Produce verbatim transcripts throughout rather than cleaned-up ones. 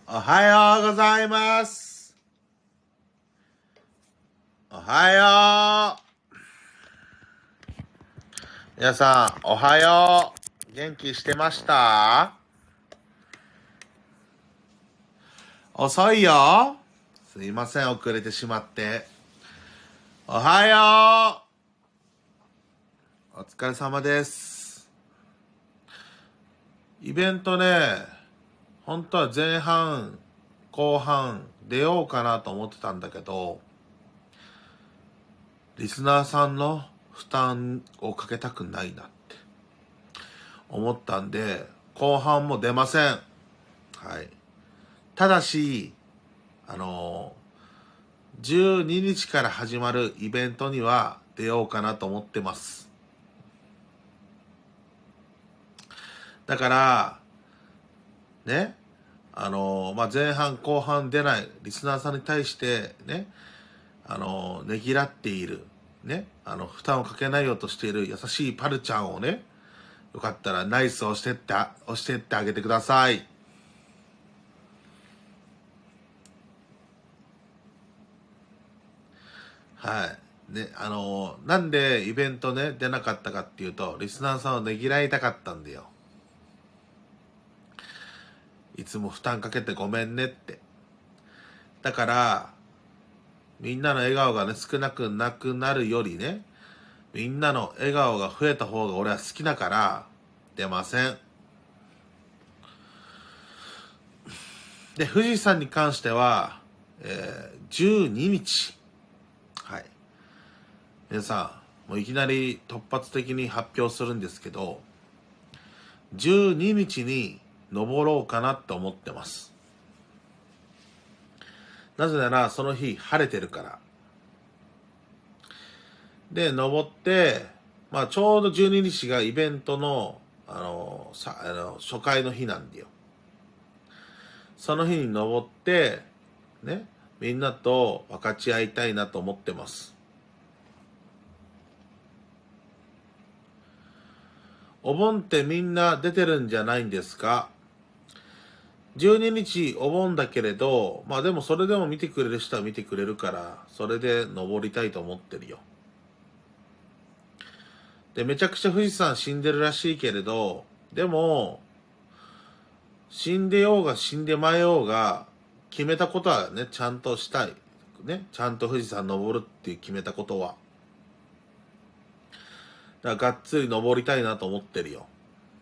おはようございます。おはよう。皆さん、おはよう。元気してました？遅いよ。すいません、遅れてしまって。おはよう。お疲れ様です。イベントね、本当は前半、後半出ようかなと思ってたんだけど、リスナーさんの負担をかけたくないなって思ったんで、後半も出ません。はい。ただし、あのー、じゅうににちから始まるイベントには出ようかなと思ってます。だから、ね、あのー、まあ、前半後半出ないリスナーさんに対してね、あのー、ねぎらっている、ね、あの、負担をかけないようとしている優しいパルちゃんをね、よかったらナイスをしてって、押してってあげてください。はい。ね、あのー、なんでイベントね、出なかったかっていうと、リスナーさんをねぎらいたかったんだよ。いつも負担かけてごめんねって。だから、みんなの笑顔がね、少なくなくなるよりね、みんなの笑顔が増えた方が俺は好きだから、出ません。で、富士山に関しては、えー、じゅうににち。はい。皆さん、もういきなり突発的に発表するんですけど、じゅうににちに登ろうかなって思ってます。なぜなら、その日晴れてるから。で、登って、まあ、ちょうどじゅうににちがイベントの、あの、さ、あの、初回の日なんだよ。その日に登って、ね、みんなと分かち合いたいなと思ってます。お盆ってみんな出てるんじゃないんですか？ じゅうににちお盆だけれど、まあでもそれでも見てくれる人は見てくれるから、それで登りたいと思ってるよ。で、めちゃくちゃ富士山死んでるらしいけれど、でも、死んでようが死んでまいようが、決めたことはね、ちゃんとしたい。ね、ちゃんと富士山登るっていう決めたことは。だからがっつり登りたいなと思ってるよ。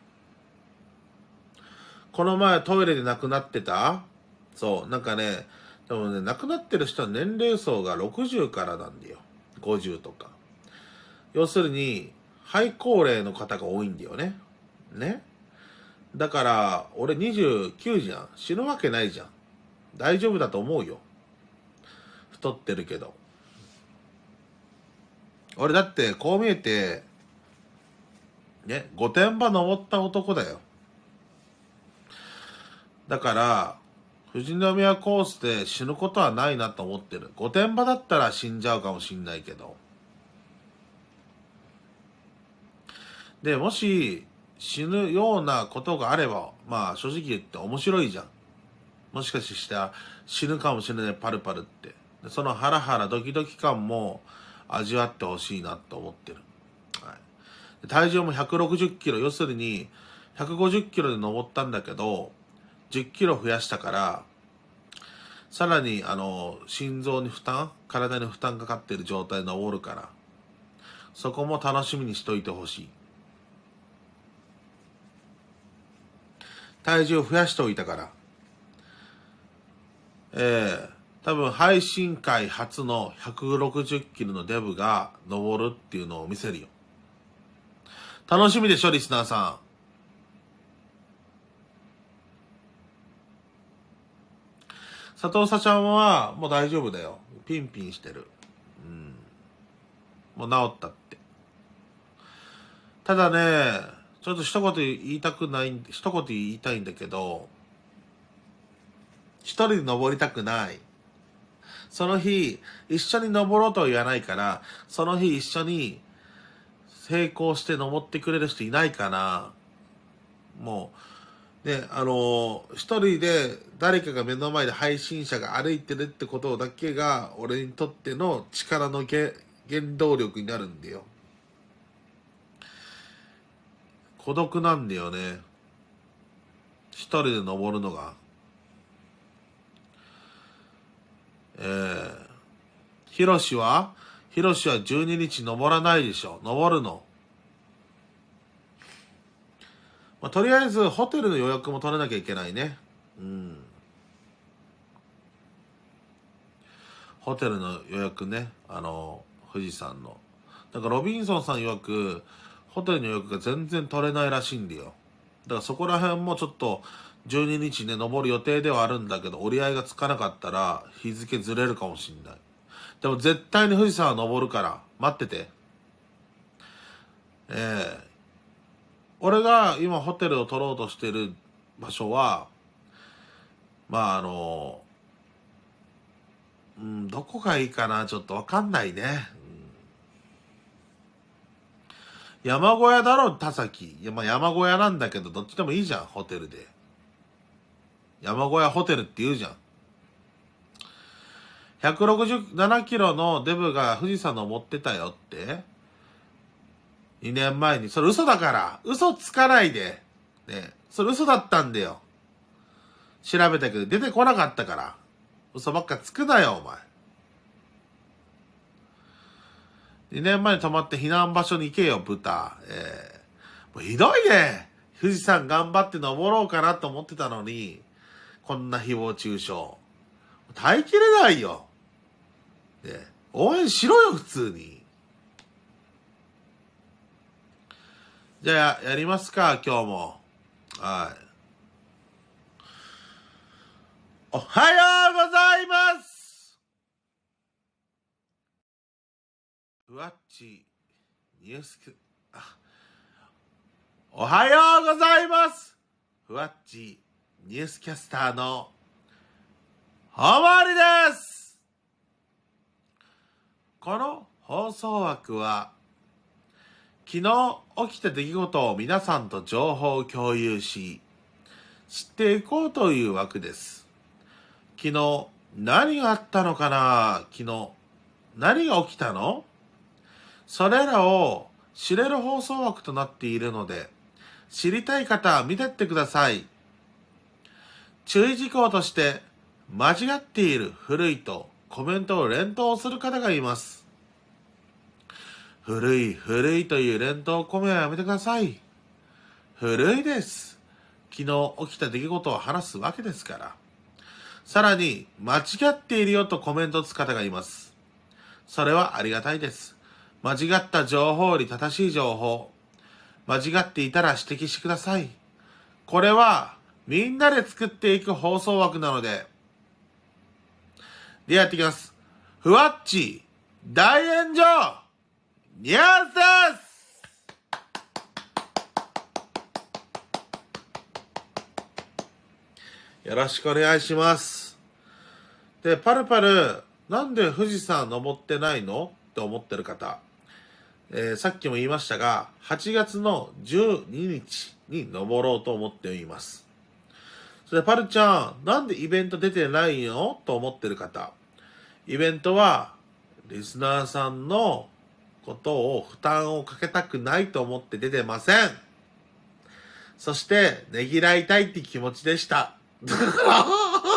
この前トイレで亡くなってた。そう、なんかね、でもね、亡くなってる人は年齢層がろくじゅうからなんだよ。ごじゅうとか。要するに、肺高齢の方が多いんだよね。ね。だから、俺にじゅうきゅうじゃん。死ぬわけないじゃん。大丈夫だと思うよ。太ってるけど。俺だって、こう見えて、ね、御殿場登った男だよ。だから、富士宮コースで死ぬことはないなと思ってる。御殿場だったら死んじゃうかもしんないけど。で、もし死ぬようなことがあれば、まあ正直言って面白いじゃん。もしかして死ぬかもしれないパルパルって。そのハラハラドキドキ感も味わってほしいなと思ってる。はい、体重もひゃくろくじゅっキロ、要するにひゃくごじゅっキロで登ったんだけど、じゅっキロ増やしたから、さらにあの心臓に負担、体に負担かかっている状態で登るから、そこも楽しみにしといてほしい。体重増やしておいたから。えー、多分配信会初のひゃくろくじゅっキロのデブが登るっていうのを見せるよ。楽しみでしょ、リスナーさん。佐藤さちゃんはもう大丈夫だよ。ピンピンしてる。うん。もう治ったって。ただね、ちょっと一言言いたくない、一言言いたいんだけど、一人で登りたくない。その日、一緒に登ろうとは言わないから、その日一緒に成功して登ってくれる人いないかな。もう、 ね、あのー、一人で誰かが目の前で配信者が歩いてるってことだけが俺にとっての力の原動力になるんだよ。孤独なんだよね。一人で登るのが。えー、ヒロシはヒロシはじゅうににち登らないでしょ。登るの。まあ、とりあえずホテルの予約も取らなきゃいけないね。うん。ホテルの予約ね。あの、富士山の。だからロビンソンさん曰く、ホテルの予約が全然取れないらしいんだよ。だからそこら辺もちょっと、じゅうににちね、登る予定ではあるんだけど、折り合いがつかなかったら、日付ずれるかもしんない。でも絶対に富士山は登るから、待ってて。ええー俺が今ホテルを取ろうとしてる場所は、まああの、うん、どこがいいかな、ちょっとわかんないね。うん、山小屋だろ、田崎。いや、まあ山小屋なんだけど、どっちでもいいじゃん、ホテルで。山小屋ホテルって言うじゃん。ひゃくろくじゅうななキロのデブが富士山登ってたよって。にねんまえに。それ嘘だから。嘘つかないで。ね。それ嘘だったんだよ。調べたけど出てこなかったから。嘘ばっかつくなよ、お前。にねんまえに泊まって避難場所に行けよ、豚。えー、もうひどいね。富士山頑張って登ろうかなと思ってたのに、こんな誹謗中傷。耐えきれないよ。ね、応援しろよ、普通に。じゃあ、やりますか、今日も。はい。おはようございます。ふわっち、ニュースク、あ、おはようございます。ふわっち、ニュースキャスターの、ほまりです。この放送枠は、昨日起きた出来事を皆さんと情報を共有し、知っていこうという枠です。昨日何があったのかな？昨日何が起きたの？それらを知れる放送枠となっているので、知りたい方は見てってください。注意事項として、間違っている古いとコメントを連投する方がいます。古い古いという連投コメはやめてください。古いです。昨日起きた出来事を話すわけですから。さらに、間違っているよとコメントをつく方がいます。それはありがたいです。間違った情報より正しい情報。間違っていたら指摘してください。これは、みんなで作っていく放送枠なので。で、やっていきます。ふわっち、大炎上ニュースです。よろしくお願いします。で、パルパル、なんで富士山登ってないのって思ってる方、えー、さっきも言いましたが、はちがつのじゅうににちに登ろうと思っています。それで、パルちゃん、なんでイベント出てないのと思ってる方、イベントは、リスナーさんのことを負担をかけたくないと思って出てません。そして、ねぎらいたいって気持ちでした。だから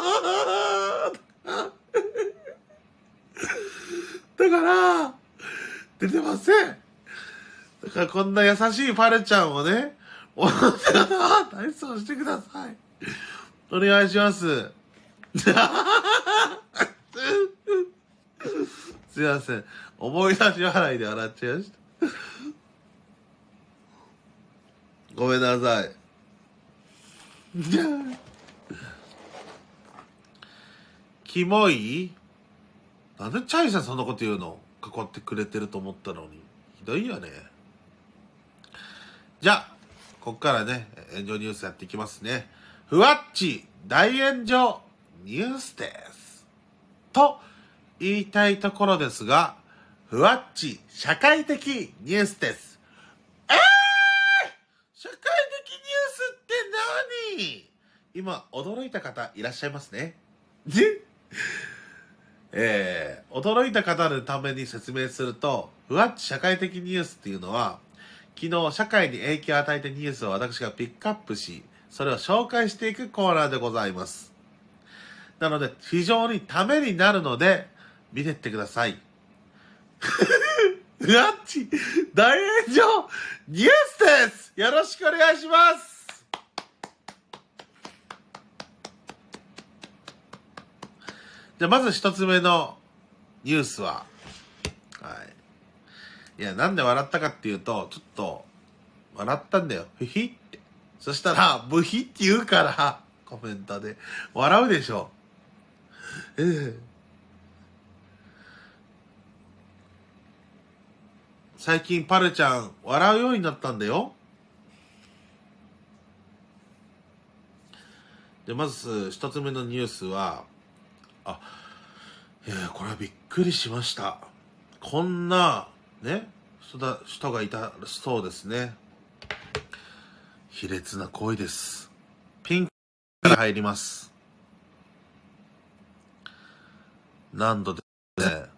だから出てません。だからこんな優しいパルちゃんをね、思って方は体操してください。お願いします。すいません。思い出し笑いで笑っちゃいました。ごめんなさい。キモい？なんでチャイさんそんなこと言うの？囲ってくれてると思ったのに。ひどいよね。じゃあ、こっからね、炎上ニュースやっていきますね。ふわっち大炎上ニュースです。と言いたいところですが、ふわっち社会的ニュースです。えー、社会的ニュースってに、今、驚いた方いらっしゃいますね。えー、驚いた方のために説明すると、ふわっち社会的ニュースっていうのは、昨日社会に影響を与えたニュースを私がピックアップし、それを紹介していくコーナーでございます。なので、非常にためになるので、見てってください。ふわっち、大炎上ニュースです。よろしくお願いします。じゃあまず一つ目のニュースは、はい。いや、なんで笑ったかっていうと、ちょっと、笑ったんだよ。ふひって。そしたら、ブヒって言うから、コメントで。笑うでしょ。ええ。最近パルちゃん、笑うようになったんだよ。で、まず一つ目のニュースは、あ、いや、これはびっくりしました。こんな、ね、人だ、人がいたそうですね。卑劣な行為です。ピンクから入ります。何度ですね。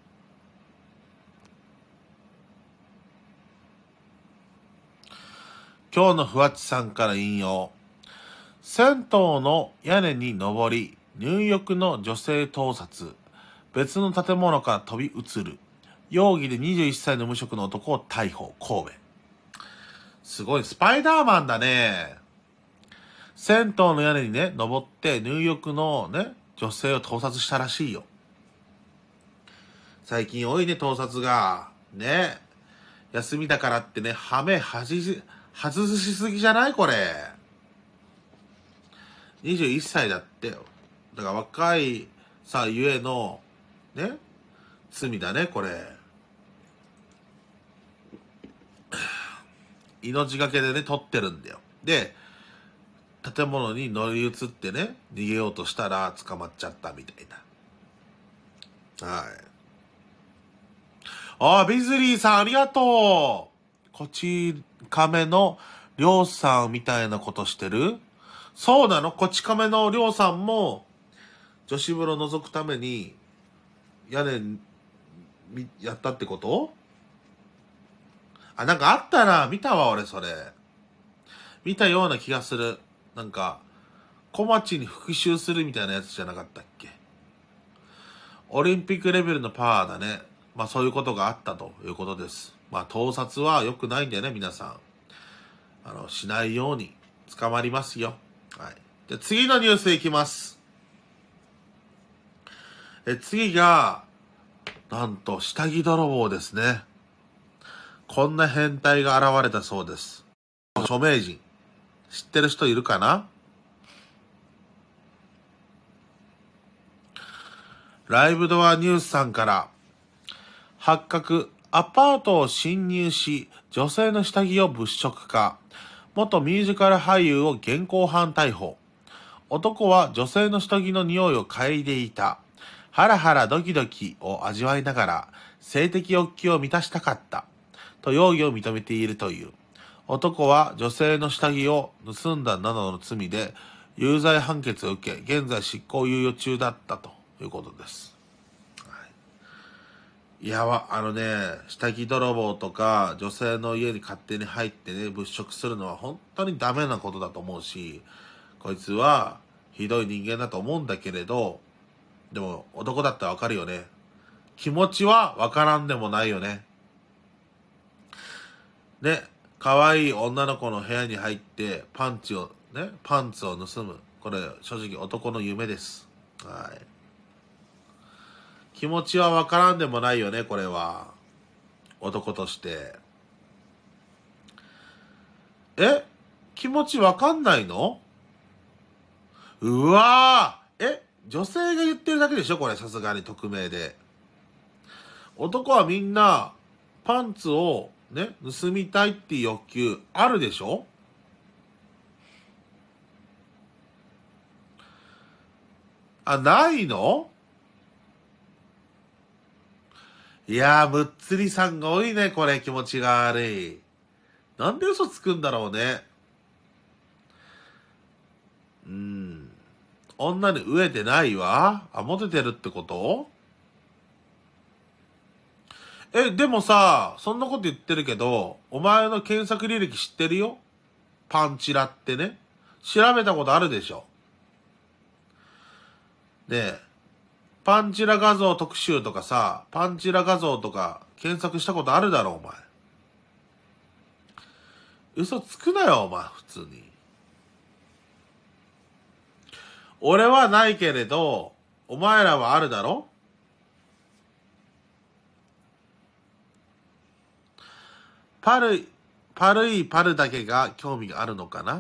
今日のふわっちさんから引用。銭湯の屋根に登り、入浴の女性盗撮。別の建物から飛び移る。容疑でにじゅういっさいの無職の男を逮捕、神戸。すごい、スパイダーマンだね。銭湯の屋根にね、登って入浴のね、女性を盗撮したらしいよ。最近多いね、盗撮が。ね。休みだからってね、ハメ外し、外しすぎじゃないこれ。にじゅういっさいだってよ。だから若いさ、ゆえの、ね、罪だね、これ。命がけでね、撮ってるんだよ。で、建物に乗り移ってね、逃げようとしたら捕まっちゃったみたいな。はい。ああ、ビズリーさんありがとう。こち亀のりょうさんみたいなことしてる？そうなの？こち亀のりょうさんも女子風呂覗くために屋根やったってこと？あ、なんかあったな。見たわ、俺それ。見たような気がする。なんか、小町に復讐するみたいなやつじゃなかったっけ？オリンピックレベルのパワーだね。まあそういうことがあったということです。まあ盗撮は良くないんだよね、皆さん。あの、しないように捕まりますよ。はい。じゃ次のニュースいきます。え、次が、なんと下着泥棒ですね。こんな変態が現れたそうです。著名人。知ってる人いるかな？ライブドアニュースさんから、発覚、アパートを侵入し、女性の下着を物色か、元ミュージカル俳優を現行犯逮捕。男は女性の下着の匂いを嗅いでいた。ハラハラドキドキを味わいながら、性的欲求を満たしたかった。と容疑を認めているという。男は女性の下着を盗んだなどの罪で有罪判決を受け、現在執行猶予中だったということです。はい、いやわ、あのね、下着泥棒とか女性の家に勝手に入ってね、物色するのは本当にダメなことだと思うし、こいつはひどい人間だと思うんだけれど、でも男だったらわかるよね。気持ちはわからんでもないよね。ね、可愛い女の子の部屋に入ってパンチを、ね、パンツを盗む。これ、正直男の夢です。はい。気持ちはわからんでもないよね、これは。男として。え？気持ちわかんないの？うわー！え？女性が言ってるだけでしょこれ、さすがに匿名で。男はみんな、パンツをね、盗みたいっていう欲求あるでしょ？あ、ないの？いやー、むっつりさんが多いね、これ、気持ちが悪い。なんで嘘つくんだろうね。 女に飢えてないわ。あ、モテてるってこと？え、でもさ、そんなこと言ってるけど、お前の検索履歴知ってるよ。パンチラってね。調べたことあるでしょ。で、パンチラ画像特集とかさ、パンチラ画像とか検索したことあるだろ、お前。嘘つくなよ、お前、普通に。俺はないけれど、お前らはあるだろ？パル、パルイパルだけが興味があるのかな？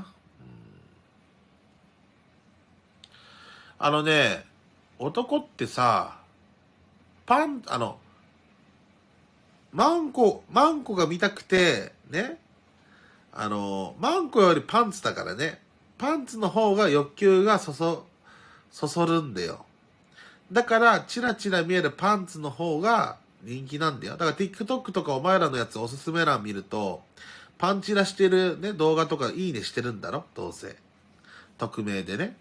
あのね、男ってさ、パン、あの、マンコ、マンコが見たくて、ね、あの、マンコよりパンツだからね、パンツの方が欲求がそそ、そそるんだよ。だから、チラチラ見えるパンツの方が人気なんだよ。だから TikTok とかお前らのやつおすすめ欄見ると、パンチラしてるね、動画とかいいねしてるんだろ？どうせ。匿名でね。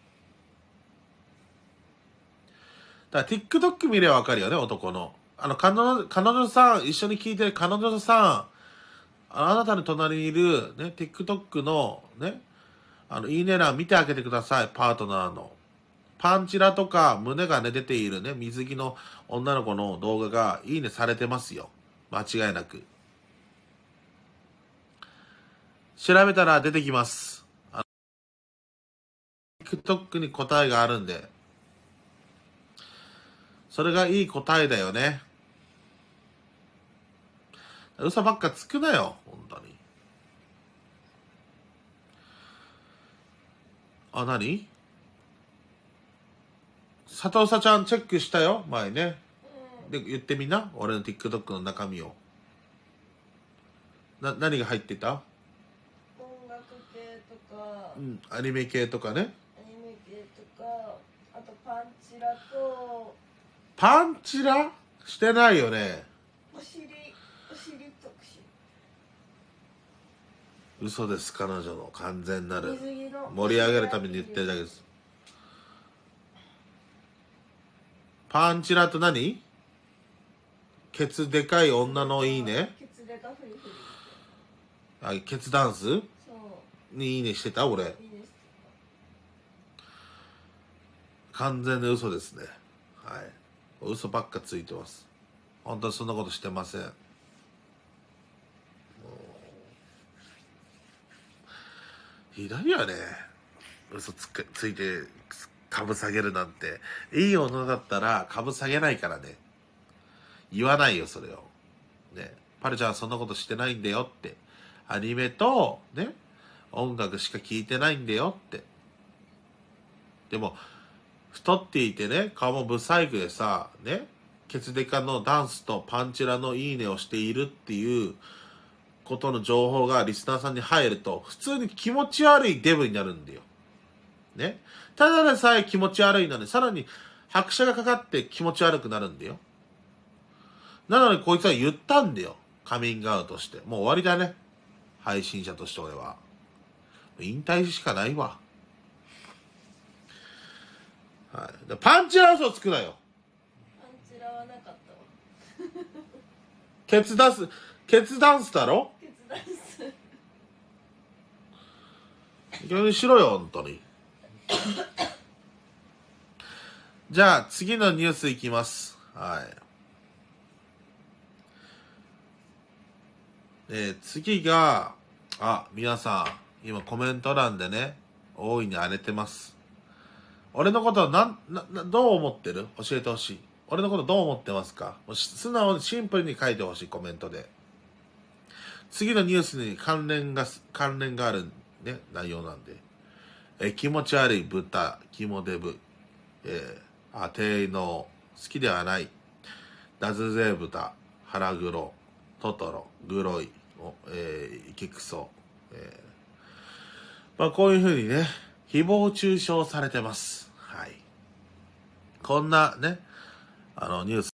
だから TikTok 見ればわかるよね、男の。あの、彼女、彼女さん、一緒に聞いてる彼女さん、あなたの隣にいるね、TikTok のね、あの、いいね欄見てあげてください、パートナーの。パンチラとか胸がね、出ているね、水着の女の子の動画がいいねされてますよ。間違いなく。調べたら出てきます。あの TikTok に答えがあるんで。それがいい答えだよね。嘘ばっかつくなよ、本当に。あ、何？佐藤さちゃんチェックしたよ、前ね。で、言ってみな、俺の TikTok の中身を。な、何が入ってた？ 音楽系とか、 うん、アニメ系とかね。 アニメ系とか、あとパンチラと、 パンチラしてないよね。 お尻、お尻特集。 嘘です、彼女の完全なる。 水着の盛り上げるために言ってるだけです。パンチラと何？ケツでかい女のいいね。 ケツデカフリフリ。 あ、ケツダンスそうにいいねしてた俺。 いいです。 完全に嘘ですね。はい。嘘ばっかついてます。本当にそんなことしてません。ひどいよね。嘘つくついて株下げるなんて。いい女だったら株下げないからね。言わないよ、それを。ね。パルちゃんはそんなことしてないんだよって。アニメと、ね、音楽しか聴いてないんだよって。でも、太っていてね、顔もブサイクでさ、ね、ケツデカのダンスとパンチラのいいねをしているっていうことの情報がリスナーさんに入ると、普通に気持ち悪いデブになるんだよ。ね。ただでさえ気持ち悪いのに、さらに拍車がかかって気持ち悪くなるんだよ。なのにこいつは言ったんだよ。カミングアウトして。もう終わりだね。配信者として俺は。引退しかないわ。はい。パンチラ嘘つくなよ。 パンチラはなかったわ。 ケツダンス、ケツダンスだろ？ ケツダンス。 逆にしろよ、本当に。じゃあ、次のニュースいきます。はい。えー、次が、あ、皆さん、今コメント欄でね、大いに荒れてます。俺のことはなんななどう思ってる？教えてほしい。俺のことどう思ってますか？もう素直にシンプルに書いてほしい、コメントで。次のニュースに関連が関連がある、ね、内容なんで。え気持ち悪い豚、肝デブ、えー、あ低能、好きではない、ダズゼ豚、腹黒、トトロ、グロい、おえー、イケクソ、えー、まあこういうふうにね、誹謗中傷されてます。はい。こんなね、あのニュース、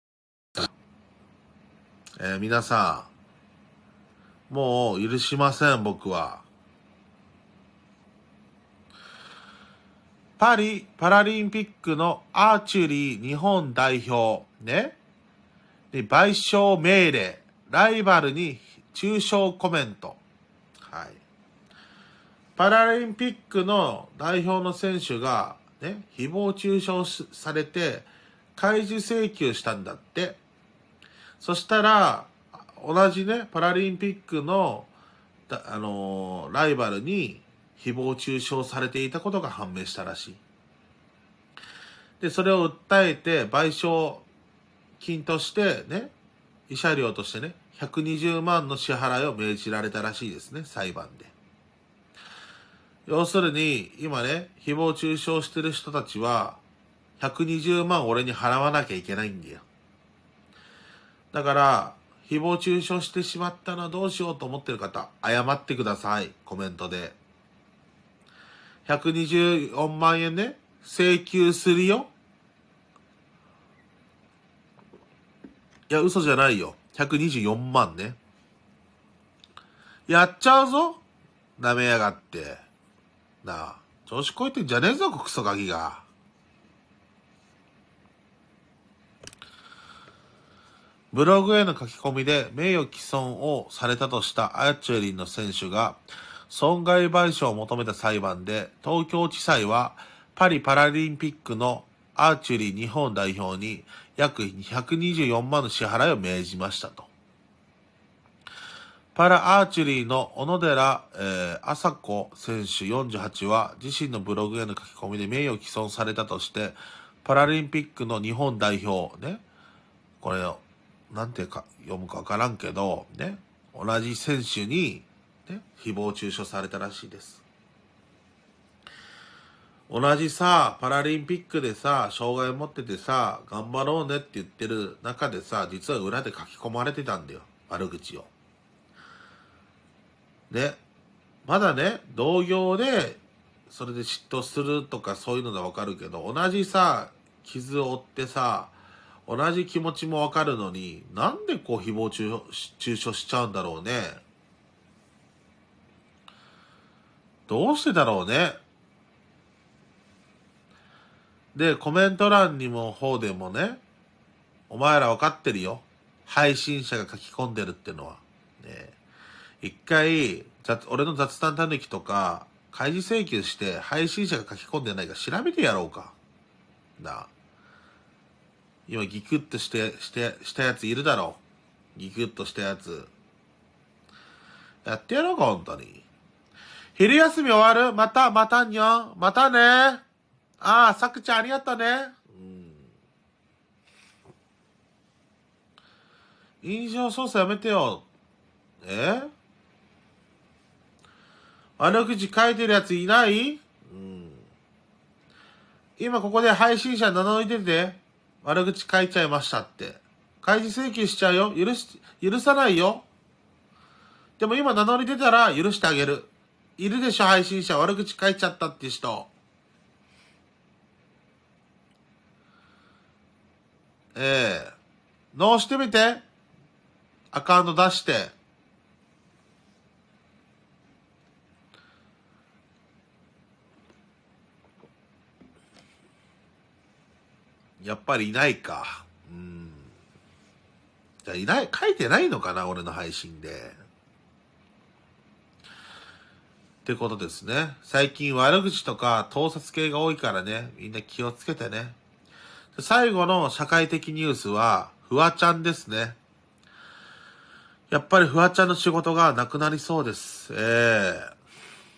えー、皆さん、もう許しません、僕は。 パリパラリンピックのアーチェリー日本代表ね、で賠償命令、ライバルに中傷コメント。はい。パラリンピックの代表の選手がね、誹謗中傷されて開示請求したんだって。そしたら同じね、パラリンピックのあのー、ライバルに誹謗中傷されていたことが判明したらしい。で、それを訴えて賠償金としてね、慰謝料としてね、ひゃくにじゅうまんの支払いを命じられたらしいですね、裁判で。要するに、今ね、誹謗中傷してる人たちは、ひゃくにじゅうまん俺に払わなきゃいけないんだよ。だから、誹謗中傷してしまったのはどうしようと思ってる方、謝ってください、コメントで。ひゃくにじゅうよんまん円ね、請求するよ。いや、嘘じゃないよ。ひゃくにじゅうよんまんね。やっちゃうぞ。舐めやがって。なあ、調子こいてんじゃねえぞ、クソガキが。ブログへの書き込みで名誉毀損をされたとしたアーチェリーの選手が損害賠償を求めた裁判で、東京地裁はパリパラリンピックのアーチェリー日本代表に約ひゃくにじゅうよんまんの支払いを命じましたと。パラアーチェリーの小野寺、えー、麻子選手よんじゅうはちは自身のブログへの書き込みで名誉毀損されたとして、パラリンピックの日本代表ね、これをなんてか読むかわからんけどね、同じ選手に、ね、誹謗中傷されたらしいです。同じさ、パラリンピックでさ、障害持っててさ、頑張ろうねって言ってる中でさ、実は裏で書き込まれてたんだよ、悪口を。ね、まだね、同業でそれで嫉妬するとかそういうのがわかるけど、同じさ、傷を負ってさ、同じ気持ちもわかるのに、なんでこう誹謗中中傷しちゃうんだろうね。どうしてだろうね。で、コメント欄にも方でもね、お前らわかってるよ。配信者が書き込んでるってのは。ね、一回、俺の雑談たぬきとか、開示請求して配信者が書き込んでないか調べてやろうか。なあ。今ギクッとして、して、したやついるだろう。ギクッとしたやつ。やってやろうか、本当に。昼休み終わる？また、またにゃ。またね。ああ、さくちゃんありがとうね。うん。印象操作やめてよ。え？悪口書いてるやついない？うん。今ここで配信者名乗り出て、悪口書いちゃいましたって。開示請求しちゃうよ。許し、許さないよ。でも今名乗り出たら許してあげる。いるでしょ、配信者。悪口書いちゃったって人。ええー。直してみて。アカウント出して。やっぱりいないか。うん。じゃあいない、書いてないのかな、俺の配信で。ってことですね。最近悪口とか盗撮系が多いからね、みんな気をつけてね。最後の社会的ニュースは、フワちゃんですね。やっぱりフワちゃんの仕事がなくなりそうです。ええー。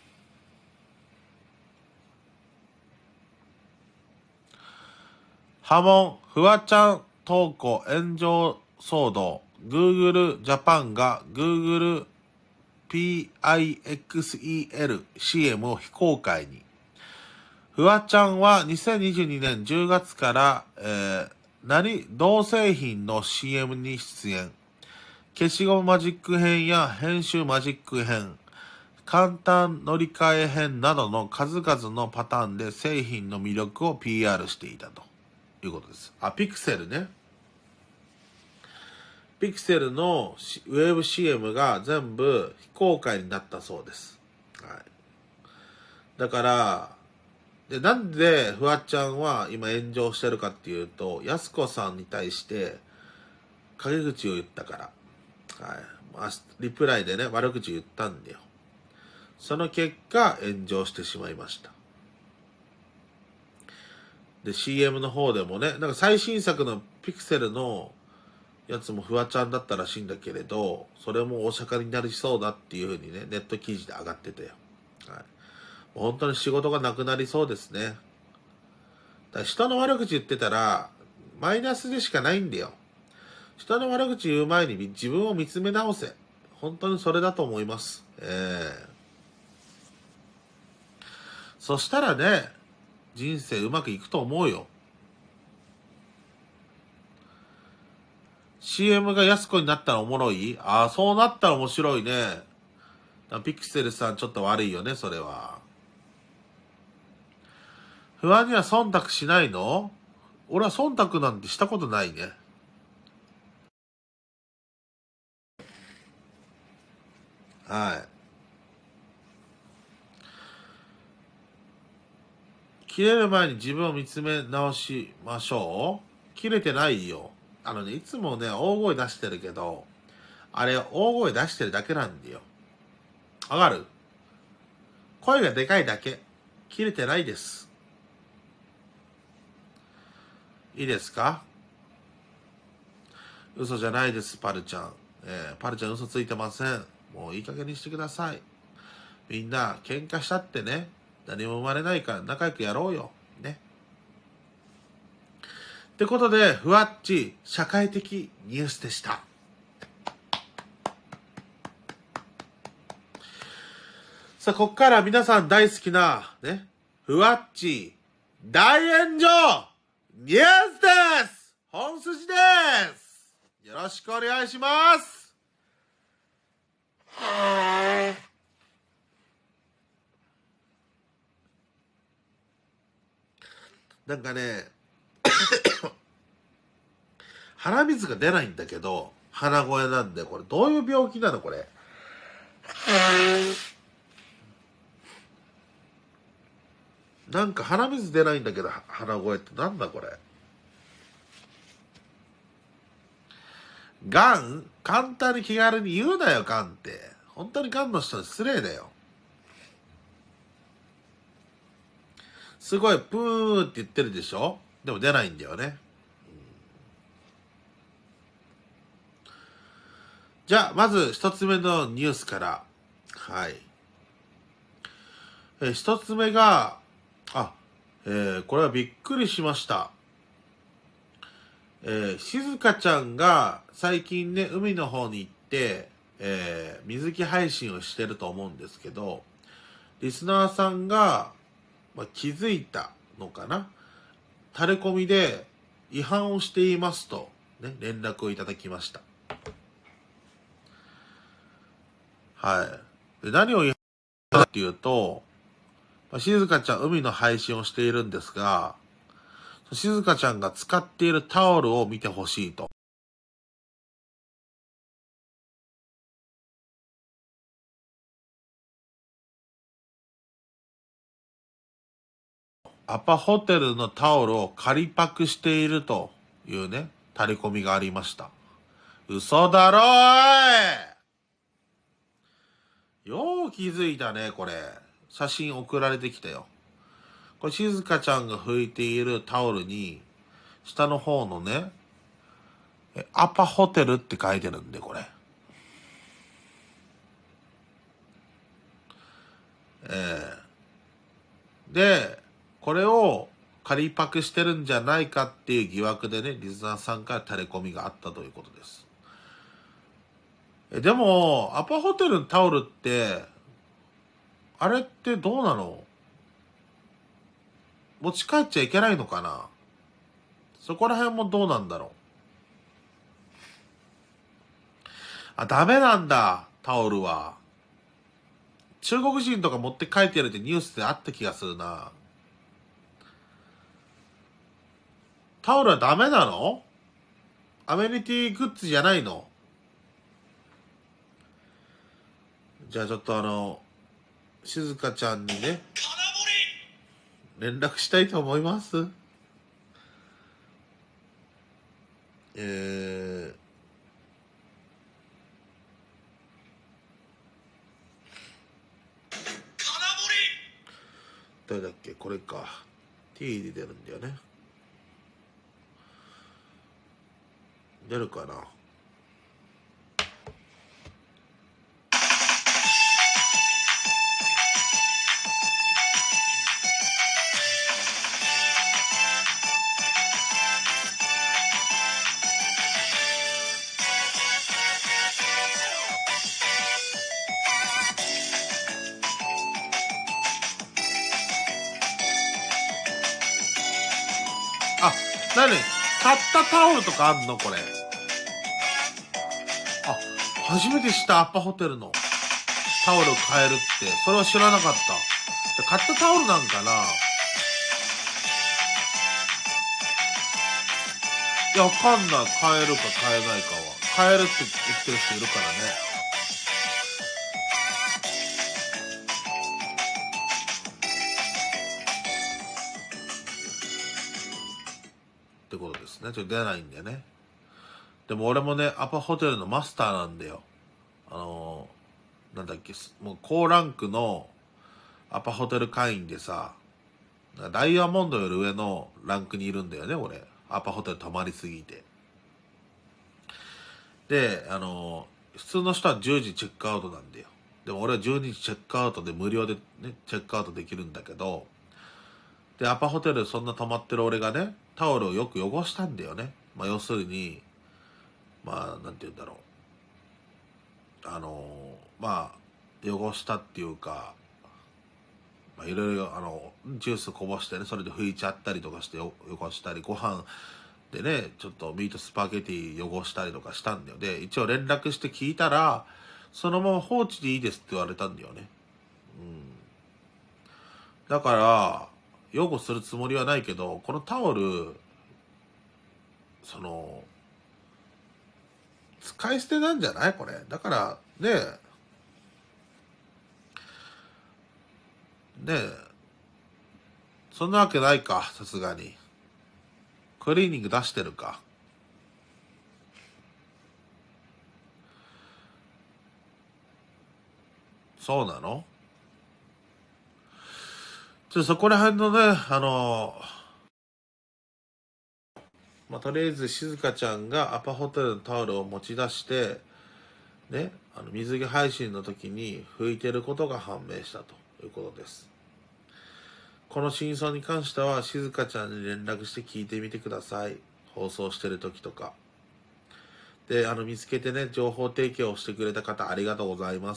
波紋、フワちゃん投稿炎上騒動。Google Japan が Google ピーアイエックスイーエル シーエム を非公開に。フワちゃんはにせんにじゅうにねんじゅうがつから、えー、何同製品の シーエム に出演。消しゴムマジック編や編集マジック編、簡単乗り換え編などの数々のパターンで製品の魅力を ピーアール していたということです。あ、ピクセルね。ピクセルのウェブ シーエム が全部非公開になったそうです。はい。だから、 で、なんでフワちゃんは今炎上してるかっていうと、やすこさんに対して陰口を言ったから。はい。まあ、リプライでね、悪口言ったんだよ。その結果、炎上してしまいました。で、シーエム の方でもね、なんか最新作のピクセルのやつもフワちゃんだったらしいんだけれど、それも大阪になりそうだっていう風にね、ネット記事で上がってたよ。はい。本当に仕事がなくなりそうですね。だから人の悪口言ってたら、マイナスでしかないんだよ。人の悪口言う前に自分を見つめ直せ。本当にそれだと思います。ええー。そしたらね、人生うまくいくと思うよ。シーエム が安子になったらおもろい？ああ、そうなったら面白いね。ピクセルさんちょっと悪いよね、それは。不安には忖度しないの？俺は忖度なんてしたことないね。はい。切れる前に自分を見つめ直しましょう。切れてないよ。あのね、いつもね、大声出してるけど、あれ、大声出してるだけなんだよ。わかる？声がでかいだけ。切れてないです。いいですか？嘘じゃないです、パルちゃん。えー、パルちゃん嘘ついてません。もういい加減にしてください。みんな、喧嘩したってね、何も生まれないから仲良くやろうよ。ね。ってことで、ふわっち、社会的ニュースでした。さあ、こっから皆さん大好きな、ね、ふわっち、大炎上ニュースです本筋ですよろしくお願いしますなんかね、鼻水が出ないんだけど、鼻声なんで、これどういう病気なのこれ。なんか鼻水出ないんだけど、鼻声ってなんだこれ。ガン簡単に気軽に言うなよ、ガンって。本当にガンの人に失礼だよ。すごいプーって言ってるでしょ？でも出ないんだよね。じゃあ、まず一つ目のニュースから。はい。え、一つ目が、あ、えー、これはびっくりしました。えー、静香ちゃんが最近ね、海の方に行って、えー、水着配信をしてると思うんですけど、リスナーさんが、まあ、気づいたのかな？タレコミで違反をしていますと、ね、連絡をいただきました。はい。で何を違反したかっていうと、まあ、静香ちゃん海の配信をしているんですが、静香ちゃんが使っているタオルを見てほしいと。アパホテルのタオルを借りパクしているというね、タレコミがありました。嘘だろーいよう気づいたね、これ。写真送られてきたよ。これ静香ちゃんが拭いているタオルに、下の方のね、アパホテルって書いてるんで、これ。えー、で、これを仮パクしてるんじゃないかっていう疑惑でね、リスナーさんからタレコミがあったということです。え、でも、アパホテルのタオルって、あれってどうなの？持ち帰っちゃいけないのかな？そこら辺もどうなんだろう？あ、ダメなんだ、タオルは。中国人とか持って帰ってやるってニュースであった気がするな。タオルはダメなの？アメニティグッズじゃないの？じゃあちょっとあの、静香ちゃんにね、 連絡したいと思います。えー、誰だっけ、これか。T で出るんだよね。出るかな。あ、なに買ったタオルとかあんのこれ。あ、初めて知った。アッパホテルのタオル買えるって。それは知らなかった。じゃ買ったタオルなんかな。いや、わかんない。買えるか買えないかは。買えるって言ってる人いるからね。ってことですね。ちょっと出ないんだよね。でも俺もね、アパホテルのマスターなんだよ。あのー、なんだっけ、もう高ランクのアパホテル会員でさ、ダイヤモンドより上のランクにいるんだよね、俺。アパホテル泊まりすぎて。で、あのー、普通の人はじゅうじチェックアウトなんだよ。でも俺はじゅうにじチェックアウトで無料でね、チェックアウトできるんだけど、で、アパホテルそんな泊まってる俺がね、タオルをよく汚したんだよね。まあ要するに、まあなんて言うんだろう。あのー、まあ、汚したっていうか、まあいろいろあの、ジュースこぼしてね、それで拭いちゃったりとかして汚したり、ご飯でね、ちょっとミートスパゲティ汚したりとかしたんだよ。で、一応連絡して聞いたら、そのまま放置でいいですって言われたんだよね。うん。だから、擁護するつもりはないけど、このタオル、その、使い捨てなんじゃないこれ。だから、ねえ、ねえ、そんなわけないか、さすがに。クリーニング出してるか。そうなの？ちょっとそこら辺のね、あの、まあ、とりあえず静香ちゃんがアパホテルのタオルを持ち出して、ね、あの水着配信の時に拭いてることが判明したということです。この真相に関しては静香ちゃんに連絡して聞いてみてください。放送してる時とか。で、あの見つけてね、情報提供をしてくれた方ありがとうございます。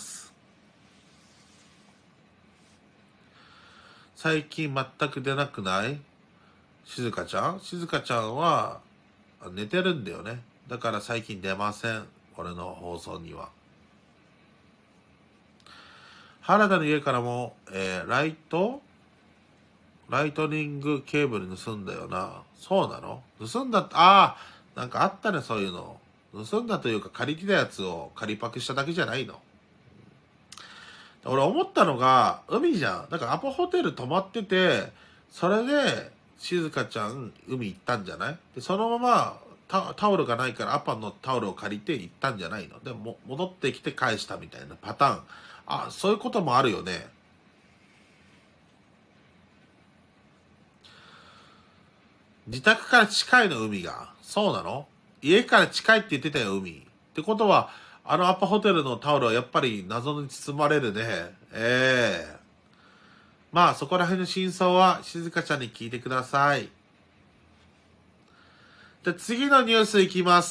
最近全く出なくない静香ちゃん静香ちゃんは寝てるんだよね。だから最近出ません。俺の放送には。原田の家からも、えー、ライトライトニングケーブル盗んだよな。そうなの？盗んだ、ああ、なんかあったね、そういうの。盗んだというか借りてたやつを借りパクしただけじゃないの。俺思ったのが、海じゃん。だからアポホテル泊まってて、それで、静香ちゃん海行ったんじゃない？で、そのままタ、タオルがないからアパのタオルを借りて行ったんじゃないの？でも、戻ってきて返したみたいなパターン。あ、そういうこともあるよね。自宅から近いの、海が。そうなの？家から近いって言ってたよ、海。ってことは、あのアパホテルのタオルはやっぱり謎に包まれるね。ええ、まあ、そこら辺の真相は静香ちゃんに聞いてください。じゃあ次のニュースいきます。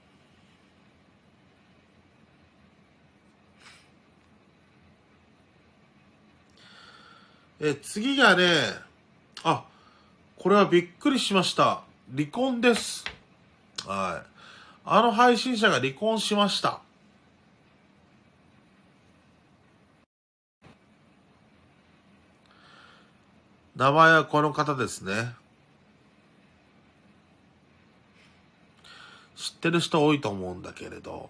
え、次がね、あ、これはびっくりしました。離婚です。はい。あの配信者が離婚しました。名前はこの方ですね。知ってる人多いと思うんだけれど。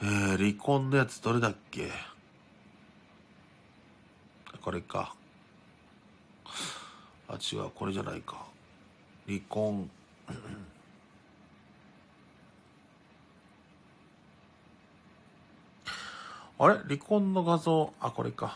えー、離婚のやつどれだっけ？これか。あ、違う、これじゃないか。離婚。あれ離婚の画像、あ、これか。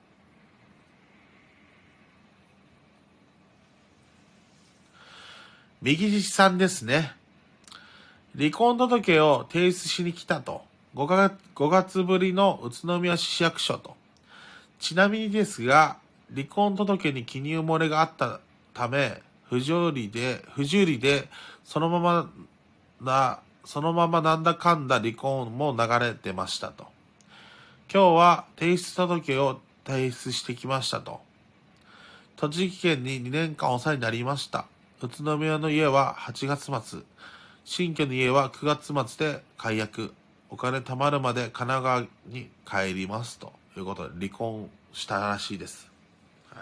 右獅子さんですね。離婚届を提出しに来たと。ごがつ、ごがつぶりの宇都宮市役所と。ちなみにですが、離婚届に記入漏れがあったため、不条理で、不受理で、そのままな、そのままなんだかんだ離婚も流れてましたと。今日は提出届を提出してきましたと。栃木県ににねんかんお世話になりました。宇都宮の家ははちがつ末。新居の家はくがつ末で解約。お金貯まるまで神奈川に帰りますということで離婚したらしいです。はい。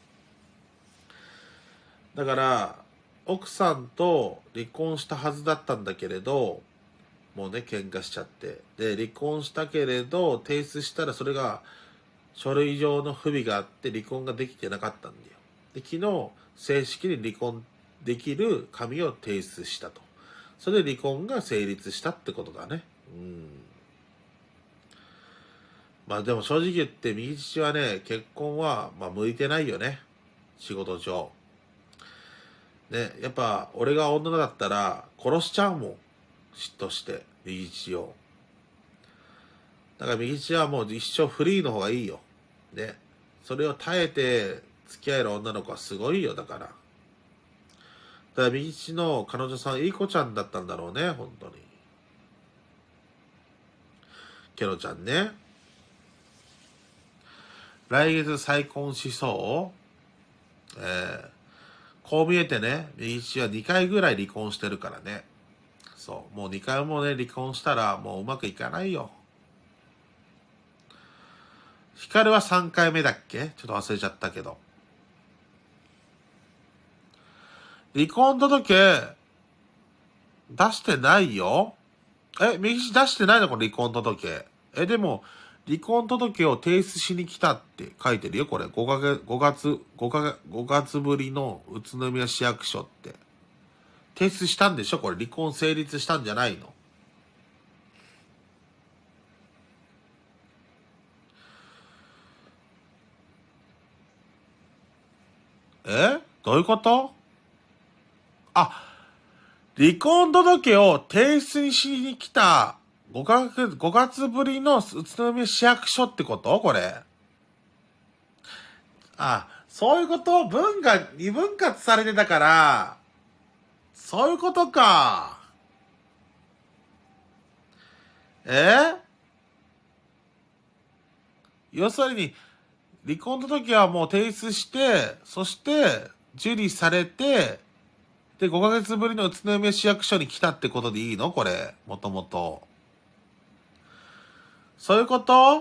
だから奥さんと離婚したはずだったんだけれど、もうね喧嘩しちゃって、で離婚したけれど提出したらそれが書類上の不備があって離婚ができてなかったんだよ。で昨日正式に離婚できる紙を提出したと。それで離婚が成立したってことだね。うん。まあでも正直言って右父はね、結婚はまあ向いてないよね。仕事上。ね、やっぱ俺が女だったら殺しちゃうもん。嫉妬して、右父を。だから右父はもう一生フリーの方がいいよ。ね。それを耐えて付き合える女の子はすごいよ、だから。だから右父の彼女さんいい子ちゃんだったんだろうね、本当に。ケロちゃんね。来月再婚しそう。えー、こう見えてね、右父はにかいぐらい離婚してるからね。そう。もうにかいもね、離婚したらもううまくいかないよ。ヒカルはさんかいめだっけ？ちょっと忘れちゃったけど。離婚届出してないよ。え、右父出してないのこれ離婚届。え、でも、離婚届を提出しに来たって書いてるよ、これ。ごかげつ、ごがつ、ごかげつ、ごがつぶりの宇都宮市役所って。提出したんでしょこれ離婚成立したんじゃないの？えどういうこと？あ、離婚届を提出しに来たごかげつ、ごがつぶりの宇都宮市役所ってことこれ。あ、そういうこと？文が二分割されてたから、そういうことか。え要するに、離婚届はもう提出して、そして、受理されて、で、ごかげつぶりの宇都宮市役所に来たってことでいいのこれ。もともと。そういうこと？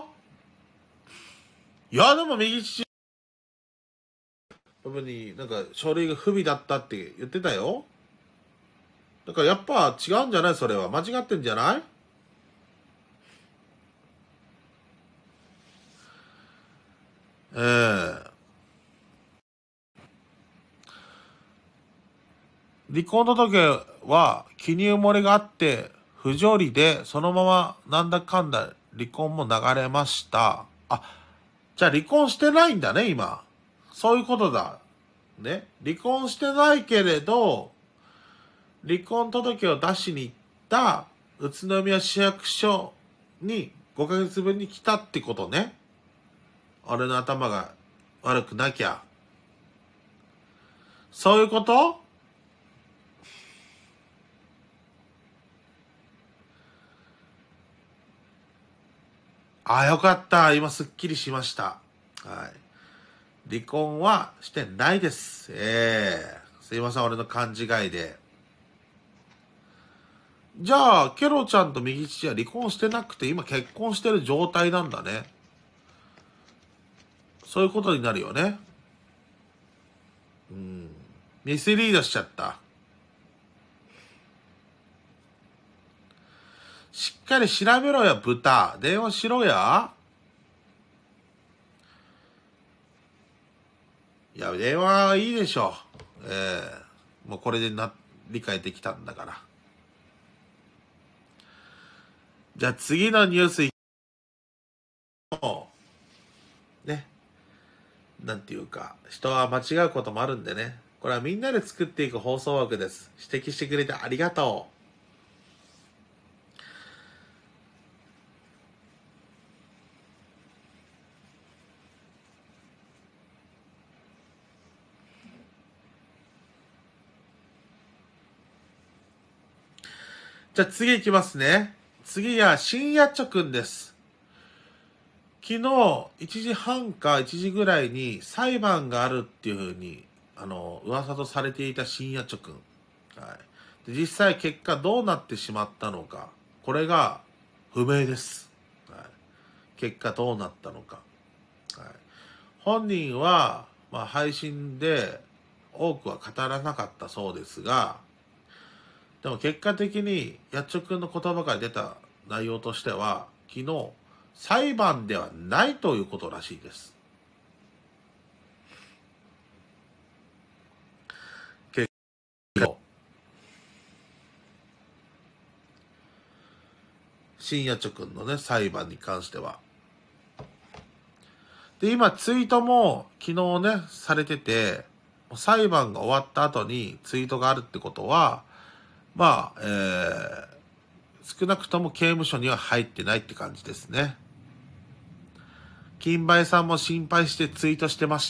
いや、でも右父部分になんか書類が不備だったって言ってたよ。だからやっぱ違うんじゃない？それは。間違ってんじゃない？ええ離婚届は記入漏れがあって、不条理でそのままなんだかんだ離婚も流れました。あ、じゃあ離婚してないんだね、今。そういうことだ。ね。離婚してないけれど、離婚届を出しに行った宇都宮市役所にごかげつぶりに来たってことね。俺の頭が悪くなきゃ。そういうこと？あ、よかった。今すっきりしました。はい。離婚はしてないです。ええー、すいません、俺の勘違いで。じゃあ、ケロちゃんと右父は離婚してなくて、今結婚してる状態なんだね。そういうことになるよね。うん。ミスリードしちゃった。 しっかり調べろや、豚。電話しろや。いや、電話はいいでしょう。ええー、もうこれでな、理解できたんだから。じゃあ次のニュースいこう。ね。なんていうか、人は間違うこともあるんでね。これはみんなで作っていく放送枠です。指摘してくれてありがとう。じゃあ次行きますね。次は深夜チョくんです。昨日いちじはんかいちじぐらいに裁判があるっていうふうに、あの、噂とされていた深夜チョくん。はい。で、実際結果どうなってしまったのか。これが不明です。はい。結果どうなったのか。はい。本人は、まあ、配信で多くは語らなかったそうですが、でも結果的にやっちょくんの言葉から出た内容としては、昨日、裁判ではないということらしいです。結構、深夜ちょくんのね、裁判に関しては。で、今ツイートも昨日ね、されてて、裁判が終わった後にツイートがあるってことは、まあ、えー、少なくとも刑務所には入ってないって感じですね。金梅さんも心配してツイートしてました。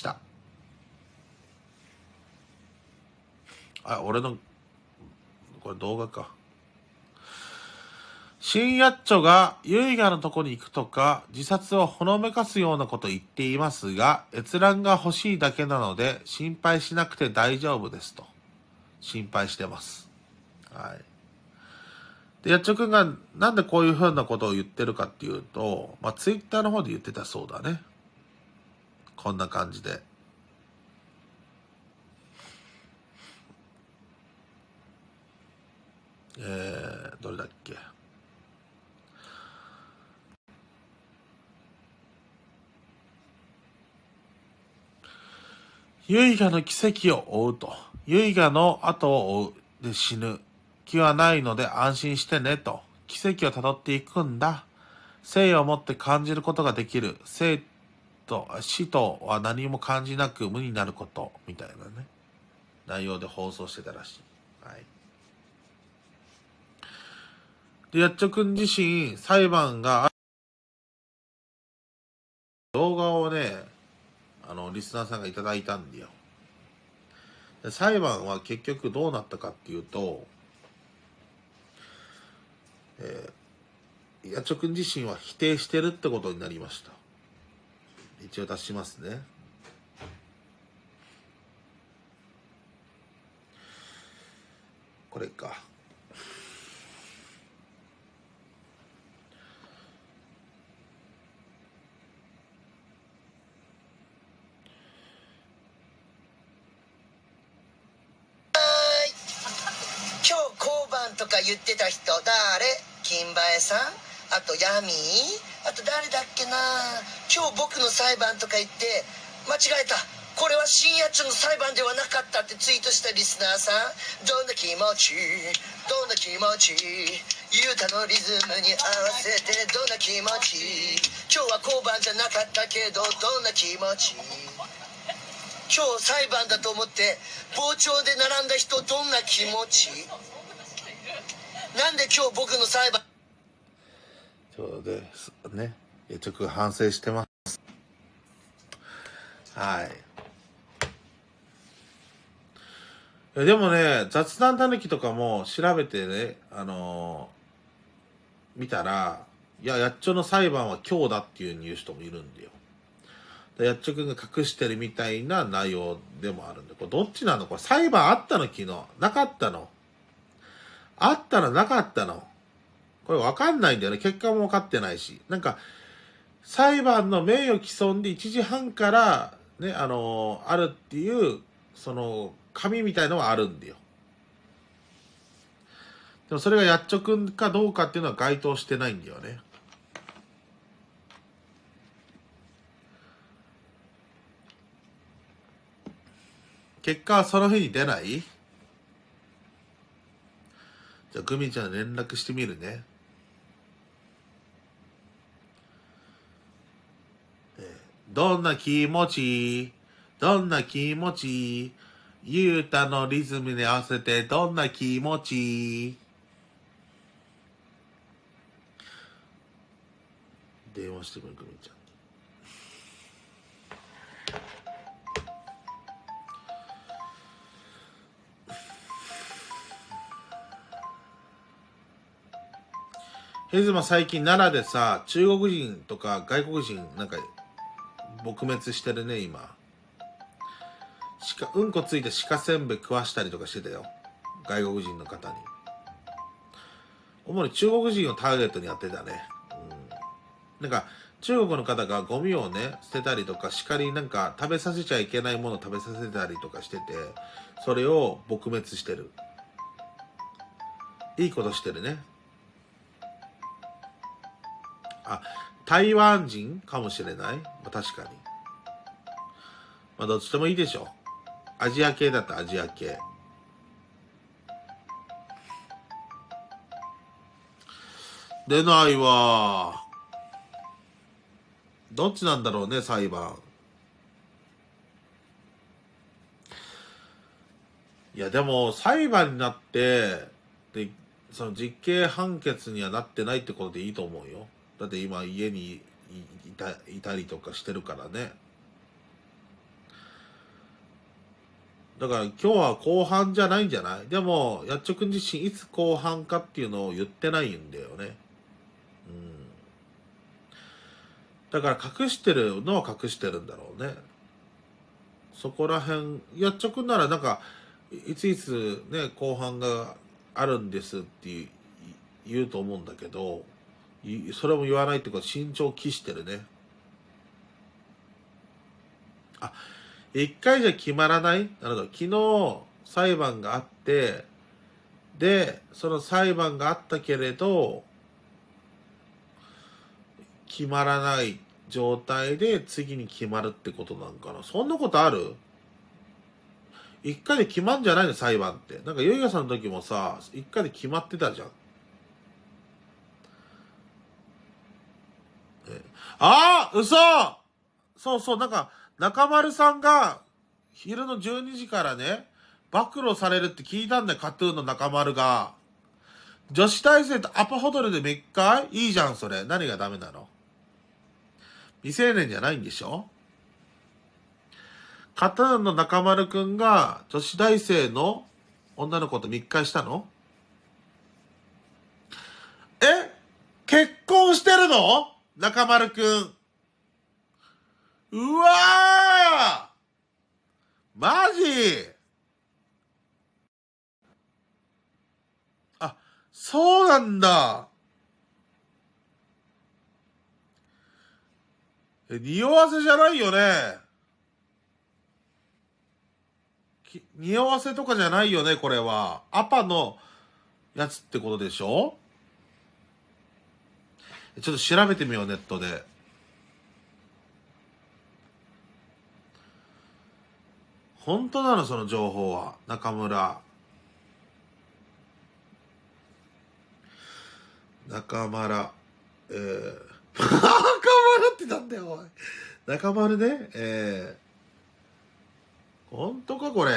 あ、俺の、これ動画か。新やっちょがユイガのとこに行くとか、自殺をほのめかすようなこと言っていますが、閲覧が欲しいだけなので、心配しなくて大丈夫ですと。心配してます。はい。で、やっちょくんがなんでこういうふうなことを言ってるかっていうと、まあ、ツイッターの方で言ってたそうだね。こんな感じで。えー、どれだっけ。ユイガの奇跡を追うと。ユイガの後を追うで死ぬ気はないので安心してねと。奇跡をたどっていくんだ。生をもって感じることができる。生と死とは何も感じなく無になることみたいなね内容で放送してたらしい。はい。で、やっちょくん自身裁判がある動画をね、あのリスナーさんがいただいたんだよ。で、裁判は結局どうなったかっていうと、えー、やっちょくん自身は否定してるってことになりました。一応出しますね。これか。 今日交番とか言ってた人誰？金馬江さん、あとヤミー、あと誰だっけな。今日僕の裁判とか言って間違えた、これは深夜中の裁判ではなかったってツイートしたリスナーさん、どんな気持ち、どんな気持ち、ユータのリズムに合わせてどんな気持ち、今日は交番じゃなかったけどどんな気持ち、今日裁判だと思って傍聴で並んだ人どんな気持ち、なんで今日僕の裁判。 そうですね。やっちょくん反省してます。はい。いやでもね、雑談たぬきとかも調べてね、あのー見たら、いや、やっちょの裁判は今日だっていう言う人もいるんだよ。でやっちょくんが隠してるみたいな内容でもあるんで、これどっちなの？これ裁判あったの？昨日。なかったの？あったの？なかったの？これわかんないんだよね。結果も分かってないし。なんか、裁判の名誉毀損でいちじはんから、ね、あのーあるっていう、その、紙みたいのはあるんだよ。 でもそれがやっちょくんかどうかっていうのは該当してないんだよね。結果はその日に出ない？じゃあグミちゃん連絡してみるね。どんな気持ち？どんな気持ち？ゆうたのリズムに合わせてどんな気持ち？電話してみる、グミちゃん。ヘズマ最近奈良でさ、中国人とか外国人なんか撲滅してるね、今。鹿、うんこついて鹿せんべい食わしたりとかしてたよ。外国人の方に。主に中国人をターゲットにやってたね。うん、なんか、中国の方がゴミをね、捨てたりとか、鹿になんか食べさせちゃいけないものを食べさせたりとかしてて、それを撲滅してる。いいことしてるね。あ、台湾人かもしれない。まあ、確かに。まあ、どっちでもいいでしょ。アジア系だったらアジア系。出ないわ。どっちなんだろうね、裁判。いや、でも、裁判になって、で、その実刑判決にはなってないってことでいいと思うよ。だって今家にいた、いたりとかしてるからね。だから今日は後半じゃないんじゃない？でも、やっちょくん自身いつ後半かっていうのを言ってないんだよね。うん。だから隠してるのは隠してるんだろうね。そこら辺、やっちょくんならなんか、いついつね、後半があるんですって言うと思うんだけど、それも言わないってことは慎重を期してるね。あ、一回じゃ決まらない？なるほど。昨日裁判があって、で、その裁判があったけれど、決まらない状態で次に決まるってことなんかな。そんなことある？一回で決まんじゃないの、裁判って。なんか、ゆいがさんの時もさ、一回で決まってたじゃん。えああ、嘘！そうそう、なんか、中丸さんが、昼のじゅうにじからね、暴露されるって聞いたんだよ、カトゥーンの中丸が。女子大生とアパホテルで密会？いいじゃん、それ。何がダメなの？未成年じゃないんでしょ？カトゥーンの中丸くんが女子大生の女の子と密会したの？え？結婚してるの？中丸くん。うわー！マジ？あ、そうなんだ。え、匂わせじゃないよね。匂わせとかじゃないよね、これは。アパのやつってことでしょ？ちょっと調べてみよう、ネットで。本当なの、その情報は。中村。中村。えー、中村ってなんだよ、おい。中丸ね。えー、本当か、これ。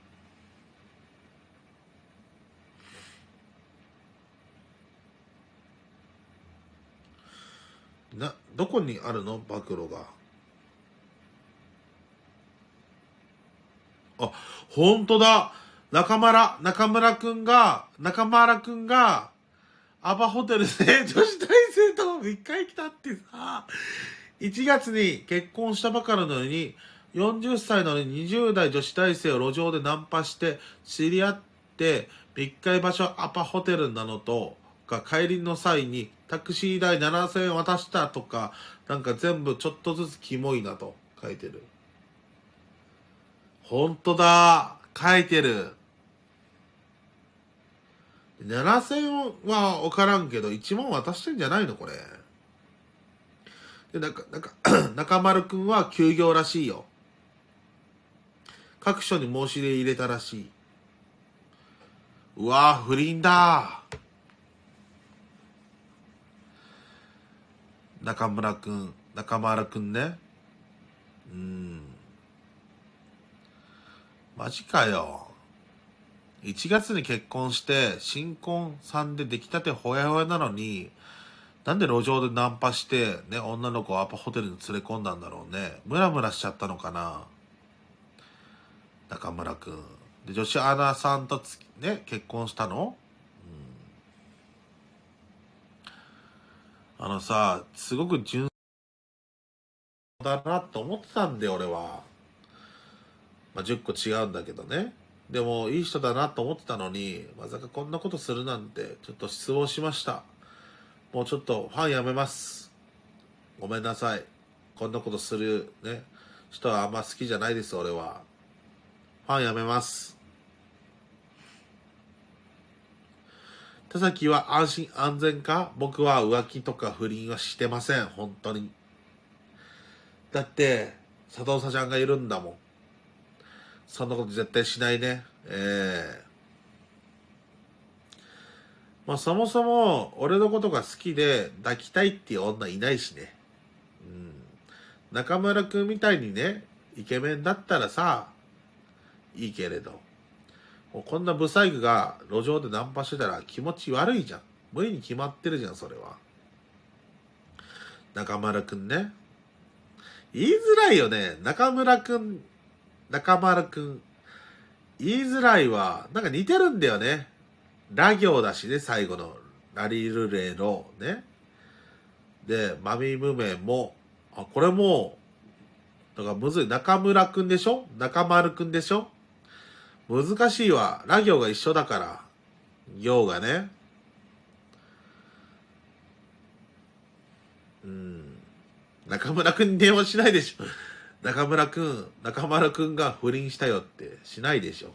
な、どこにあるの？暴露が。あ、本当だ。中村、中村くんが、中村くんが、アパホテルで女子大生と密会来たってさ、いちがつに結婚したばかりなのに、よんじゅっさいなのににじゅう代女子大生を路上でナンパして知り合って密会場所アパホテルなのとか、帰りの際にタクシー代ななせんえん渡したとか、なんか全部ちょっとずつキモいなと書いてる。ほんとだ。書いてる。 ななせんは分からんけど、いちまん渡してんじゃないのこれ。で、なんか、なんか、中丸くんは休業らしいよ。各所に申し出入れたらしい。うわぁ、不倫だ。中村くん、中丸くんね。うーん。マジかよ。いちがつに結婚して、新婚さんで出来たてほやほやなのに、なんで路上でナンパして、ね、女の子をアパホテルに連れ込んだんだろうね。ムラムラしちゃったのかな。中村くん。で、女子アナさんとつね、結婚したの、うん、あのさ、すごく純だなと思ってたんだよ、俺は。まあ、じゅっこ違うんだけどね。でも、いい人だなと思ってたのに、まさかこんなことするなんて、ちょっと失望しました。もうちょっとファンやめます。ごめんなさい。こんなことするね、人はあんま好きじゃないです、俺は。ファンやめます。田崎は安心安全か？僕は浮気とか不倫はしてません、本当に。だって、佐藤さちゃんがいるんだもん。そんなこと絶対しないね。ええー、まあそもそも、俺のことが好きで抱きたいっていう女いないしね。うん。中村くんみたいにね、イケメンだったらさ、いいけれど。こんなブサイクが路上でナンパしてたら気持ち悪いじゃん。無理に決まってるじゃん、それは。中村くんね。言いづらいよね。中村くん、中丸くん。言いづらいわ。なんか似てるんだよね。ラ行だしね、最後の。ラリルレロね。で、マミムメも、あ、これも、だからむずい。中村くんでしょ？中丸くんでしょ？難しいわ。ラ行が一緒だから。行がね。うん。中村くんに電話しないでしょ。中村くん、中丸くんが不倫したよってしないでしょ。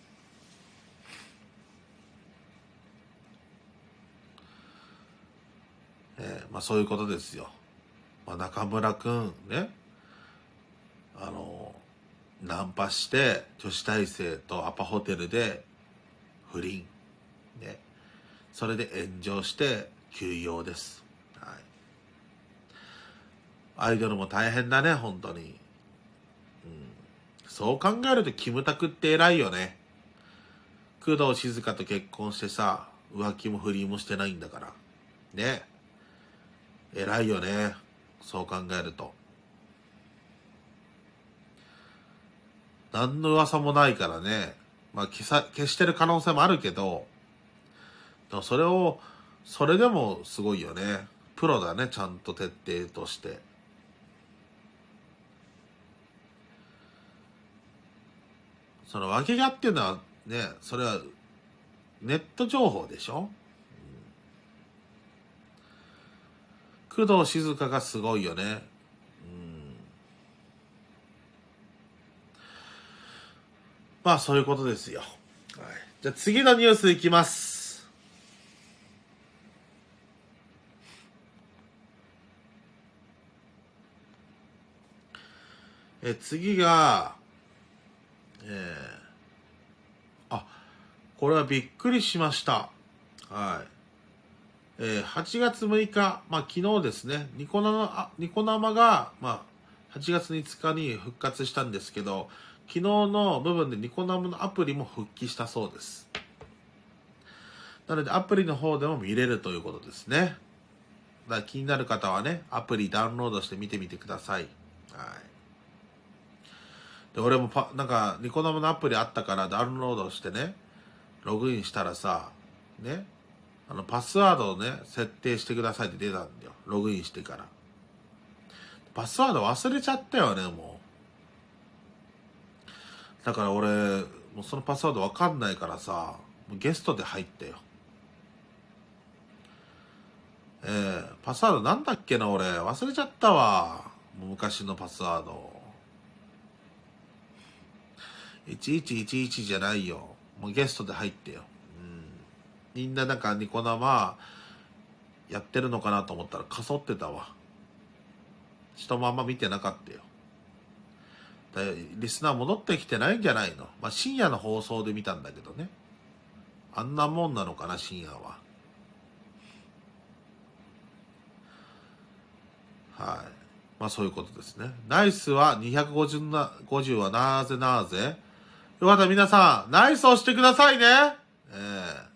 えー、まあそういうことですよ。まあ、中村くんね、あの、ナンパして女子大生とアパホテルで不倫。ね。それで炎上して休養です。はい。アイドルも大変だね、本当に。うん。そう考えるとキムタクって偉いよね。工藤静香と結婚してさ、浮気も不倫もしてないんだから。ね。偉いよね。そう考えると。何の噂もないからね。まあ消さ、消してる可能性もあるけど、でもそれを、それでもすごいよね。プロだね、ちゃんと徹底として。その訳がっていうのはね、それはネット情報でしょ、うん、工藤静香がすごいよね。うん、まあそういうことですよ。はい、じゃあ次のニュースいきます。え次が、えー、あ、これはびっくりしました。はい。えー、はちがつむいか、まあ昨日ですね、ニコ生、あニコ生が、まあはちがついつかに復活したんですけど、昨日の部分でニコ生のアプリも復帰したそうです。なのでアプリの方でも見れるということですね。だから気になる方はね、アプリダウンロードして見てみてください。はい。で、俺もパ、なんか、ニコ生のアプリあったからダウンロードしてね、ログインしたらさ、ね、あの、パスワードをね、設定してくださいって出たんだよ。ログインしてから。パスワード忘れちゃったよね、もう。だから俺、もうそのパスワードわかんないからさ、もうゲストで入ったよ。えー、パスワードなんだっけな、俺。忘れちゃったわ。もう昔のパスワード。いちいちいちいちじゃないよ。もうゲストで入ってよ。うん。 みんななんかニコ生やってるのかなと思ったらかそってたわ。人もあんま見てなかったよ。だリスナー戻ってきてないんじゃないの。まあ深夜の放送で見たんだけどね。あんなもんなのかな、深夜は。はい。まあそういうことですね。ナイスはにひゃくごじゅうな、ごじゅうはなぜなぜ。よかったら皆さん、ナイスをしてくださいね。えー、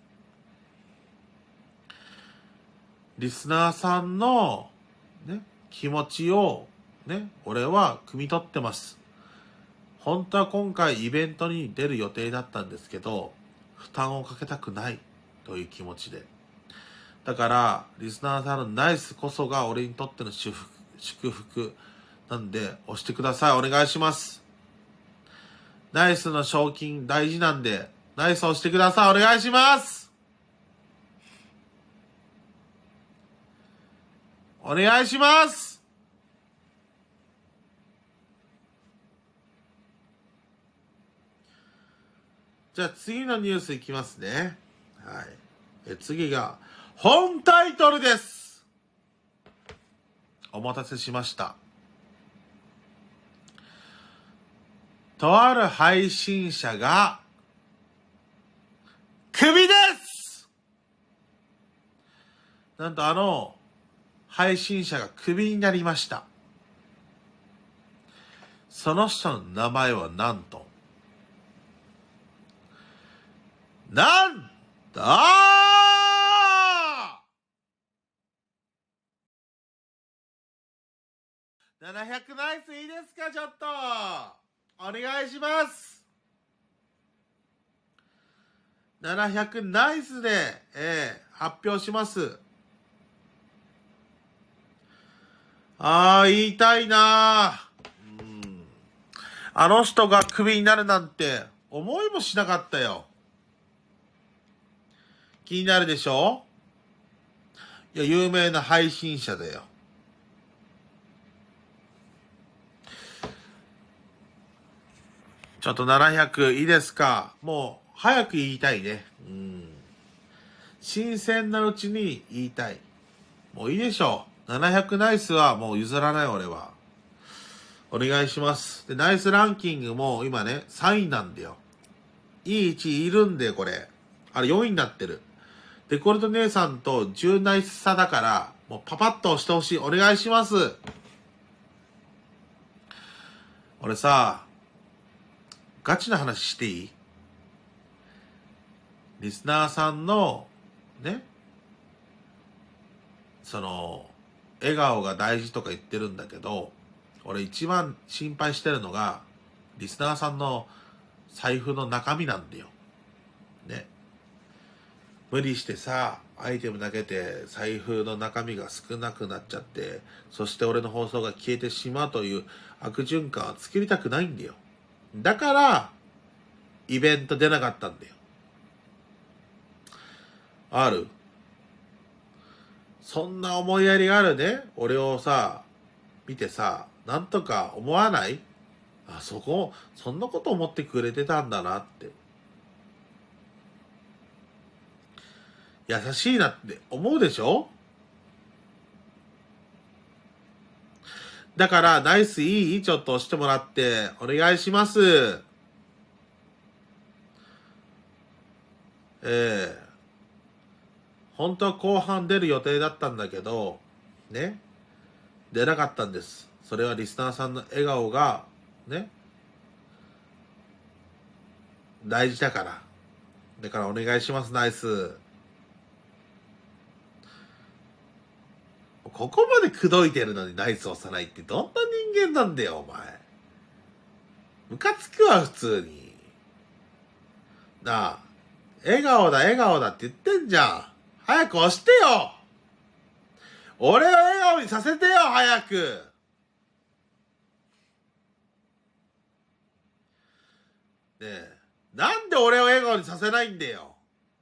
リスナーさんの、ね、気持ちを、ね、俺は汲み取ってます。本当は今回イベントに出る予定だったんですけど、負担をかけたくないという気持ちで。だから、リスナーさんのナイスこそが俺にとっての祝福、祝福なんで、押してください。お願いします。ナイスの賞金大事なんで、ナイス押してください。お願いします。お願いします。じゃあ次のニュースいきますね。はい。え次が、本タイトルです。お待たせしました。とある配信者が、クビです。なんとあの、配信者がクビになりました。その人の名前はなんと、なんだななひゃくナイスいいですか、ちょっと。お願いします。ななひゃくナイスで、えー、発表します。あー、言いたいなー。うん。あの人がクビになるなんて思いもしなかったよ。気になるでしょ？いや、有名な配信者だよ。ちょっとななひゃくいいですか？もう、早く言いたいね。うん。新鮮なうちに言いたい。もういいでしょう。ななひゃくナイスはもう譲らない俺は。お願いします。で、ナイスランキングも今ね、さんいなんだよ。いい位置いるんだよ、これ。あれよんいになってる。デコルト姉さんとじゅうナイス差だから、もうパパッと押してほしい。お願いします。俺さ、ガチな話していい？リスナーさんの、ね、その、笑顔が大事とか言ってるんだけど、俺一番心配してるのが、リスナーさんの財布の中身なんだよ。ね。無理してさ、アイテム投げて財布の中身が少なくなっちゃって、そして俺の放送が消えてしまうという悪循環を作りたくないんだよ。だから、イベント出なかったんだよ。ある？そんな思いやりがあるね、俺をさ、見てさ、なんとか思わない？あ、そこ、そんなこと思ってくれてたんだなって。優しいなって思うでしょ？だから、ナイスいい？ちょっと押してもらって、お願いします。ええ本当は後半出る予定だったんだけど、ね、出なかったんです。それはリスナーさんの笑顔が、ね、大事だから。だからお願いします、ナイス。ここまで口説いてるのにナイス押さないってどんな人間なんだよ、お前。ムカつくわ、普通に。なあ、笑顔だ、笑顔だって言ってんじゃん。早く押してよ。俺を笑顔にさせてよ、早く。ねえ、なんで俺を笑顔にさせないんだよ。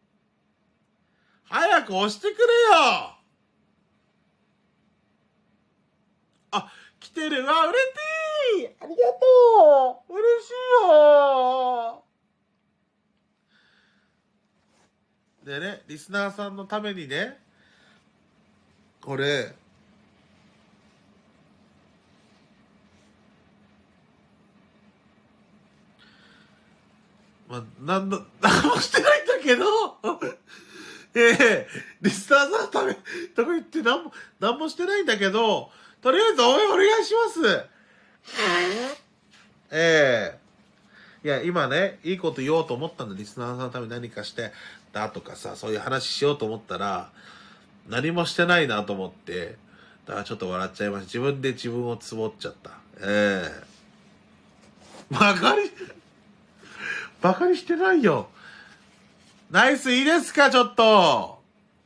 早く押してくれよ。あ、来てるわ、嬉しい。ありがとう。嬉しいよ。 でね、リスナーさんのためにね、これ、まあ、なんだ、なんもしてないんだけど、ええリスナーさんのため、とか言ってなんも、なんもしてないんだけど、とりあえず応援お願いします。ええいや、今ね、いいこと言おうと思ったんだ。リスナーさんのために何かしてだとかさ、そういう話しようと思ったら、何もしてないなと思って、だからちょっと笑っちゃいました。自分で自分をつぼっちゃった。ええバカに、バカにしてないよ。ナイスいいですか、ちょっと。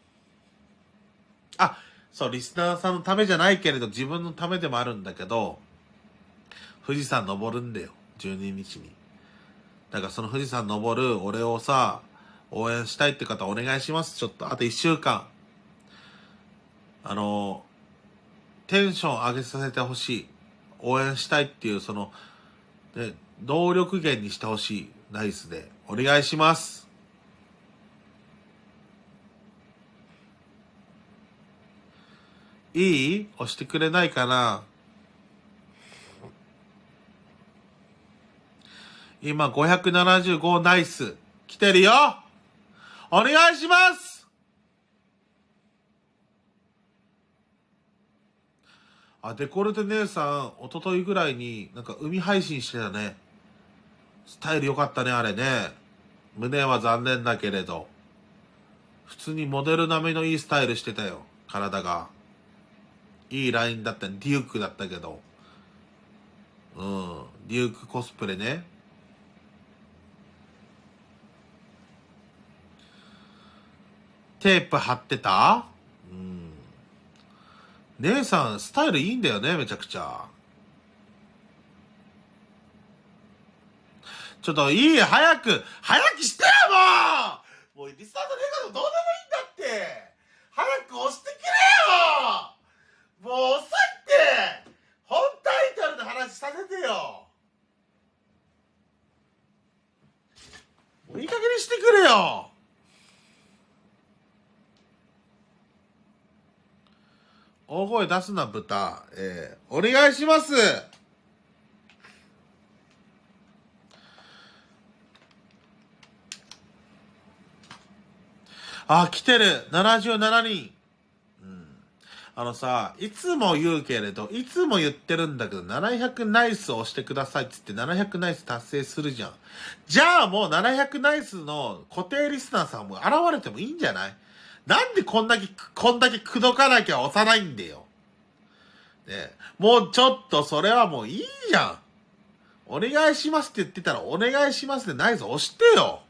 あ、そう、リスナーさんのためじゃないけれど、自分のためでもあるんだけど、富士山登るんだよ。じゅうににちに。だからその富士山登る俺をさ、応援したいって方お願いします。ちょっと、あといっしゅうかん。あの、テンション上げさせてほしい。応援したいっていう、その、ね、動力源にしてほしい。ナイスで。お願いします。いい？押してくれないかな？今ごひゃくななじゅうごナイス。来てるよ！お願いします！あ、デコルテ姉さん、一昨日ぐらいになんか海配信してたね。スタイル良かったね、あれね。胸は残念だけれど。普通にモデル並みのいいスタイルしてたよ。体が。いいラインだった。デュークだったけど。うん。デュークコスプレね。テープ貼ってた？うん。姉さん、スタイルいいんだよね、めちゃくちゃ。ちょっといい、早く、早くしてよ、もうもうリスタートレガードどうでもいいんだって早く押してくれよもう遅いって本タイトルの話させてよもういい加減にしてくれよ大声出すな、豚。えー、お願いします。あ、来てる。ななじゅうななにん。うん。あのさ、いつも言うけれど、いつも言ってるんだけど、ななひゃくナイス押してくださいっつってななひゃくナイス達成するじゃん。じゃあもうななひゃくナイスの固定リスナーさんも現れてもいいんじゃない？なんでこんだけ、こんだけ口説かなきゃ押さないんだよ。ね、もうちょっとそれはもういいじゃん。お願いしますって言ってたらお願いしますでナイス押してよ。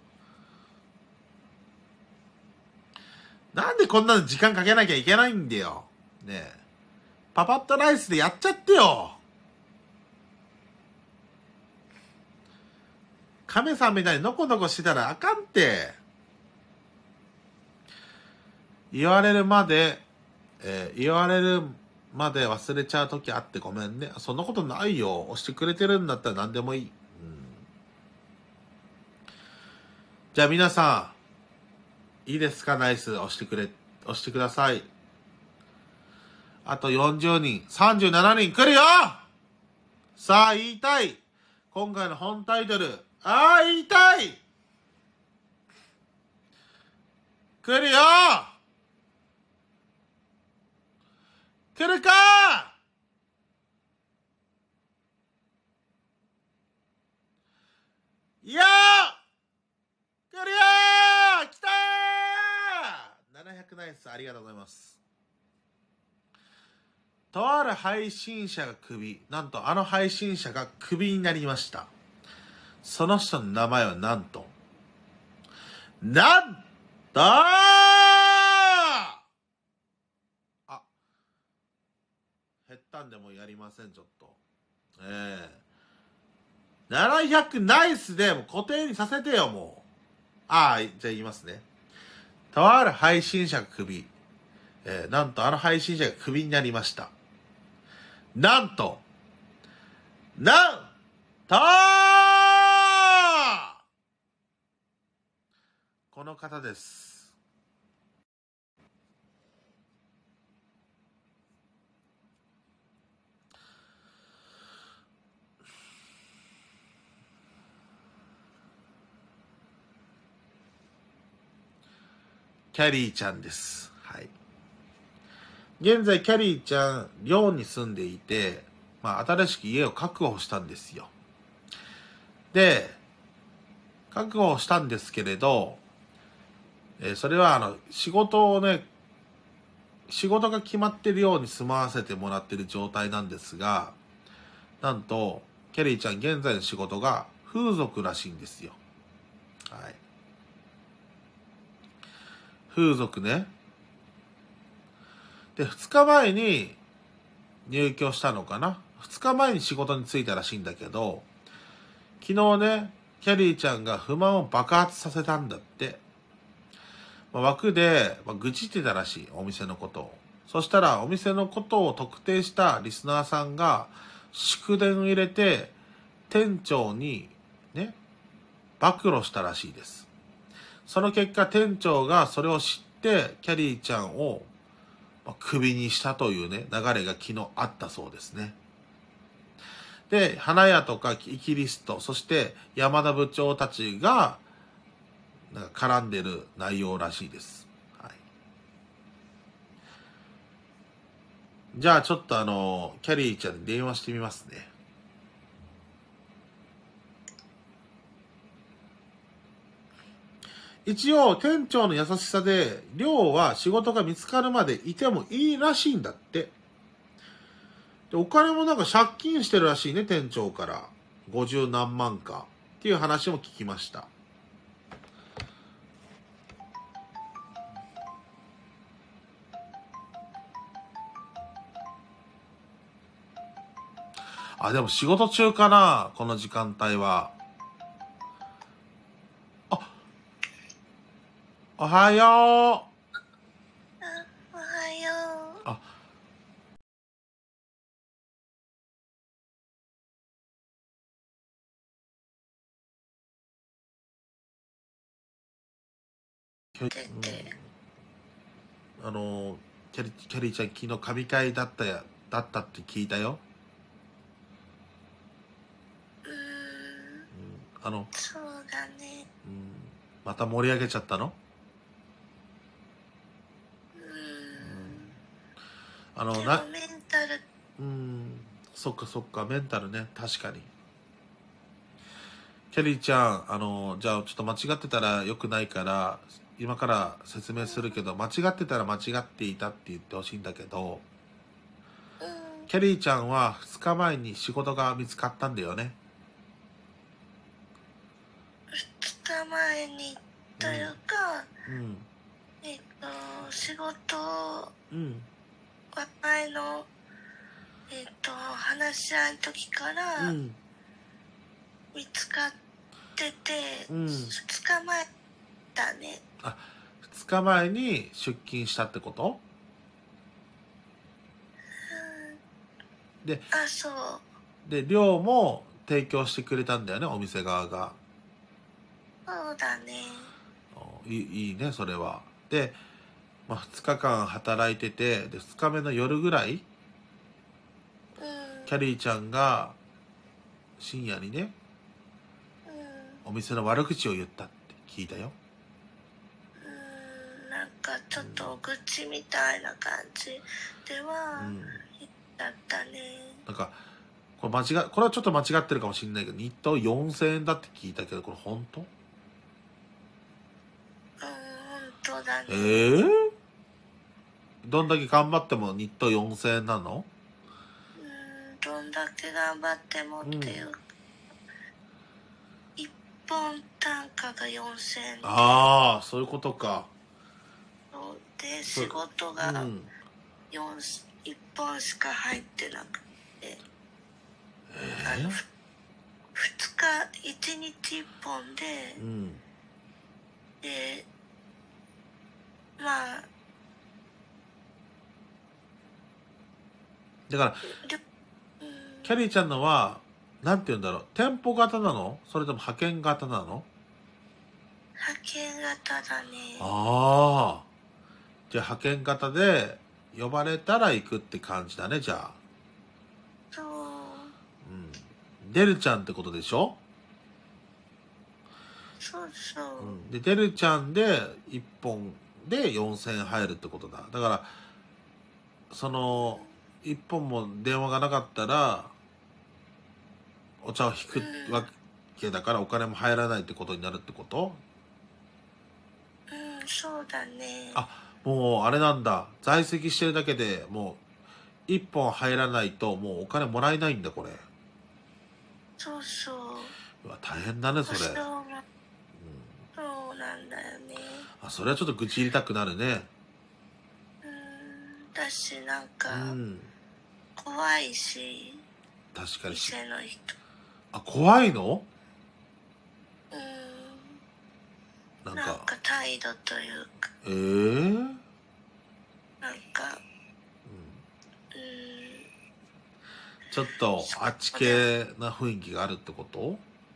なんでこんなの時間かけなきゃいけないんだよ。ねえ。パパッとライスでやっちゃってよ。亀さんみたいにノコノコしてたらあかんって。言われるまで、えー、言われるまで忘れちゃう時あってごめんね。そんなことないよ。押してくれてるんだったら何でもいい。うん、じゃあ皆さん、いいですか？ナイス。押してくれ、押してください。あとよんじゅうにん、さんじゅうななにん来るよ！さあ、言いたい。今回の本タイトル。ああ、言いたい！来るよ！来るか！いやー！来るよー！来たー！ ななひゃく ナイス、ありがとうございます。とある配信者がクビ。なんとあの配信者がクビになりました。その人の名前はなんと。なんとあ、減ったんでもうやりません、ちょっと。ええー。ななひゃくナイスでもう固定にさせてよ、もう。ああ、じゃあ言いますね。とある配信者がクビ。えー、なんとあの配信者がクビになりました。なんと、なんとここの方です。キャリーちゃんです。はい。現在キャリーちゃん、寮に住んでいて、まあ新しく家を確保したんですよ。で、確保したんですけれど、えーそれはあの、仕事をね、仕事が決まってるように住まわせてもらってる状態なんですが、なんと、キャリーちゃん現在の仕事が風俗らしいんですよ。はい。風俗ね。で、二日前に入居したのかな。二日前に仕事に就いたらしいんだけど、昨日ね、キャリーちゃんが不満を爆発させたんだって。まあ、枠で、まあ、愚痴ってたらしい、お店のことを。そしたら、お店のことを特定したリスナーさんが、祝電を入れて、店長に、ね、暴露したらしいです。その結果、店長がそれを知って、キャリーちゃんを、まあ、クビにしたというね、流れが昨日あったそうですね。で、花屋とかイキリスト、そして山田部長たちが、なんか絡んでる内容らしいです。はい。じゃあちょっとあの、キャリーちゃんに電話してみますね。一応、店長の優しさで、寮は仕事が見つかるまでいてもいいらしいんだって。で、お金もなんか借金してるらしいね、店長から。五十何万か。っていう話も聞きました。あ、でも仕事中かな、この時間帯は。あ、おはよう。 あ、おはよう。 あ、 出て、 うん、あの、キャリ、キャリーちゃん昨日神会だったや、だったって聞いたよ。 うーん、 うん、あの、 そうだね。 うん、また盛り上げちゃったの？ うーん、 あの、 でもな、 メンタル、 うん、そっかそっか、メンタルね、確かに。キャリーちゃん、あの、じゃあちょっと間違ってたら良くないから、今から説明するけど、間違ってたら間違っていたって言ってほしいんだけど、 うん、 キャリーちゃんはふつかまえに仕事が見つかったんだよね。 二日前にというか、 うん。 えっと、仕事うん。 は前の、えっと、話し合いの時かうらん。 見つかってて、 うん。 二日前だね。 あ、ふつかまえに出勤したってこと？ うん、 で、 あ、そう。 で、量も提供してくれたんだよね、お店側が。 そうだね。 おいい、いいね、それは。で、まあ、ふつかかん働いてて、で、ふつかめの夜ぐらい、 うん、 キャリーちゃんが深夜にね、 うん。 お店の悪口を言ったって聞いたよ。 うーん、なんかちょっと愚痴みたいな感じでうはん。 だったね。 なんか、これ間違、これはちょっと間違ってるかもしれないけど、日当よんせんえんだって聞いたけど、これ本当？ うん、本当だね。 ええー、どんだけ頑張っても日当よんせんえんなの？ うん、どんだけ頑張ってもっていう、うん、一本単価がよんせんえんで、 ああ、そういうことか。 で、仕事がよん、いっぽんしか入ってなくて、 えあの、ふつか、いちにちいっぽんで、 うん、 で、まあ、 だから、キャリーちゃんのは、なんて言うんだろう、店舗型なの？それとも派遣型なの？ 派遣型だね。 ああ。じゃあ派遣型で呼ばれたら行くって感じだね、じゃあ。 そう。 うん。デルちゃんってことでしょ？ そうそう。 うん。で、デルちゃんでいっぽんでよんせんえん入るってことだ。だから、その、いっぽんも電話がなかったら、お茶を引くうんわけだからお金も入らないってことになるってこと？ うん、そうだね。 あ、もうあれなんだ。在籍してるだけでもういっぽん入らないともうお金もらえないんだ、これ。 そうそう。 うわ、大変だね、それ。 そううん。 そうなんだよね。 あ、それはちょっと愚痴入りたくなるね。 うん、だしなんうかん。 怖いし、 確かにし。 店の人。 あ、怖いの？ うん、 なんか。 なんか態度というか、 ええー、 なんか、 うん、 うん、 ちょっとあっち系な雰囲気があるってこと？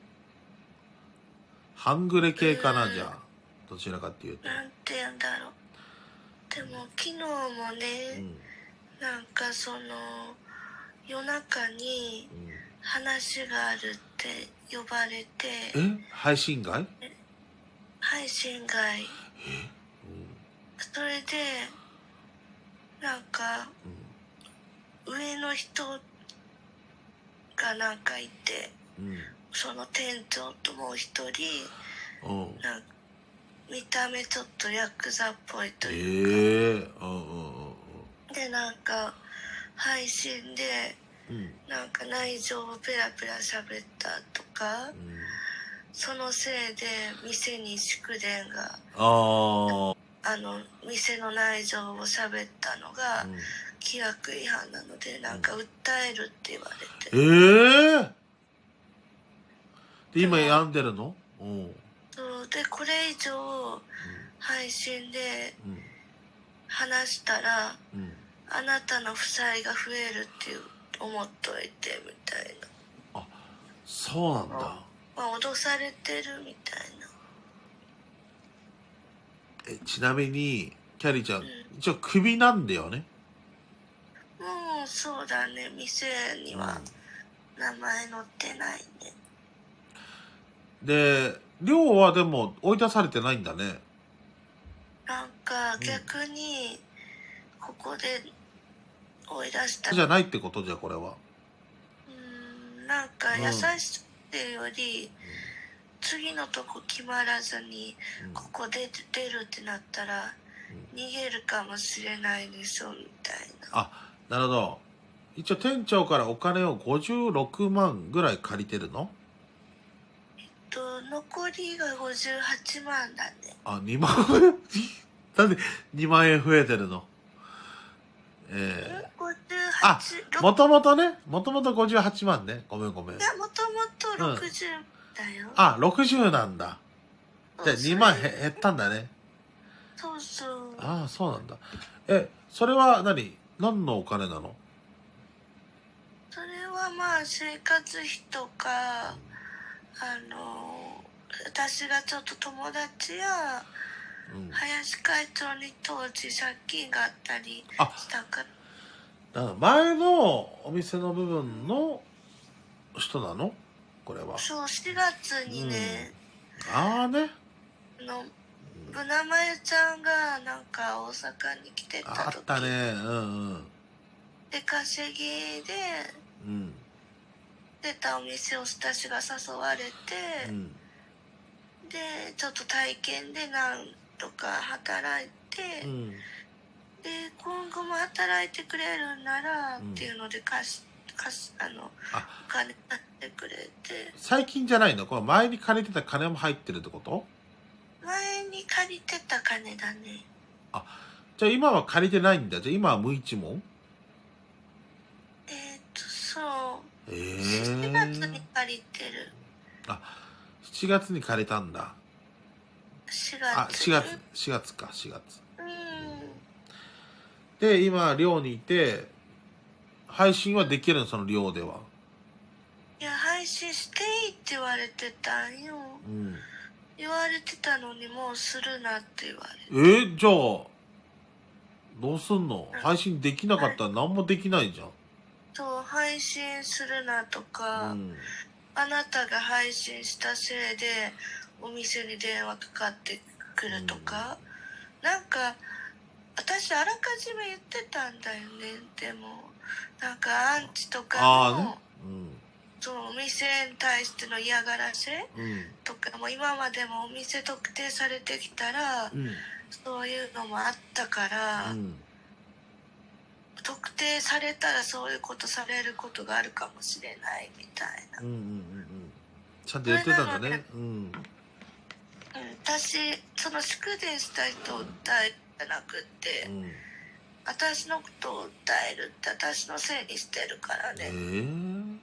半グレ系かな、じゃあ。どちらかっていうと。 なんて言うんだろう。でも昨日もね、 うん。 なんかその夜中にうん、 話があるって呼ばれて、 え、配信外？ 配信外。 え、 それでなんか上の人がなんかいて、 うん。 その店長ともう一人、 うん。うん。 なんか見た目ちょっとヤクザっぽいとええいうか、 ー、うんうんうんでなんか配信でうん。 なんか内情をペラペラ喋ったとか、 うん。 そのせいで店に祝電が、 ああ。 あの店の内情を喋ったのがうん、 規約違反なのでなんか訴えるって言われて、 ええー、で今病んでるの？うん。 そうでこれ以上配信でうん。 話したらうん。 あなたの負債が増えるっていう思っといてみたいな。 あ、そうなんだ。 まあ脅されてるみたいな。 え、ちなみにキャリーちゃん、 うん、 一応クビなんだよね。 もうそうだね、店には名前載ってないね。 で、寮はでも追い出されてないんだね。 なんか逆にここで追い出した、 じゃないってことじゃ、これは。 うーん、なんか優しさっていうより、次のとこ決まらずにここで出るってなったら逃げるかもしれないでしょみたいな。 あ、なるほど。一応店長からお金をごじゅうろくまんぐらい借りてるの？ えっと残りがごじゅうはちまんだね。 あ、にまん円なんでにまん円増えてるの？ええー。 ごじゅうはち、 あ、もともとね、もともとごじゅうはちまんね。ごめんごめん。 いや、もともとろくじゅうだよ。 あ、ろくじゅうなんだ。じゃあにまんへ減ったんだね。 そうそう。 ああ、そうなんだ。え、それは何？何のお金なの？ それはまあ生活費とか、あの私がちょっと友達や、うん、林会長に当時借金があったりしたから。 だから前のお店の部分の人なの？これは。 そう、しがつにね、 うん、ああね、 のブナマユちゃんがなんか大阪に来てた時、 あったね、うんうん、 で稼ぎで、うん、出たお店を私が誘われて、うん、でちょっと体験で何とか働いて、うん、で今後も働いてくれるんなら、うん、っていうので貸し貸しあのあお金貸してくれて。 最近じゃないの？この前に借りてた金も入ってるってこと？ 前に借りてた金だね。 あ、じゃあ今は借りてないんだ。じゃあ今は無一文？ えー、っとそう、 えー、 しちがつに借りてる。 あ、しちがつに借りたんだ。 しがつ。 あ、しがつ、しがつか、しがつ。 うん。 で、今、寮にいて、配信はできるの？その寮では。 いや、配信していいって言われてたんよ。 うん。 言われてたのにもうするなって言わえれて。 ー、じゃあ、どうすんの？配信できなかったら何もできないじゃん。 そう、配信するなとか、 うん。 あなたが配信したせいでお店に電話かかってくるとか、なんか私あらかじめ言ってたんだよね。でもなんかアンチとかの、 ああね。 そのお店に対しての嫌がらせうん。うん。 とかも今までもお店特定されてきたら、 うん。 そういうのもあったから、 うん。 特定されたらそういうことされることがあるかもしれないみたいな。 うんうんうんうん。ちゃんと言ってたんだね。うん。 うん、私その祝電した人を訴えてなくって、 うん、 私のことを訴えるって私のせいにしてるからね。 えー、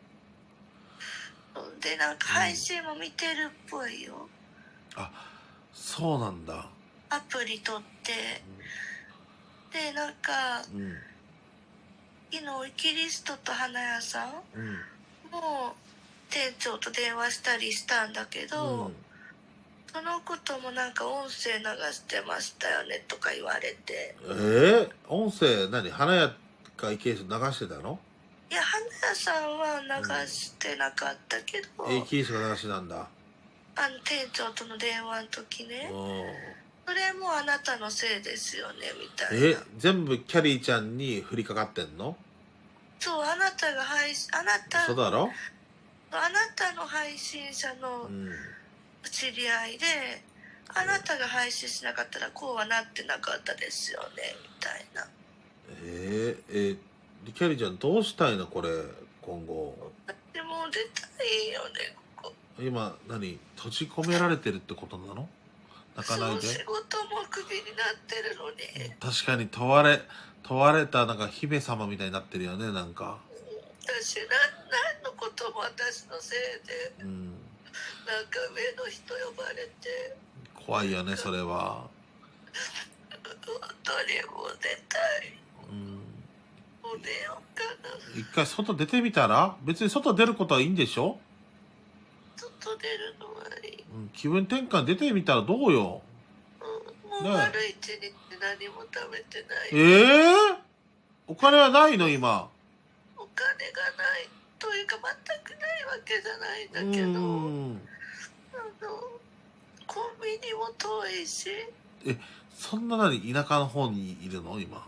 でなんか配信も見てるっぽいよ。 あ、そうなんだ。 アプリ取って、でなんか、 うん、 昨日キリストと花屋さんうん、 も店長と電話したりしたんだけど、 うん、 そのこともなんか音声流してましたよねとか言われて。 えー、音声何？花屋かイケイス流してたの？ いや花屋さんは流してなかったけど、 え、イケイスが流してたんだ。 あの店長との電話の時ね、 うん。 それもあなたのせいですよねみたいえ、 な。 全部キャリーちゃんに降りかかってんの？ そう、あなたが配信、あなたそうだろ？ あなたの配信者のうん。 知り合いで、あなたが配信しなかったらこうはなってなかったですよねみたいな。 えー、えー、キャリーちゃんどうしたいのこれ今後？ でも出たいよねここ。 今何閉じ込められてるってことなの？泣かないで。 そう、仕事もクビになってるのに。 確かに問われ問われたなんか姫様みたいになってるよね、なんか。 私何何のことも私のせいで、 うん。 なんか上の人呼ばれて。 怖いよね、それは。 本当にもう出たい。 うん。 もう出ようかな。 一回外出てみたら？別に外出ることはいいんでしょ？ 外出るのはいい。 うん、気分転換出てみたらどうよ。 うん、もう丸一日何も食べてない。 ええー、お金はないの今？ お金がないというか全くないわけじゃないんだけど、 うん。 あのコンビニも遠いし。 え、そんな何田舎の方にいるの今？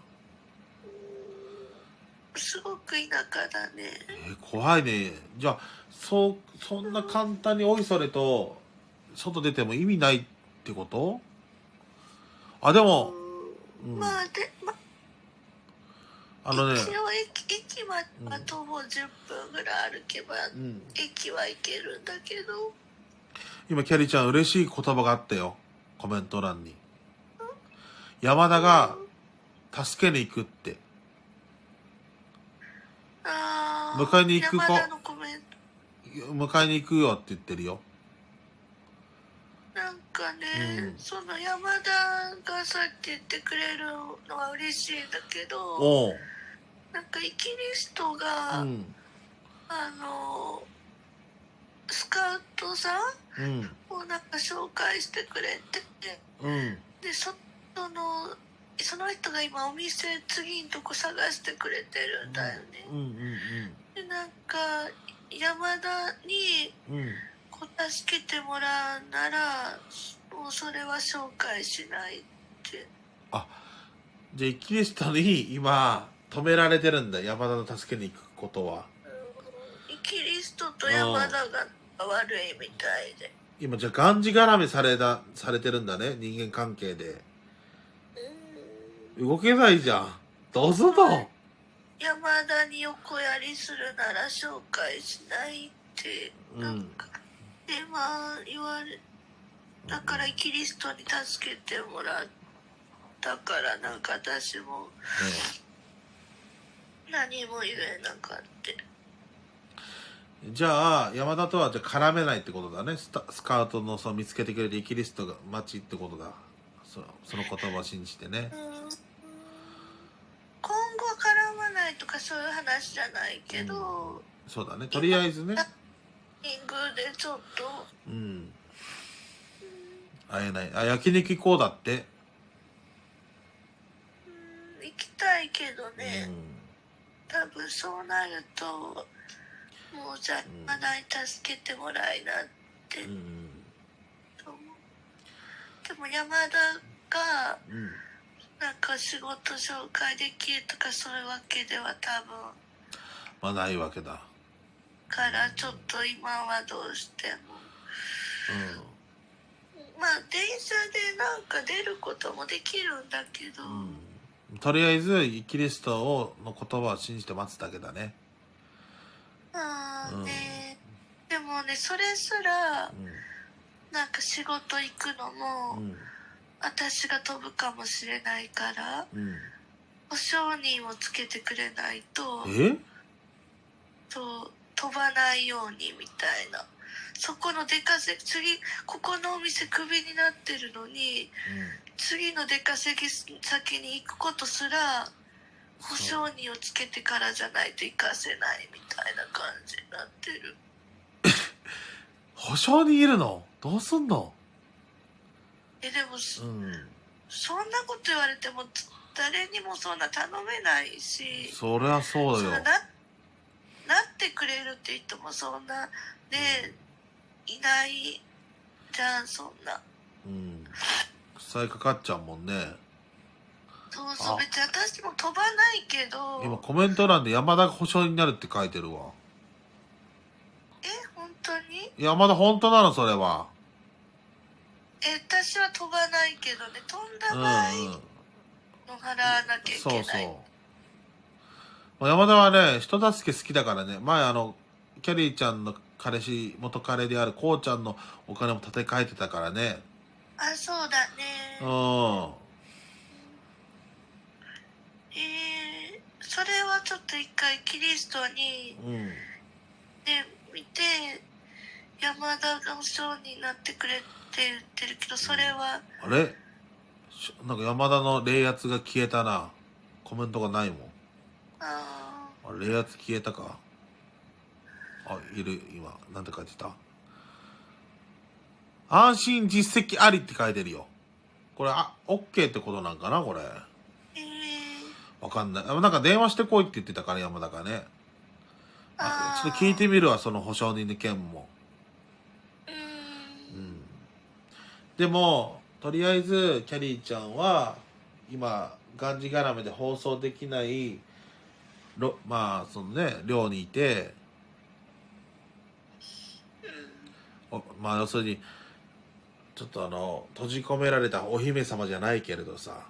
すごく田舎だね。 えー、怖いね。じゃあそうそんな簡単においそれと外出ても意味ないってこと？あ、でも、うん、 まあで、まあのね、 一応駅駅までは徒歩じゅっぷんぐらい歩けば、うん、駅は行けるんだけど。 今キャリーちゃん嬉しい言葉があったよ、コメント欄に。山田が助けに行くって。 あ迎えに行く子、 山田のコメント。 迎えに行くよって言ってるよ。 なんかね、うん、その山田がさっき言ってくれるのは嬉しいんだけど、 おなんかイキリストが、うん、あのスカウトさんをなんか紹介してくれてて、うん、でそのその人が今お店次のとこ探してくれてるんだよね。うんうんうん、でなんか山田に、うん助けてもらうならもうそれは紹介しないって。あ、 じゃあイキリストに今止められてるんだ、山田の助けに行くことは。 イキリストと山田が悪いみたいで、 今じゃあがんじがらめされたされてるんだね、人間関係で。動けないじゃん、どうぞと。 山田に横やりするなら紹介しないってなんか、うんでまあ言われだからイキリストに助けてもらったからなんか私も何も言えなかった。 じゃあ山田とはじゃあ絡めないってことだね。スタスカウトのその見つけてくれるイキリストが待ちってことだ。そのその言葉を信じてね。うん、今後絡まないとかそういう話じゃないけど、うん、 そうだね、とりあえずね。 イングでちょっと、 うん、 会えない。あ、焼肉行こうだって。 うん、行きたいけどうね、 ん。 多分そうなるともうじゃあない、助けてもらいなってうん。 と思う。でも山田がうん。 なんか仕事紹介できるとかそういうわけでは多分まあないわけだ。 からちょっと今はどうしても、 うまあ電車でなんか出ることもできるんだけど、 ん。うん。とりあえず、キリストをの言葉を信じて待つだけだね。 まあうん。 ね、でもねそれすらうん。 なんか仕事行くのも、 うん。 私が飛ぶかもしれないからうん。 保証人をつけてくれないとえ？ そう飛ばないようにみたいな。そこの出稼ぎ次ここのお店クビになってるのに次の出稼ぎ先に行くことすら保証人をつけてからじゃないと行かせないみたいな感じになってる。 保証にいるの？どうすんの？ えでも、 うん。 そんなこと言われても誰にもそんな頼めないし、 そりゃそうだよ。 そんななってくれるって人もそんなねいないじゃん、そんな。 うん。臭いかかっちゃうもんね。 そうそう、 あ、 別に私も飛ばないけど。 今コメント欄で山田が保証になるって書いてるわ。 え、本当に？ 山田本当なのそれは。 え、私は飛ばないけどね、飛んだ場合うんうん。 の払わなきゃいけない。 そうそう。山田はね、人助け好きだからね、前あの、キャリーちゃんの彼氏、元彼であるこうちゃんのお金も立て替えてたからね。 あ、そうだね。 うん。 えー、それはちょっと一回キリストに、 うん。 ね、見て、山田が保証になってくれって言ってるけど、それは。 あれなんか山田の冷圧が消えたな。コメントがないもん。 ああれ冷圧消えたか。あ、いる、今。なんて書いてた？安心実績ありって書いてるよ。これ、あ、OK ってことなんかなこれ。 ー、えー、 わかんない。なんか電話してこいって言ってたから、山田がね。あ、ちょっと聞いてみるわ、その保証人の件も。 うーん。 うん。でも、とりあえず、キャリーちゃんは、今、がんじがらめで放送できない、ろまあ、そのね、寮にいて、おまあ、要するに、ちょっとあの、閉じ込められたお姫様じゃないけれどさ、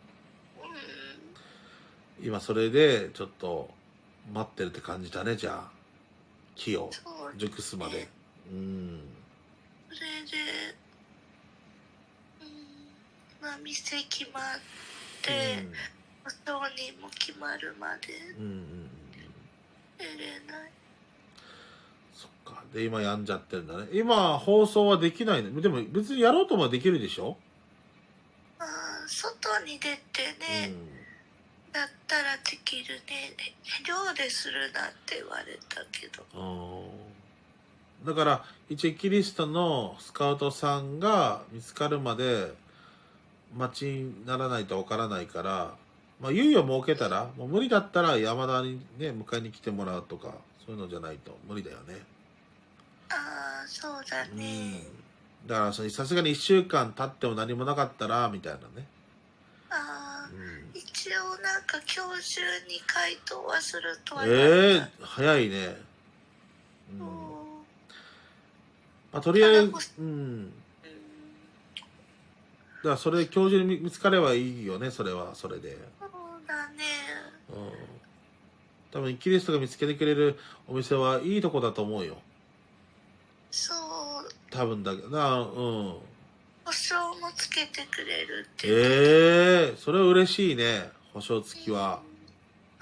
今それで、ちょっと、待ってるって感じだね、じゃあ。木を熟すまで。うん。 それで、うん、まあ店決まって、保証人も決まるまでうんうんうん。 出れない。 そっか。で、今やんじゃってるんだね。今、放送はできないの。でも別にやろうともできるでしょ？ まあ、外に出てね、うん、だったらできるね。寮でするなって言われたけど。 うん。だから、一応キリストのスカウトさんが見つかるまで、待ちにならないとわからないから、まあ、猶予設けたら、もう無理だったら山田にね、迎えに来てもらうとか、そういうのじゃないと無理だよね。 ああ、そうだね。 うん。だから、さすがにいっしゅうかん経っても何もなかったら、みたいなね。 ああ、うん、一応なんか今日中に回答はするとは言われた。ええー、早いね。うん。まあ、とりあえず、うん。だからそれ今日中に見つかればいいよね、それは、それで。 そうだね。 うん。多分、キリストが見つけてくれるお店はいいとこだと思うよ。 そう。 多分だけどな、うん。保証もつけてくれるってええー、それは嬉しいね、保証付きは。うん、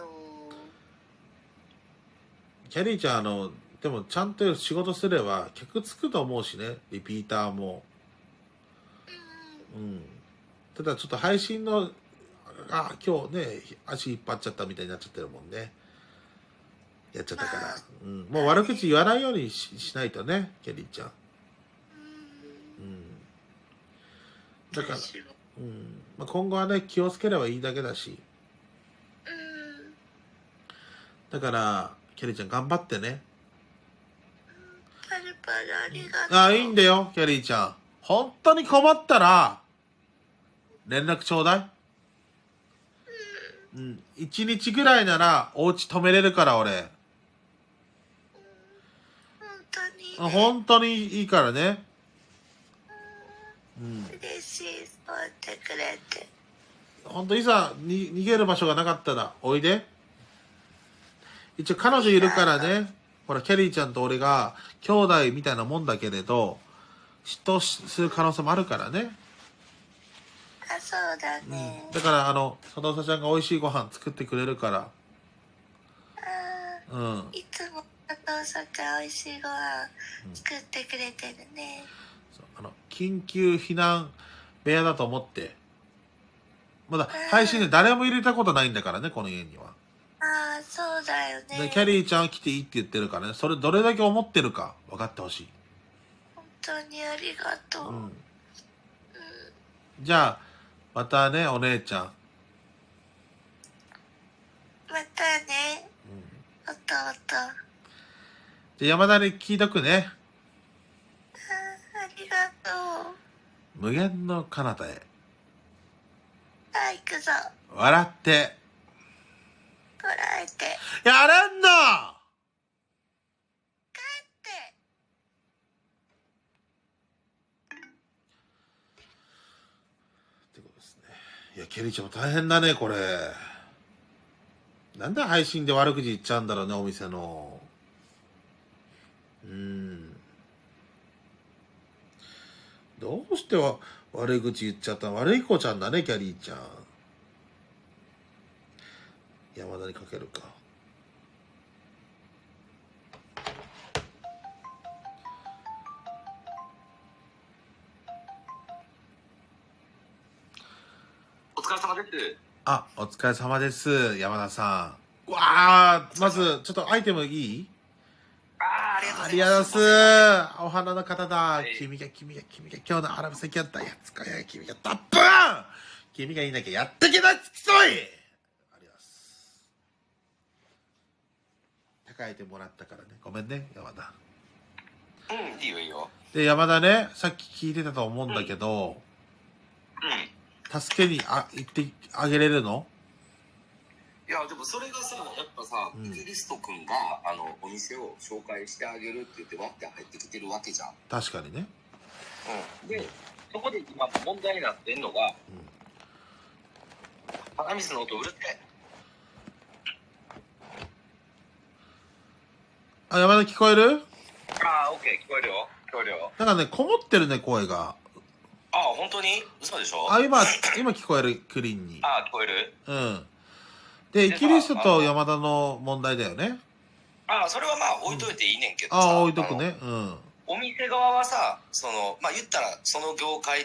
キャリーちゃん、あの、でもちゃんと仕事すれば客つくと思うしね、リピーターも。うん。ただちょっと配信の、あ、今日ね、足引っ張っちゃったみたいになっちゃってるもんね。やっちゃったから。うん。もう悪口言わないように し, しないとね、キャリーちゃん。うん。 だから、 私もうんまあ、今後はね気をつければいいだけだし、 うんだからキャリーちゃん頑張ってね。 パルパルありがとう。 ああいいんだよキャリーちゃん、本当に困ったら連絡ちょうだい。うん、一日ぐらいならお家止めれるから俺。 本当に、ね、 本当にいいからね。うん。 嬉しい、そう言ってくれて。 本当いざに逃げる場所がなかったらおいで。一応彼女いるからね。ほらキャリーちゃんと俺が兄弟みたいなもんだけれど嫉妬する可能性もあるからね。 あ、そうだね、 うん、だからあの佐藤ちゃんが美味しいご飯作ってくれるから。 あうん。 いつも佐藤さんが美味しいご飯作ってくれてるね。 そうあの緊急避難部屋だと思って。まだ配信で誰も入れたことないんだからねこの家には。 ああ、そうだよね。 でキャリーちゃんは来ていいって言ってるからね、それどれだけ思ってるか分かってほしい。 本当にありがとう。 うん。 うん、 じゃあまたねお姉ちゃん。 またね、 うん、 弟。 じゃあ山田に聞いとくね。 あありがとう。 無限の彼方へ。 はい、行くぞ。 笑ってこらえて。 やれんの。 帰って。 ってことですね。いやケリーちゃんも大変だねこれ。なんで配信で悪口言っちゃうんだろうねお店の。うーん。どうしては悪口言っちゃったの。悪い子ちゃんだねキャリーちゃん。山田にかけるか。 お疲れ様です。 あ、お疲れ様です。山田さん。わあ、まず、ちょっとアイテムいい？ ああ、ありがとうあございま。 りがとうございます。お花の方だ。 はい君が、君が、君が、今日のアラブ先やったやつかや、君が、タップーン君がいなきゃやってけないつきそい。ありがとうございます。高いてもらったからね。ごめんね、山田。 うん、いいよいいよ。 で、山田ね、さっき聞いてたと思うんだけど、 うん。 助けにあ行ってあげれるの？ いや、でもそれがさ、やっぱさ、 うんイギリスト君が、あの、お店を紹介してあげるって言って、わって入ってきてるわけじゃん。 確かにね。 うん。で、そこで今問題になってんのが、 うん、 鼻水の音うるって。 あ、山田聞こえる？ ああ、オッケー、聞こえるよ。聞こえるよ。 なんかね、こもってるね、声が。 ああ、本当に嘘でしょ？ あ、今、今聞こえる、クリーンに。 ああ、聞こえる？ うん。で、イギリスと山田の問題だよね。 ああ、それはまあ置いといていいねんけどさ。 ああ、置いとくね。うん。 お店側はさ、その、まあ言ったら、その業界って、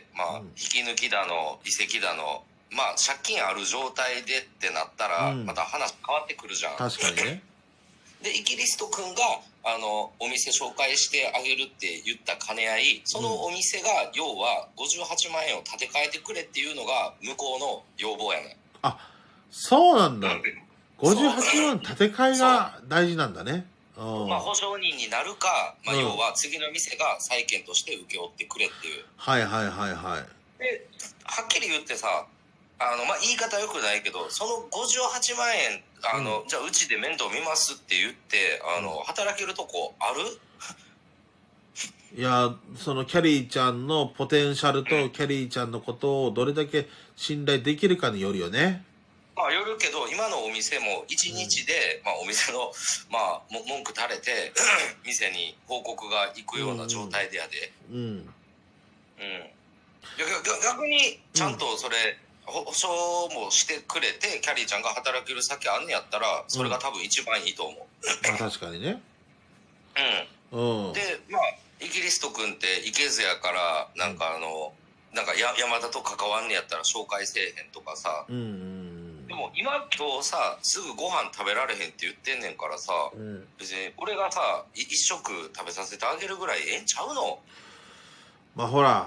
まあ、 うん引き抜きだの、移籍だの、まあ、借金ある状態でってなったら、 うんまた話変わってくるじゃん。 確かにね。 で、イギリスト君が、あの、お店紹介してあげるって言った兼ね合い、そのお店が、要は、ごじゅうはちまんえんを立て替えてくれっていうのが、向こうの要望やねん。 あ、そうなんだ。 なんでごじゅうはちまん建て替えが大事なんだね。うん。 まあ、保証人になるか、まあ、 うん要は、次の店が債権として請け負ってくれっていう。 はいはいはいはい。 で、はっきり言ってさ、あの、まあ、言い方よくないけど、そのごじゅうはちまんえん、あの、 うじゃあうちで面倒見ますって言って、あの、働けるとこある？ いや、そのキャリーちゃんのポテンシャルとキャリーちゃんのことをどれだけ信頼できるかによるよね。 まあ、よるけど、今のお店もいちにちで、まあ、お店の、まあ、も文句垂れて、店に報告が行くような状態でやで。 うん。 うん。いや逆逆に、ちゃんとそれ、保証もしてくれて、キャリーちゃんが働ける先あんねやったら、それが多分一番いいと思う。 まあ確かにね。 うん。 うん。 で、まあ、イギリスト君っていけずやから、なんかあの、なんかや山田と関わんねやったら紹介せえへんとかさ。 うんうんでも今今日さ、すぐご飯食べられへんって言ってんねんからさ、 うん。うん。 別に俺がさ、い一食食べさせてあげるぐらいええんちゃうの？ まあほら、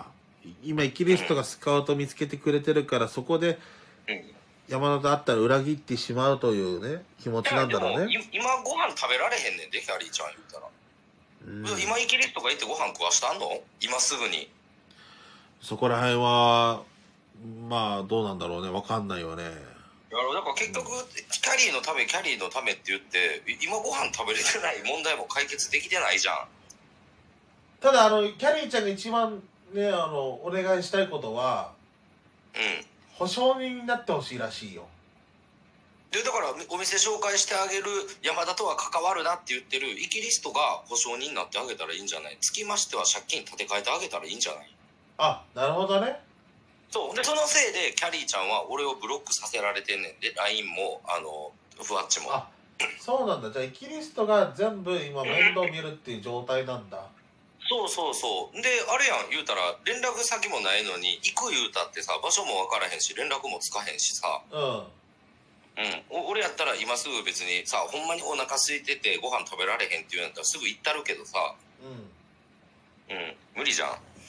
今イキリストがスカウト見つけてくれてるから、そこでうん山田と会ったら裏切ってしまうというね気持ちなんだろういやでもね。 い今ご飯食べられへんねんで、キャリーちゃん言うたら、 うん、 今イキリストが行ってご飯食わしたんの今すぐに。 そこら辺はまあどうなんだろうね、わかんないよね。 だから結局キャリーのためキャリーのためって言って今ご飯食べれてない問題も解決できてないじゃん。 ただあのキャリーちゃんが一番ねあのお願いしたいことはうん保証人になってほしいらしいよ。 でだからお店紹介してあげる山田とは関わるなって言ってるイキリストが保証人になってあげたらいいんじゃない。つきましては借金立て替えてあげたらいいんじゃない。 あ、なるほどね。 そうでそのせいでキャリーちゃんは俺をブロックさせられてんねんで、 ライン もあのふわっちも。 あ、そうなんだ。じゃあイキリストが全部今面倒見るっていう状態なんだ。 そうそうそうであれやん言うたら連絡先もないのに行く言うたってさ場所も分からへんし連絡もつかへんしさ。 うん。 うん、お俺やったら今すぐ別にさほんまにお腹空いててご飯食べられへんって言うんやったらすぐ行ったるけどさ、 うん。 うん無理じゃん。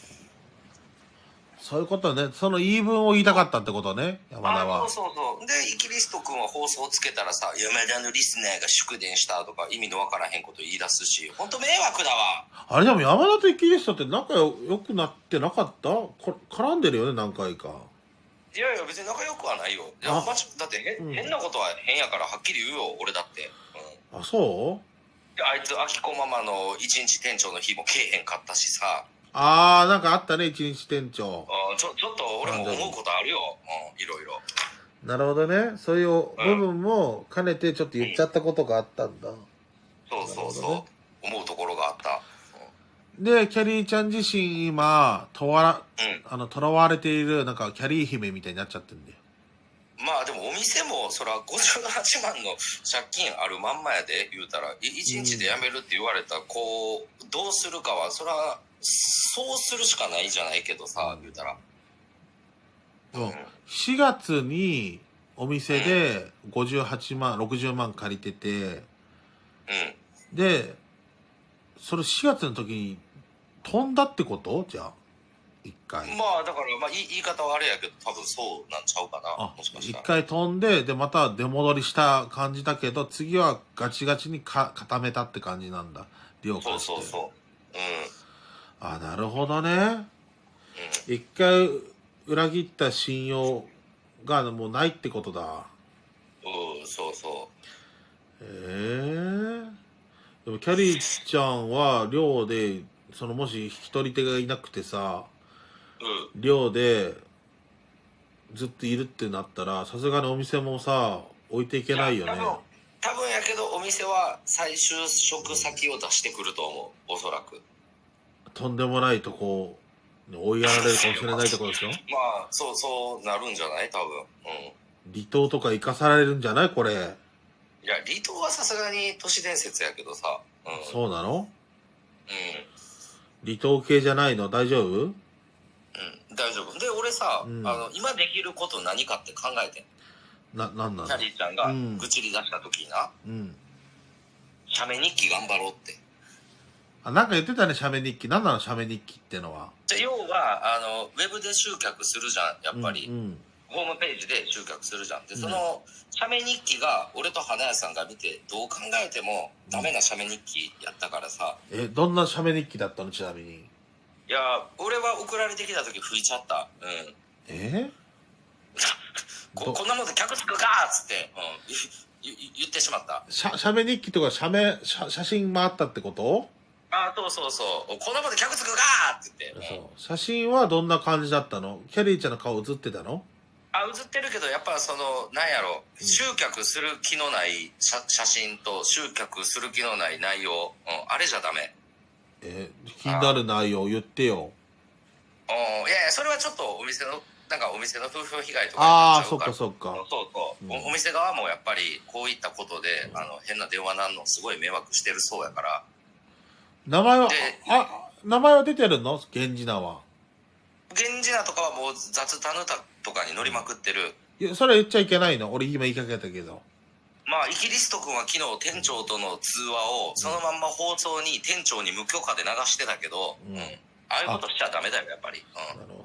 そういうことね。その言い分を言いたかったってことね、山田は。 あそうそうそうでイキリスト君は放送つけたらさ山田のリスナーが祝電したとか意味のわからへんこと言い出すしほんと迷惑だわ。 あれでも山田とイキリストって仲良くなってなかった？こ絡んでるよね、何回か。 いやいや別に仲良くはないよ。いやあマジだってへ、 うん変なことは変やからはっきり言うよ俺だって、うん、 あ、そうであいつあきこママの一日店長の日もけえへんかったしさ。 あー、なんかあったね、一日店長。 あちょちょっと俺も思うことあるよ、うん、いろいろ。 なるほどね。そういう部分も兼ねてちょっと言っちゃったことがあったんだ。 そうそうそう、 ね、 思うところがあった。 で、キャリーちゃん自身今、とわら、 うん。 あの、囚われている、なんか、キャリー姫みたいになっちゃってんだよ。 まあでもお店もそらごじゅうはちまんの借金あるまんまやで言うたらい一日で辞めるって言われたこうどうするかはそらそうするしかないじゃないけどさ言うたら。 でも、しがつにお店でごじゅうはちまん、ろくじゅうまん借りてて、 うん。 で、それしがつの時に飛んだってことじゃあ、一回。 まあだからまあ言い言い方はあれやけど多分そうなんちゃうかな。 あもしかし一たら。 回飛んで、で、また出戻りした感じだけど、次はガチガチにか固めたって感じなんだ。了そう解して。 そうそう。うん。 あ、なるほどね。 うん。 一回裏切った信用がもうないってことだ。 うん、そうそへえ。でもキャリーちゃんは寮で、そのもし引き取り手がいなくてさ、 う。うん。 寮でずっといるってなったら、さすがにお店もさ、置いていけないよね。 や多分多分やけどお店は再就職先を出してくると思うおそらく。 とんでもないとこに追いやられるかもしれないってことでしょ。 まあそうそうなるんじゃない多分。うん。 離島とか行かされるんじゃないこれ。 いや離島はさすがに都市伝説やけどさ。うん。 そうなの？ うん。 離島系じゃないの？大丈夫？ うん、大丈夫。で、俺さ、 うんあの、今できること何かって考えてん。 な、なんなの？ キャリーちゃんがうん愚痴り出した時にな、 うん。 写メ日記頑張ろうって。 あ、なんか言ってたね、写メ日記。なんなの、写メ日記ってのは。 じゃ要は、あの、ウェブで集客するじゃん、やっぱり。 うんうん。 ホームページで集客するじゃん。で、その、写メ日記が、俺と花屋さんが見て、どう考えてもダメな写メ日記やったからさ。 え、どんな写メ日記だったの、ちなみに。 いや、俺は送られてきた時拭いちゃった。うん。 えこどこんなもんで客つくかっつって、うん、言言言ってしまった。 写写メ日記とか写メ、写写真もあったってこと？ あ、そうそうそう。こんなもんで客つくかって言って。 そう。写真はどんな感じだったの？キャリーちゃんの顔写ってたの？ あ、写ってるけど、やっぱその、なんやろ、集客する気のない写写真と集客する気のない内容、うん、あれじゃダメ。 え、気になる内容言ってよ。 うん、いやいや、それはちょっとお店の、なんかお店の風評被害とかああ、そっになっちゃうから。 かそっか。 そうそう、 うんおお店側もやっぱりこういったことで、あの変な電話なんのすごい迷惑してるそうやから。 名前はで、 あ、名前は出てるの？源氏名は。 源氏名とかはもう雑タヌタとかに乗りまくってる。 いや、それ言っちゃいけないの。俺今言いかけたけど。 まあイキリスト君は昨日店長との通話をそのまんま放送に店長に無許可で流してたけど、 うんうん、ああいうことしちゃダメだよやっぱり。うん、 なるほど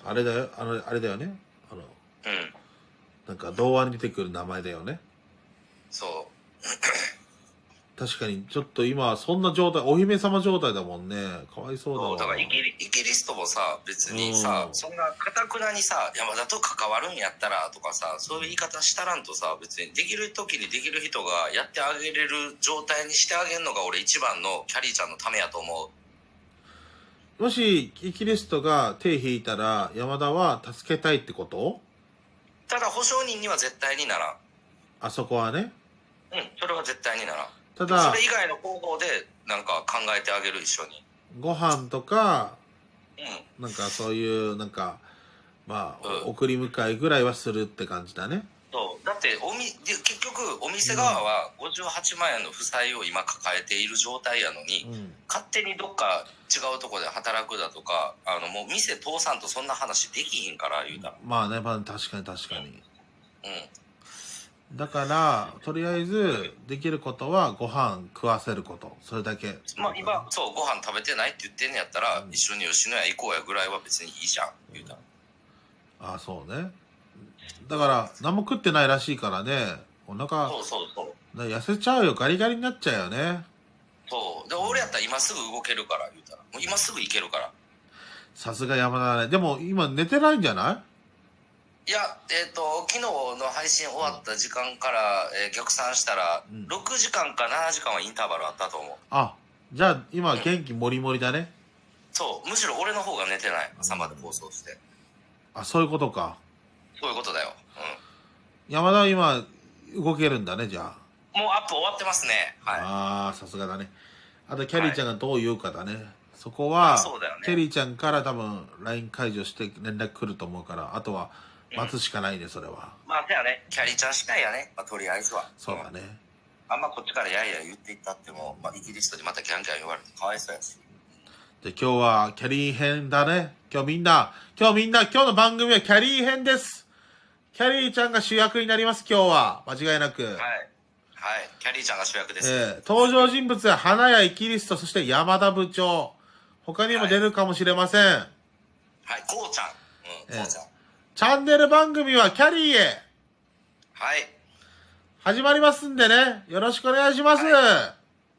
あれだよ、あの、あれだよね。あの、 うん。 なんか童話に出てくる名前だよね。 そう。 確かに、ちょっと今、そんな状態、お姫様状態だもんね。かわいそうだわ。 そう、だからイギリ、イギリスともさ、別にさう、んそんな堅くなにさ、山田と関わるんやったらとかさ、そういう言い方したらんとさ、別にできる時にできる人がやってあげれる状態にしてあげるのが俺一番のキャリーちゃんのためやと思う。 もし、イギリストが手引いたら、山田は助けたいってこと？ ただ保証人には絶対にならん。 あそこはね。 うん、それは絶対にならん。 ただそれ以外の方法でなんか考えてあげる一緒に。 ご飯とか、 うん。 なんかそういう、なんか、まあ、 うん送り迎えぐらいはするって感じだね。 そうだっておみで結局お店側はごじゅうはちまん円の負債を今抱えている状態やのに、 うん。 勝手にどっか違うとこで働くだとか、あのもう店通さんとそんな話できひんから言うたら。 まあね、まあ確かに確かに。 うん。 だから、とりあえず、できることはご飯食わせること。それだけ。 まあ今、そう、ご飯食べてないって言ってんねやったら、 うん一緒に吉野家行こうやぐらいは別にいいじゃん、言うたら。 ああ、そうね。だから、何も食ってないらしいからね。お腹、 そうそうそう。 痩せちゃうよ。ガリガリになっちゃうよね。 そう。で、俺やったら今すぐ動けるから、言うたら。もう今すぐ行けるから。 さすが山田だね。でも、今寝てないんじゃない？ いや、えっ、と、昨日の配信終わった時間から、えー逆算したら、 うんろくじかんかななじかんはインターバルあったと思う。 あ、じゃあ、今、元気もりもりだね。 そう。むしろ俺の方が寝てない。朝まで放送して。 あ、そういうことか。 そういうことだよ。 山田は今、動けるんだね、じゃあ。 うん。もうアップ終わってますね。はい。 ああ、さすがだね。あと、キャリーちゃんがどう言うかだね。そこは、 あそうだよねキャリーちゃんから多分、ライン 解除して連絡来ると思うから、あとは、待つしかないね、それは。 まあ、せやね。キャリーちゃん次第やね。まあ、とりあえずは。 そうだね。 あんまこっちからやいや言っていったっても、まあ、イギリストでまたキャンキャン言われてかわいそうやし。 で、今日はキャリー編だね。今日みんな、今日みんな、今日の番組はキャリー編です。キャリーちゃんが主役になります、今日は。間違いなく。 はい。はい。キャリーちゃんが主役です。 えー登場人物は花屋イキリスト、そして山田部長。他にも出るかもしれません。 はい、こうちゃん。うん、 ええこうちゃん。 チャンネル番組はキャリーへはい。 始まりますんでね。よろしくお願いします。 は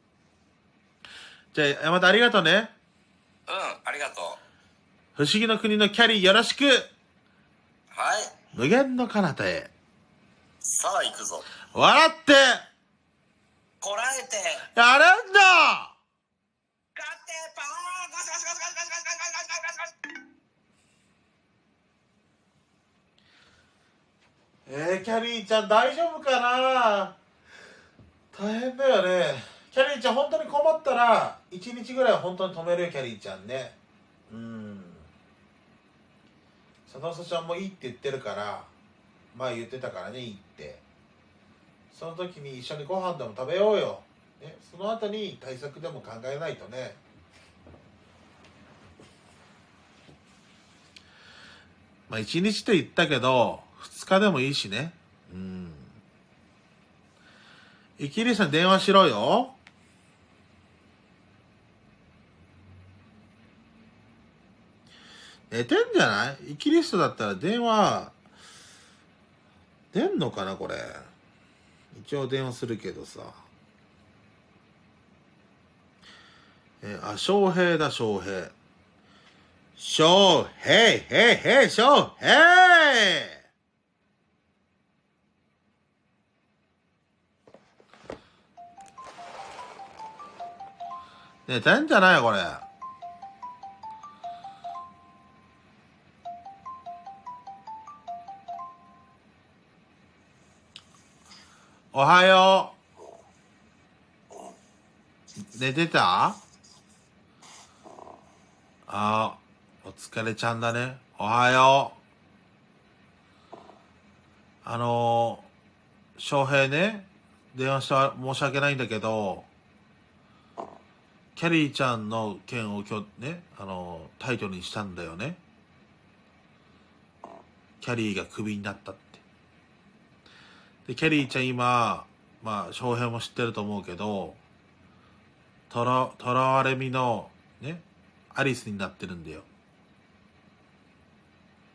じゃあ、山田ありがとうね。 うん、ありがとう。 不思議の国のキャリーよろしく。 はい。 無限の彼方へ。 さあ、行くぞ。 笑ってこらえて。 やれんだガテパーガシガシガシガシガシガシガシガシガシガシガシ。 えー、キャリーちゃん大丈夫かな？大変だよね。キャリーちゃん本当に困ったら、いちにちぐらいは本当に止めるよ、キャリーちゃんね。うん。佐藤ちゃんもいいって言ってるから、前言ってたからね、いいって。その時に一緒にご飯でも食べようよ。ね、その後に対策でも考えないとね。まあ一日って言ったけど、二日でもいいしね。うん。イキリスに電話しろよ。寝てんじゃない？イキリストだったら電話、出んのかなこれ。一応電話するけどさ。えー、あ、翔平だ、翔平。翔平、へいへい、翔平寝てんじゃないこれ。おはよう。寝てた？あー、お疲れちゃんだね。おはよう。あのー、翔平ね、電話した申し訳ないんだけど、キャリーちゃんの件を今日ね、あのー、タイトルにしたんだよね。キャリーがクビになったって。で、キャリーちゃん今、まあ、翔平も知ってると思うけど、とら、とらわれみの、ね、アリスになってるんだよ。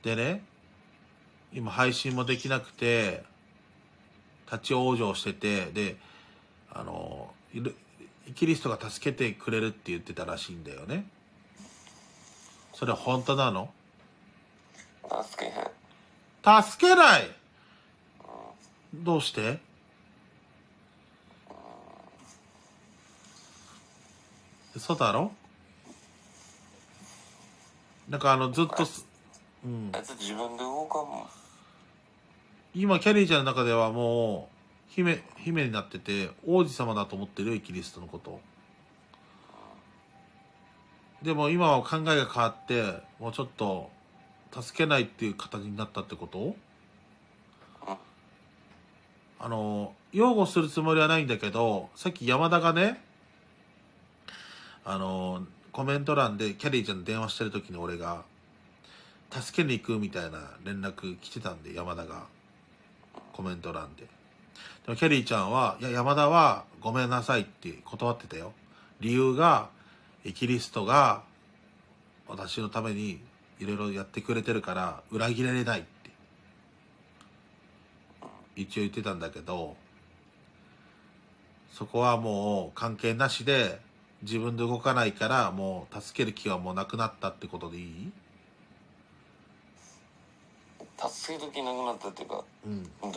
でね、今配信もできなくて、立ち往生してて、で、あの、いるキリストが助けてくれるって言ってたらしいんだよね。それ本当なの？ 助けへん。 助けない。どうして？嘘だろ？なんかあのずっとす、うん、 あいつ自分で動かんもん。 今キャリーちゃんの中ではもう姫姫になってて王子様だと思ってるよ、キリストのこと。でも今は考えが変わってもうちょっと助けないっていう形になったってこと？あの擁護するつもりはないんだけど、さっき山田がね、あのコメント欄でキャリーちゃんに電話してる時に俺が助けに行くみたいな連絡来てたんで、山田がコメント欄で。でもキャリーちゃんは、いや山田はごめんなさいって断ってたよ。理由がキリストが私のためにいろいろやってくれてるから裏切られないって一応言ってたんだけど、そこはもう関係なしで自分で動かないからもう助ける気はもうなくなったってことでいい？ 助ける気なくなったっていうか、 うん、 ほんと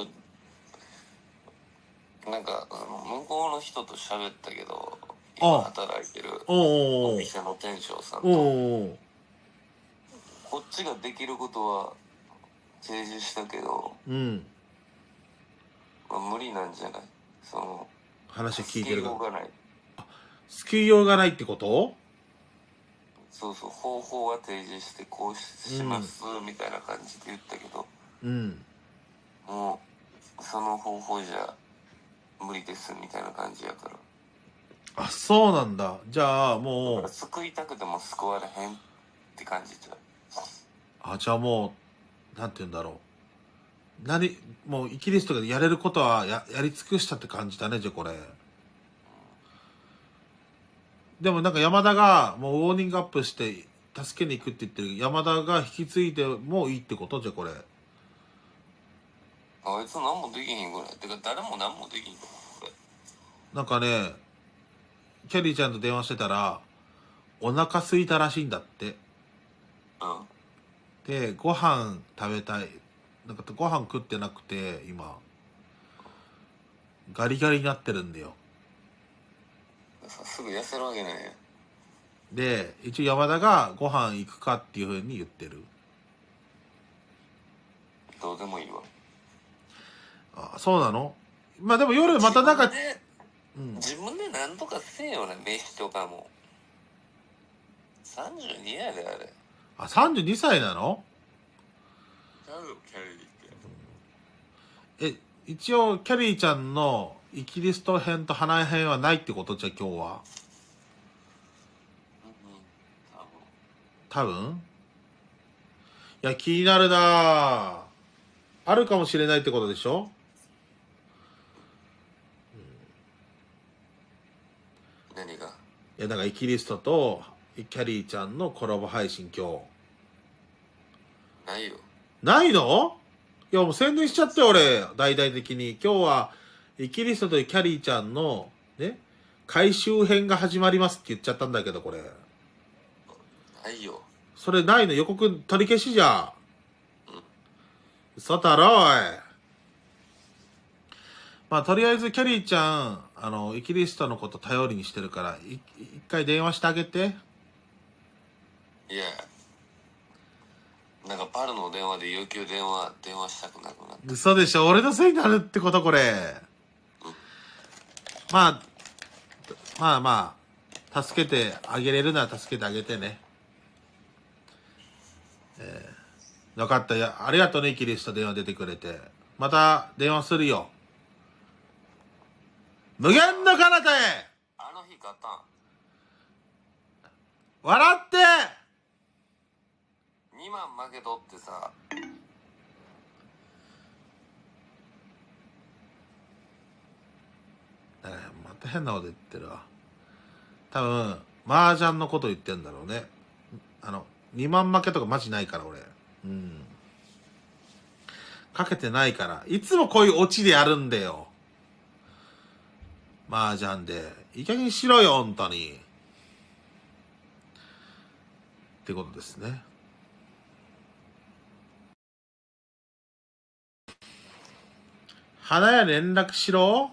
なんか向こうの人と喋ったけど、今働いてるお店の店長さんと、こっちができることは提示したけど、 うん、 まあ、無理なんじゃない？その話聞いてるから。 救いようがない。 救いようがないってこと？ そうそう、方法は提示してこうします、うん、みたいな感じで言ったけど、 うん、 もうその方法じゃ無理ですみたいな感じやから。 あ、そうなんだ。じゃあもう救いたくても救われへんって感じじゃ。 あ、じゃあもうなんて言うんだろう。何もうイキリストがやれることは や, やり尽くしたって感じだね、じゃあこれ。でもなんか山田がもうウォーニングアップして助けに行くって言ってる山田が引き継いでもいいってこと？じゃあこれ。 あいつ何もできひんぐらい。てか誰も何もできひんと思うこれ。 なんかね、キャリーちゃんと電話してたらお腹空いたらしいんだって。 うん。 でご飯食べたい。なんかご飯食ってなくて今ガリガリになってるんだよ。 すぐ痩せるわけないやん。 で一応山田がご飯行くかっていうふうに言ってる。 どうでもいいわ。 あ、そうなの？まあでも夜またなんか自分で、うん、自分で何とかせえよな、飯とかも。さんじゅうにやであれ。 あ、さんじゅうにさいなの？ ちゃうよキャリーって。 え、一応キャリーちゃんのイキリスト編と花江編はないってこと？じゃあ今日は。 うん、 多分。多分？いや気になるな。あるかもしれないってことでしょ？ うん、何が？ いやだからイキリストとキャリーちゃんのコラボ配信今日。ないよ。 ないの？いやもう宣伝しちゃって俺大々的に今日はイキリストとキャリーちゃんのね回収編が始まりますって言っちゃったんだけどこれ。 ないよ。 それないの？予告取り消しじゃ。うん。嘘だろおい。まあとりあえずキャリーちゃんあのイキリストのこと頼りにしてるからい一回電話してあげて。 いや。なんかパルの電話で要求電話電話したくなくなった。 嘘でしょ？俺のせいになるってことこれ。うん、まあまあまあ助けてあげれるなら助けてあげてね。えー、分かった。やありがとうねイキリスト電話出てくれて。また電話するよ。無限の彼方へ。 あの日勝ったん。 笑ってにまん負けとってさ。 また変なこと言ってるわ。多分麻雀のこと言ってんだろうね。あのにまん負けとかマジないから俺。うん。 かけてないから。いつもこういうオチでやるんだよ。麻雀で。いい加減にしろよ、本当に。ってことですね。花屋連絡しろ。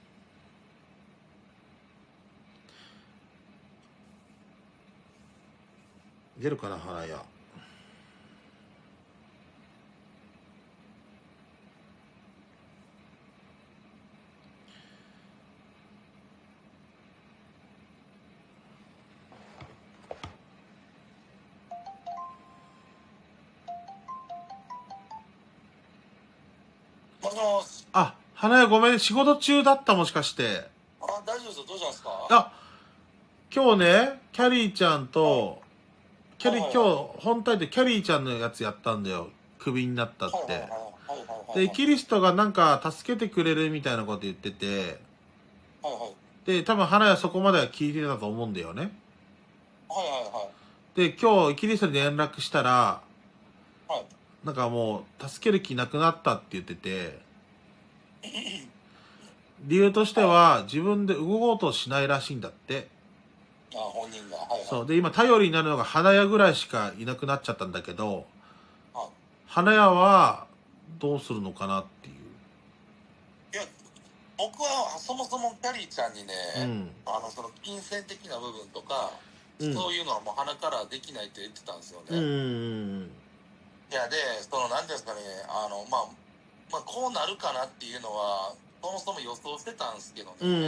出るかな、花屋。 もしもし。 あ、花屋ごめん、仕事中だった、もしかして。 あ、大丈夫ですよ。どうしたんですか？ あ、今日ね、キャリーちゃんと、キャリー、 はい今日、本体でキャリーちゃんのやつやったんだよ。クビになったって。で、キリストがなんか助けてくれるみたいなこと言ってて、 はいはい。 で、多分花屋そこまでは聞いてたと思うんだよね。 はいはいはい。 で、今日、キリストに連絡したら、 はい。 なんかもう、助ける気なくなったって言ってて、理由としては、自分で動こうとしないらしいんだって。 あ、本人が。はいはい。 そう。で、今、頼りになるのが花屋ぐらいしかいなくなっちゃったんだけど、 はい。 花屋は、どうするのかなっていう。 いや、僕はそもそもキャリーちゃんにね、 うん。 あのその金銭的な部分とか、 うんそういうのはもう鼻からできないって言ってたんですよね。 うん。 いやで、その何ですかね、あのまあまあこうなるかなっていうのはそもそも予想してたんですけどね。 うん。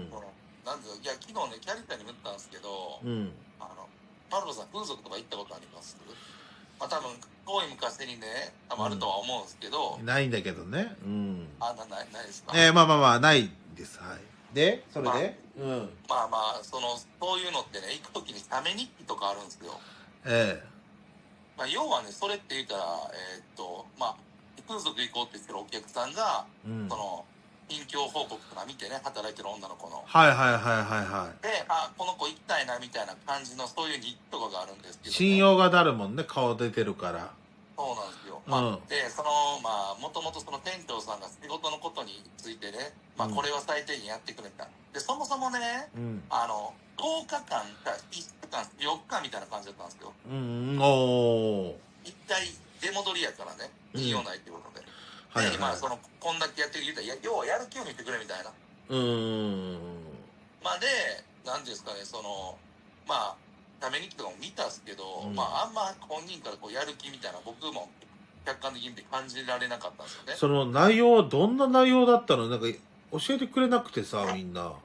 そのなんでいや昨日ねキャリーちゃんにも言ったんですけど、 うん。 あのパルコさん風俗とか行ったことあります？まあ多分遠い昔にね、多分あるとは思うんですけど、 ないんだけどね。うん。 あなないないですか？ えー、まあまあまあ、ないです。はい。で、それで、うん。 まあまあそのそういうのってね、行く時にため日記とかあるんですよ。 えまあ、要はね、それって言ったら、えーっと、まあ、風俗行こうって言ってるお客さんが、 えうん。 その、近況報告とか見てね、働いてる女の子の。 はいはいはいはいはで、あ、この子行きたいなみたいな感じの、そういう日記とかがあるんですけい。 ど、ね。 信用がなるもんね、顔出てるから。 そうなんですよ。 うんまあ、で、その、まあ、もともとその店長さんが仕事のことについてね、まあ、 うんこれは最低限やってくれた。で、そもそもね、 うん。 あの、とおかかんかいっしゅうかん、よっかみたいな感じだったんですよ。 うん、おー。 一回出戻りやからね、 うん言いようないっていうことで。 はいで、まあ、 はい。 その、こんだけやってる言うたら、いや、要はやる気を見てくれみたいな。 うーん。 まあ、で、なんですかね、その、まあ、ためにとかも見たっすけど、 うんまあ、あんま本人からこうやる気みたいな、僕も客観的に見て感じられなかったんですよね。 その内容はどんな内容だったの？なんか教えてくれなくてさ、みんな。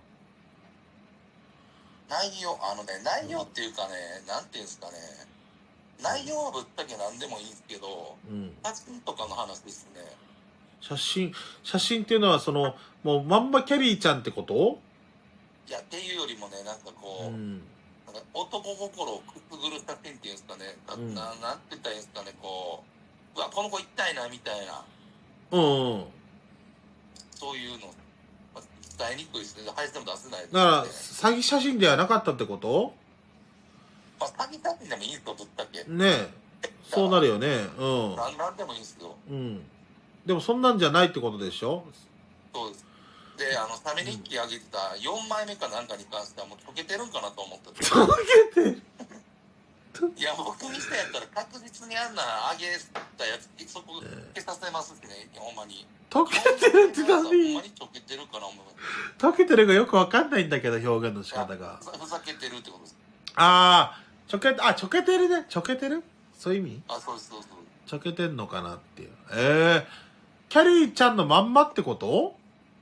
内容、あのね、内容っていうかね、なんていうんですかね、内容はぶっちゃけ何でもいいんですけど、 うん。 写真とかの話ですね。 写真、写真っていうのはその、もうまんまキャリーちゃんってこと？ いや、っていうよりもね、なんかこう、 うん。 なんか男心をくすぐる写真っていうんですかね、なうんななんて言ったらいいんですかね、こう、うわ、この子行きたいな、みたいな、 うんうん。 そういうの、まあ、伝えにくいですね。配信でも出せないですだから、 ね。 詐欺写真ではなかったってこと？ まあ、詐欺写真でもいいとぶったっけ。 ねえ。そうなるよね。うなんなんでもいいんですよ。 ん。うん。でもそんなんじゃないってことでしょ？ そうです。で、あの、サメ日記上げてたよんまいめかなんかに関してはもう溶けてるんかなと思った。 溶けてる。 いや、僕にしてやったら確実にあんな上げたやつ、そこ消させますしね、ほんまに。 溶けてるってほんま何？ に溶けてるかな思う。 溶けてるがよくわかんないんだけど、表現の仕方が。 ふざけてるってことです。 ああ、ちょけ、あ、ちょけてるね。ちょけてる？そういう意味？ あ、そうです、そうです。 ちょけてんのかなっていう。ええー、キャリーちゃんのまんまってこと？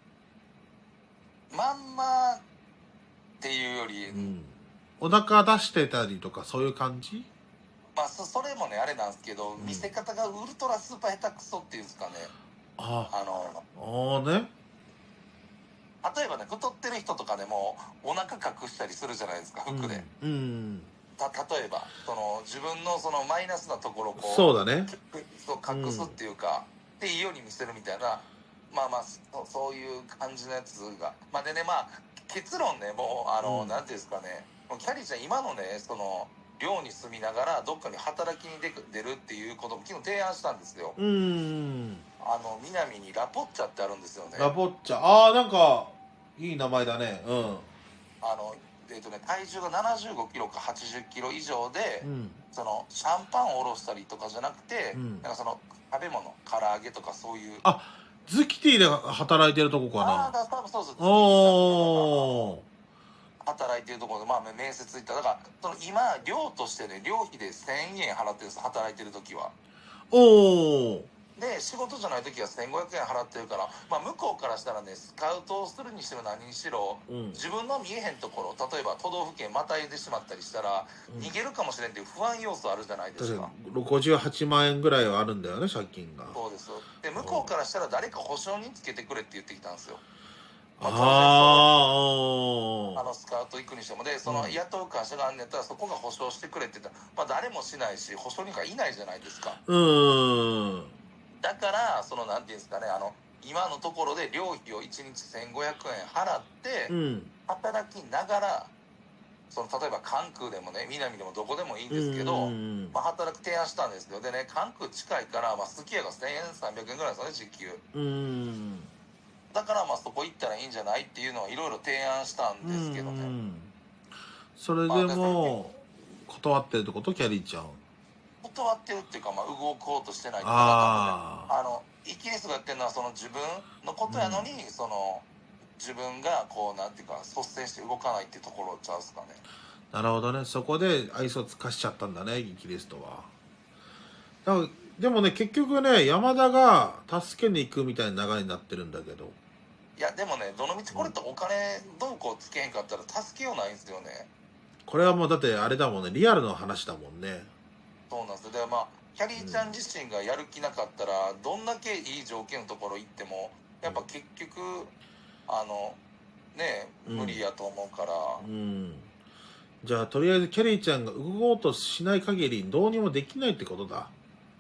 まんまっていうより、 うん。お腹出してたりとかそういう感じ？ まあそそれもねあれなんですけど、 うん見せ方がウルトラスーパー下手くそっていうんですかね。 ああのあ、ああね。 例えばね太ってる人とかでもお腹隠したりするじゃないですか服で。 うん。うん。 た例えばその自分のそのマイナスなところをこうそうだね。 そう隠すっていうか、っていいように見せるみたいな、まあまあそそういう感じのやつがまあでね、まあ結論ねもうあの、 うんなんていうんですかね、もうキャリーちゃん今のねその寮に住みながらどっかに働きに出出るっていうことも昨日提案したんですよ。 うーん。 あの南にラポッチャってあるんですよね。 ラポッチャ。ああ、なんか、いい名前だね。うん。 あのえっとね、体重がななじゅうごキロかはちじゅっキロ以上で、 うん。 そのシャンパンをおろしたりとかじゃなくて、 うんなんかその食べ物、唐揚げとかそういう。 あ、ズキティで働いてるとこかああ、 な。 だ多分そうそう。 おー。 働いてるところで、まあ、面接行っただからその今寮としてね寮費でせんえん払ってるんです、働いてる時は。 おー。 で仕事じゃない時はせんごひゃくえん払ってるから、まあ、向こうからしたらねスカウトをするにしろ何にしろ、 うん。 自分の見えへんところ、例えば都道府県またいでしまったりしたら、 うん逃げるかもしれんっていう不安要素あるじゃないですか。 確かに、ごじゅうはちまん円ぐらいはあるんだよね、借金が。 そうです。で向こうからしたら誰か保証人つけてくれって言ってきたんですよ。まあ、当然そうああのスカウト行くにしてもでそのうん雇う会社があんねやったらそこが保証してくれって言ったら、まあ、誰もしないし保証人がいないじゃないですか。 あ。うーん。 だからそのなんていうんですかね、あの今のところで寮費をいちにちせんごひゃくえん払ってうん。 働きながら、その例えば関空でもね南でもどこでもいいんですけうど、 ん。 まあ、働く提案したんですよ。でね関空近いから、まあ、すき家がせんさんびゃくえんぐらいですよね時給。 うん。 だからまあそこ行ったらいいんじゃないっていうのはいろいろ提案したんですけどね。 うん。それでも、断ってるってこと、キャリーちゃん。 断ってるっていうか、まあ、動こうとしてないっていうか、 ああ。 あのイギリスがやってるのはその自分のことやのに、うん、その自分がこうなんていうか率先して動かないっていうところちゃうんですかね。 なるほどね。そこで愛想つかしちゃったんだね、イギリスとは。だからでもね、結局ね、山田が助けに行くみたいな流れになってるんだけど。 いやでもね、どの道これってお金どうこうつけへんかったら助けようないんですよね。 これはもうだってあれだもんね、リアルの話だもんね。 そうなんですよ。でまあキャリーちゃん自身がやる気なかったら、どんだけいい条件のところ行ってもやっぱ結局あのね無理やと思うから、 うん。じゃあとりあえずキャリーちゃんが動こうとしない限りどうにもできないってことだ。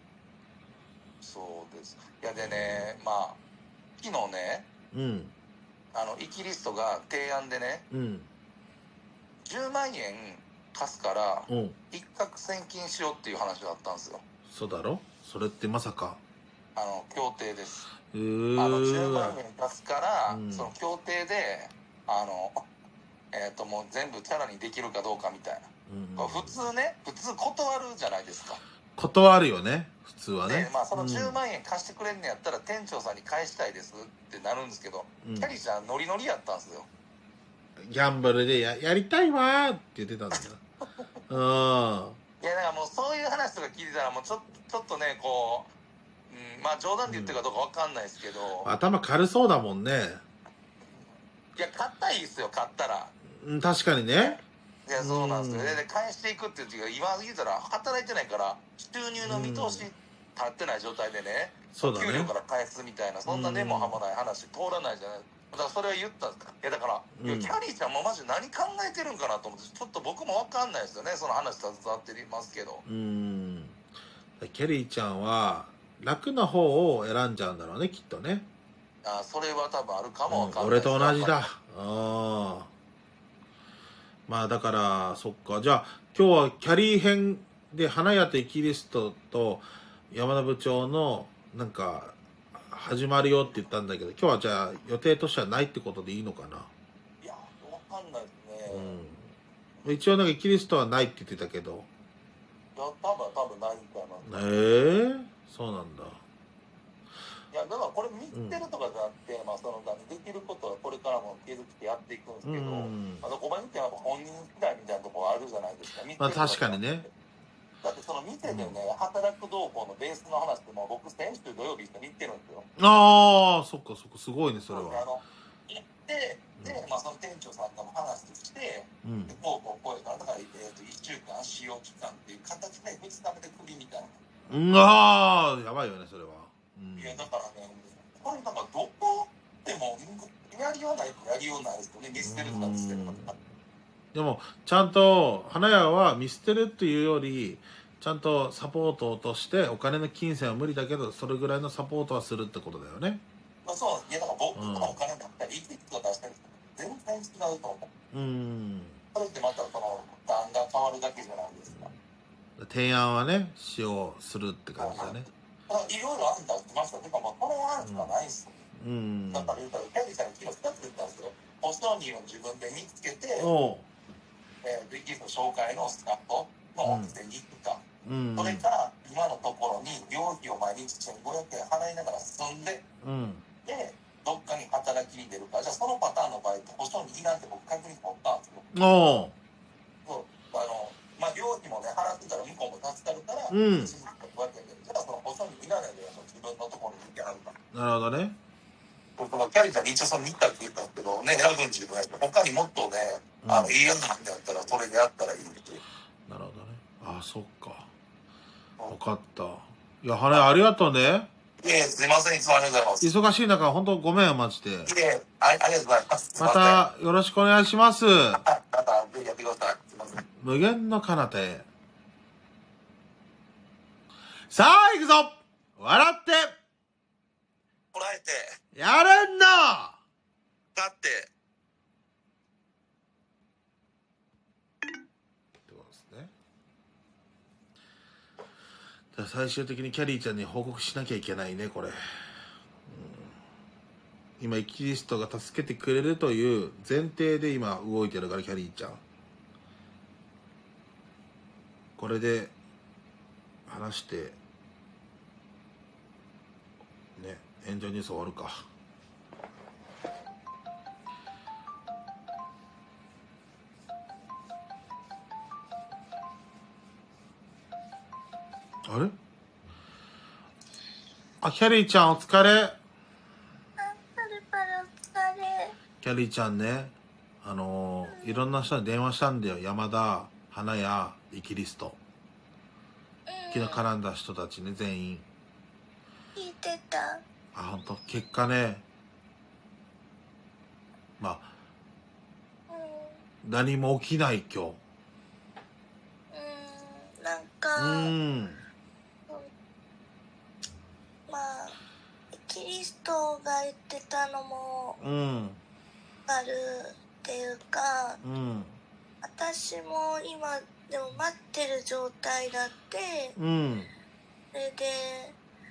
そうです。いやでね、まあ昨日ね、 うん。 あのイギリストが提案でね、 うん。 じゅうまんえん貸すからうん。 一攫千金しようっていう話だったんですよ。 そうだろ？それってまさか。 あの協定です。 うーあのじゅうまんえん貸すから、 うんその協定であのえっ、ともう全部チャラにできるかどうかみたいな。 うん、 普通ね、普通断るじゃないですか。 断るよね、普通はね。 でまあそのじゅうまんえん貸してくれんのやったら店長さんに返したいですってなるんですけど、 うん、 キャリーちゃんノリノリやったんですよ。 ギャンブルで や, やりたいわーって言ってたんだよ。うん。 いやだからもうそういう話とか聞いてたらもうちょっとちょっとねこう、うん、まあ冗談で言ってるかどうかわかんないですけど、 うん、頭軽そうだもんね。 いや買ったらいいですよ、買ったら。 うん、確かにね。 いやそうなんですよ。で返していくっていう時が今言うたら働いてないから収入の見通し立ってない状態でね、 そうだね。 給料から返すみたいなそんな根も葉もない話通らないじゃない。だからそれは言ったんですか。いやだから、うん、いやキャリーちゃんもマジ何考えてるんかなと思ってちょっと僕も分かんないですよね、その話携わってますけど。 うんキャリーちゃんは楽な方を選んじゃうんだろうね、きっとね。 あそれは多分あるかも分かんない、 うん、俺と同じだ。ああまあだからそっか。じゃあ今日はキャリー編で花屋とイキリストと山田部長のなんか始まるよって言ったんだけど、今日はじゃあ予定としてはないってことでいいのかな。 いや分かんないですね。 うん、一応なんかイキリストはないって言ってたけど。 いや多分多分ないかな。 へえー、そうなんだ。 いやだからこれ見てるとかじゃなくて、うん、まあそのできることはこれからも継続してやっていくんですけど、うん、あのごばんってやっぱ本人次第みたいなところあるじゃないですか。 まあ確かにね。 だってその店でね、うん、働く動向のベースの話ってもう僕先週土曜日一緒に行ってるんですよ。 ああそっかそっか、すごいねそれは。 あの行ってで、まあ、その店長さんとも話して、うん、でこうこうこうやからだから、えー、といっしゅうかん使用期間っていう形でふつかめでクビみたいな。 うんああやばいよねそれは。うん、 いやだからね、これなんかどこでもやりようないとやりようないですよね、見捨てるとか見捨てるとか。 でもちゃんと花屋は見捨てるっていうよりちゃんとサポートとしてお金の金銭は無理だけどそれぐらいのサポートはするってことだよね。 まあそういやだから僕のお金だったりいくつか出したり全然違うと思う。うん。それってまたその段が変わるだけじゃないですか。 提案はねしようするって感じだね。 あ、いろいろ案出してました。てかまあこの案しかないっすよ。 うん。 だから言うたらキャリーさんに昨日ふたつ言ったんですよ。ホストニーを自分で見つけて、 おう。 えー、ビギスト紹介のスタッフのお店に行くか、 うん。 それから今のところに料費を毎日せんごひゃくえん払いながら住んで、 うん。 でどっかに働きに出るか。じゃあそのパターンの場合って保証にいらんって僕確認取ったんですよ。 おう。 そうあのまあ料費もね払ってたら向こうも助かるから、 うんいちまんごひゃくえんで、じゃあその保証にいらないで自分のところに行ってはるから。 なるほどね。 僕はキャリーさんに一応その見たって言ったんですけどね、選ぶん自分やって他にもっとね、 うんあのいいやつなんだったらそれでやったらいいんですよ。 なるほどね。あ、そっか。分かった。いや、羽ありがとうね。 いえ、すいません、いつもありがとうございます。 忙しい中、本当ごめん、マジで。 いえ、あありがとうございます。すいませんた、よろしくお願いします。 また、ぜひやってください。すいません。 無限の彼方へ。さあ、行くぞ笑ってこらえて、 やるんだ立って、 ってことですね。じゃあ最終的にキャリーちゃんに報告しなきゃいけないね、これ。うん、今、イキリストが助けてくれるという前提で今動いてるから、キャリーちゃん。これで話して、ね、炎上ニュース終わるか。あれあ、キャリーちゃんお疲れ。 パルパルお疲れ。 キャリーちゃんね、あのー、いろんな人に電話したんだよ。山田、花屋、イキリスト。昨日絡んだ人たちね、全員。 聞いてた。 あ、ほんと、結果ね、まあ、 うん。 何も起きない今日。 うん。なんか、 うーん。 まあ、キリストが言ってたのもうん。 あるっていうか、 うん。 私も今でも待ってる状態だって、 うん。 それで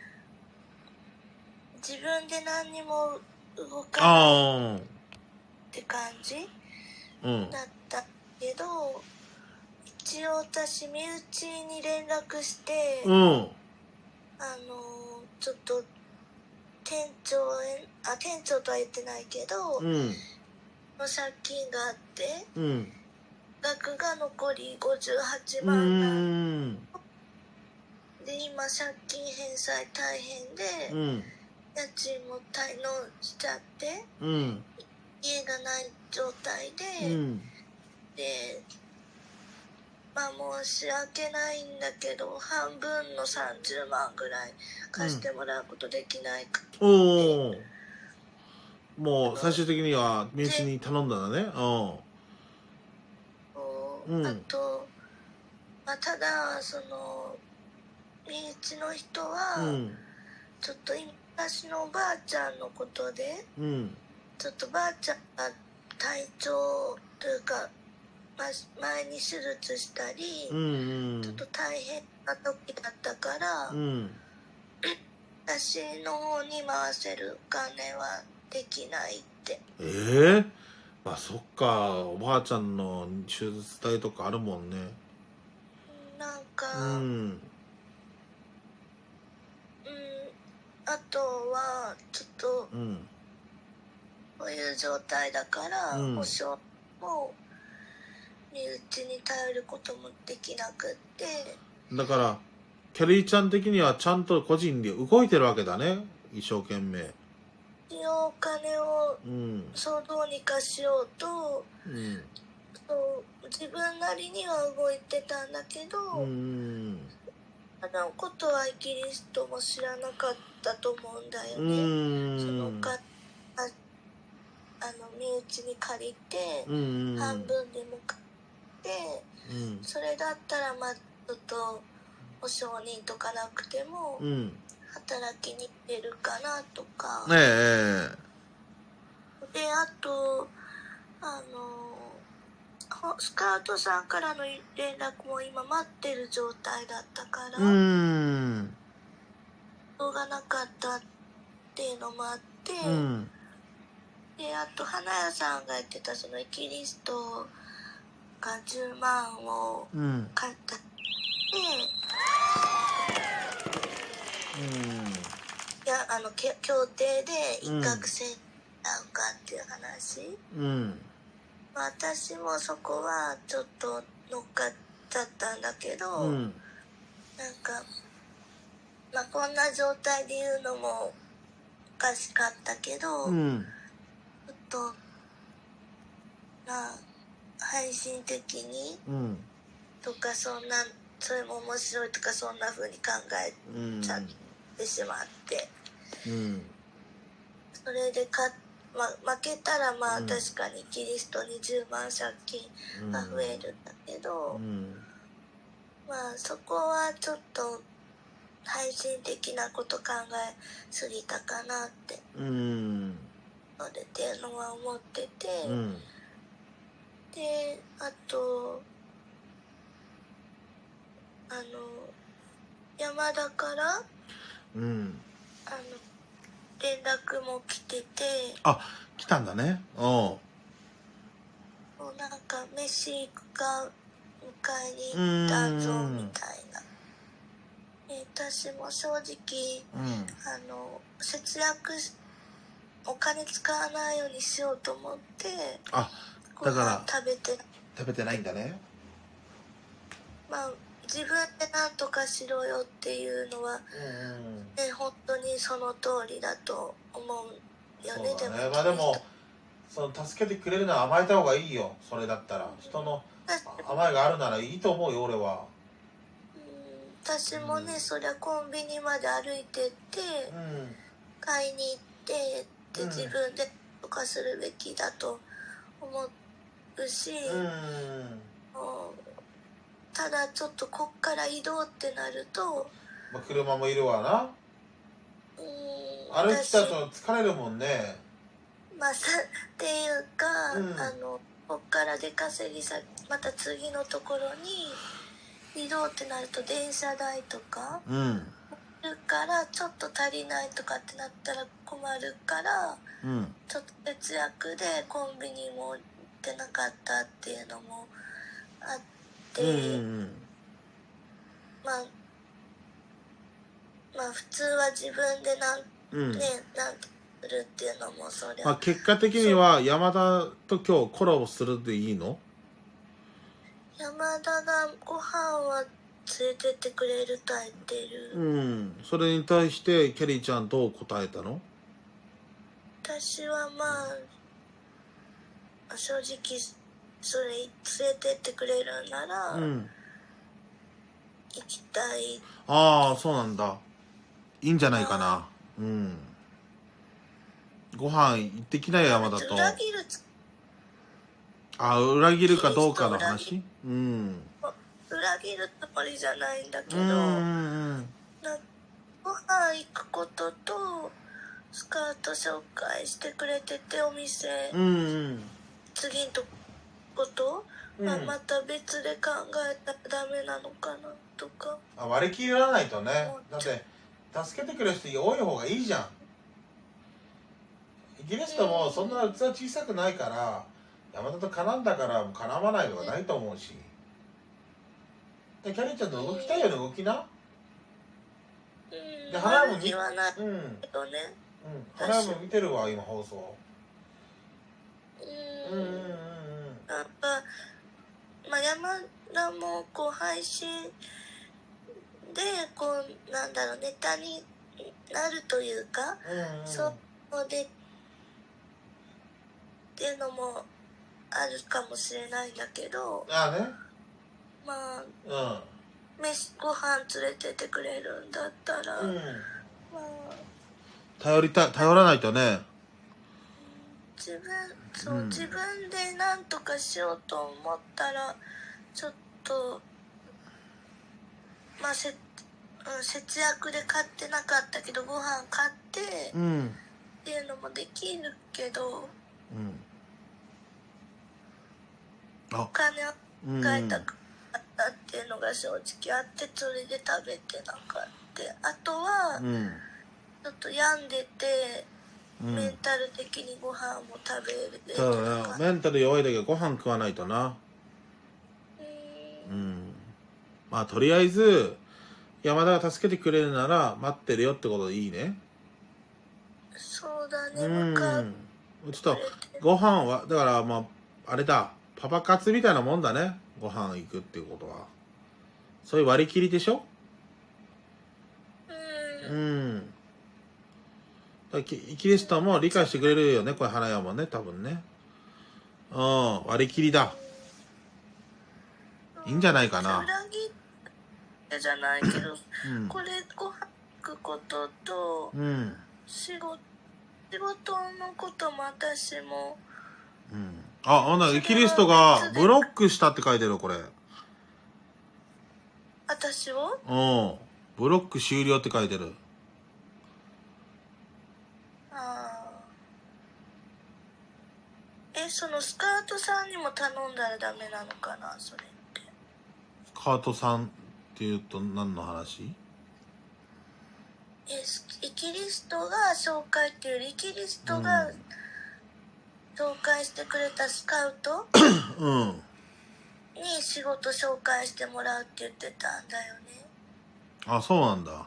自分で何にも動かないあって感じあ。うん。 だったけど、一応私身内に連絡して、 うん。 あのちょっと店長へあ店長とは言ってないけど、 うん。 の借金があってうん。 額が残りごじゅうはちうまんなんん。 で、今借金返済大変で、 うん。 家賃も滞納しちゃってうん。 家がない状態で、 うん。 でまあ申し訳ないんだけど半分のさんじゅうまんぐらい貸してもらうことできないかって、 おお。もう最終的には身内に頼んだんだね。うん。うん。 あと、まあ、ただその身内の人は、 うん。 ちょっと私のおばあちゃんのことで、 うん。 ちょっとばあちゃんが体調というか、ま、前に手術したり、 うん。うん。 ちょっと大変な時だったから、 うん。 私の方に回せるお金はできないって。 ええー、まあそっか、おばあちゃんの手術代とかあるもんね。 なんか、 うん。 うん、あとはちょっと、 うん。 こういう状態だから、 うん、 保証も身内に頼ることもできなくって。 だからキャリーちゃん的にはちゃんと個人で動いてるわけだね、一生懸命。 お金を、 うん、 そうどうにかしようと、 うん、 そう自分なりには動いてたんだけど、 うん、 あのことはイギリスとも知らなかったと思うんだようね。 ん、 そのかああの身内に借りて、 うん、 半分でも借りて、 うん、 それだったらまあちょっと保証人とかなくても、 うん、 働きに出るかなとか。 ねえで、あとあのほスカウトさんからの連絡も今待ってる状態だったから、 うーん。 しょうがなかったっていうのもあって、 うん。 で、あと花屋さんが言ってたそのエキリストがじゅうまんをうん。 買ったって、いや、あの、け協定で一攫千金合うかっていう話。 うん。 私もそこはちょっと乗っかっちゃったんだけど、 うん。 なんか、まあこんな状態で言うのもおかしかったけど、 うん。 ちょっと、まあ、配信的にうん。 とか、そんな、それも面白いとか、そんな風に考えうん。 ちゃってしまって、 うん。 それでか、ま、負けたらまあうん確かにキリストにじゅうまん借金が増えるんだけど、 うん。 まあそこはちょっと配信的なこと考えすぎたかなってうん。 のでっていうのは思ってて、 うん。 であとあの山田からうん。 あの連絡も来てて、 あ、来たんだね。おう。 もうなんか飯行くか迎えに行ったぞみたいな。で私も正直、 うん。 あの節約しお金使わないようにしようと思ってあ、 ごだから飯食べて、 食べてないんだね。 まあ自分で何とかしろよっていうのはうん。 ね、本当にその通りだと思うよね。 そうだね。 でもまあでも、その助けてくれるのは甘えた方がいいよ。それだったら。人の甘えがあるならいいと思うよ、俺は。 うん、私もね、 うんそりゃコンビニまで歩いてってうん。 買いに行ってでうん自分でとかするべきだと思うし、 うん。 もうただちょっとこっから移動ってなると、 まあ、車もいるわな。 うん、 歩きたと疲れるもんね。 まあさっていうか、 うんあのこっから出稼ぎさまた次のところに移動ってなると電車代とかうん。 るからちょっと足りないとかってなったら困るからうん。 ちょっと節約でコンビニも行ってなかったっていうのもあって、 うんうんまあまあ普通は自分でなん、 うん。 ねなんとするっていうのもそりゃ、 まあ結果的には山田と今日コラボするでいいの？ 山田がご飯は連れてってくれるとは言ってうる。 ん。それに対してキャリーちゃんどう答えたの？ 私はまあ正直それ連れてってくれるならうん。 行きたい。 ああ、そうなんだ。いいんじゃないかな。うん。ご飯行ってきなよ、山田と。 裏切るつあ、裏切るかどうかの話？うん。 裏切るつもりじゃないんだけど、 うんうんなご飯行くこととスカート紹介してくれててお店、 うん。うんうん。 次のことうんはまた別で考えたらダメなのかなとか。 あ、割り切らないとね。だって助けてくれる人多い方がいいじゃん。イギリスともそんな器小さくないから山田と絡んだから絡まないのはないと思うし。でキャリーちゃんと動きたいように動きな。 うん、 で花も見悪気はないうんうんけどね。 花も見てるわ今放送。 うん、 うんうんうんやっぱ、まあ、山田もこう配信でこうなんだろうネタになるというか、 うんうん。 そうでっていうのもあるかもしれないんだけど、 ああね。 まあうん。 飯ご飯連れてってくれるんだったら、 うん。 まあ頼りた頼らないとね。 自分そう、 うん自分で何とかしようと思ったらちょっとまあせ、うん、節約で買ってなかったけどご飯買ってうんっていうのもできるけど、 うん。 あお金をうん使いたくなったっていうのが正直あって、それで食べてなかった。あとはうんちょっと病んでて、 うんメンタル的にご飯も食べれてそうなかった。 だねメンタル弱いだけどご飯食わないとな。 ううんんまあとりあえず山田が助けてくれるなら待ってるよってことでいいね。 そうだね、 う向かっんちょっとご飯はだからまああれだパパ活みたいなもんだね。ご飯行くっていうことはそういう割り切りでしょ。 ううんんだキキリストも理解してくれるよねこれ花屋もね多分ね。うん割り切りだ。いいんじゃないかな。 裏切ってじゃないけど、 うんこれご飯行くこととうん仕事仕事のことも私もうんあほんならキリストがブロックしたって書いてるよこれ。 私をうんブロック終了って書いてる。 あーえそのスカートさんにも頼んだらダメなのかなそれって。 カートさんっていうと何の話？ えスイキリストが紹介っていうよりイキリストうがん紹介してくれたスカウトうんに仕事紹介してもらうって言ってたんだよね。 あそうなんだ。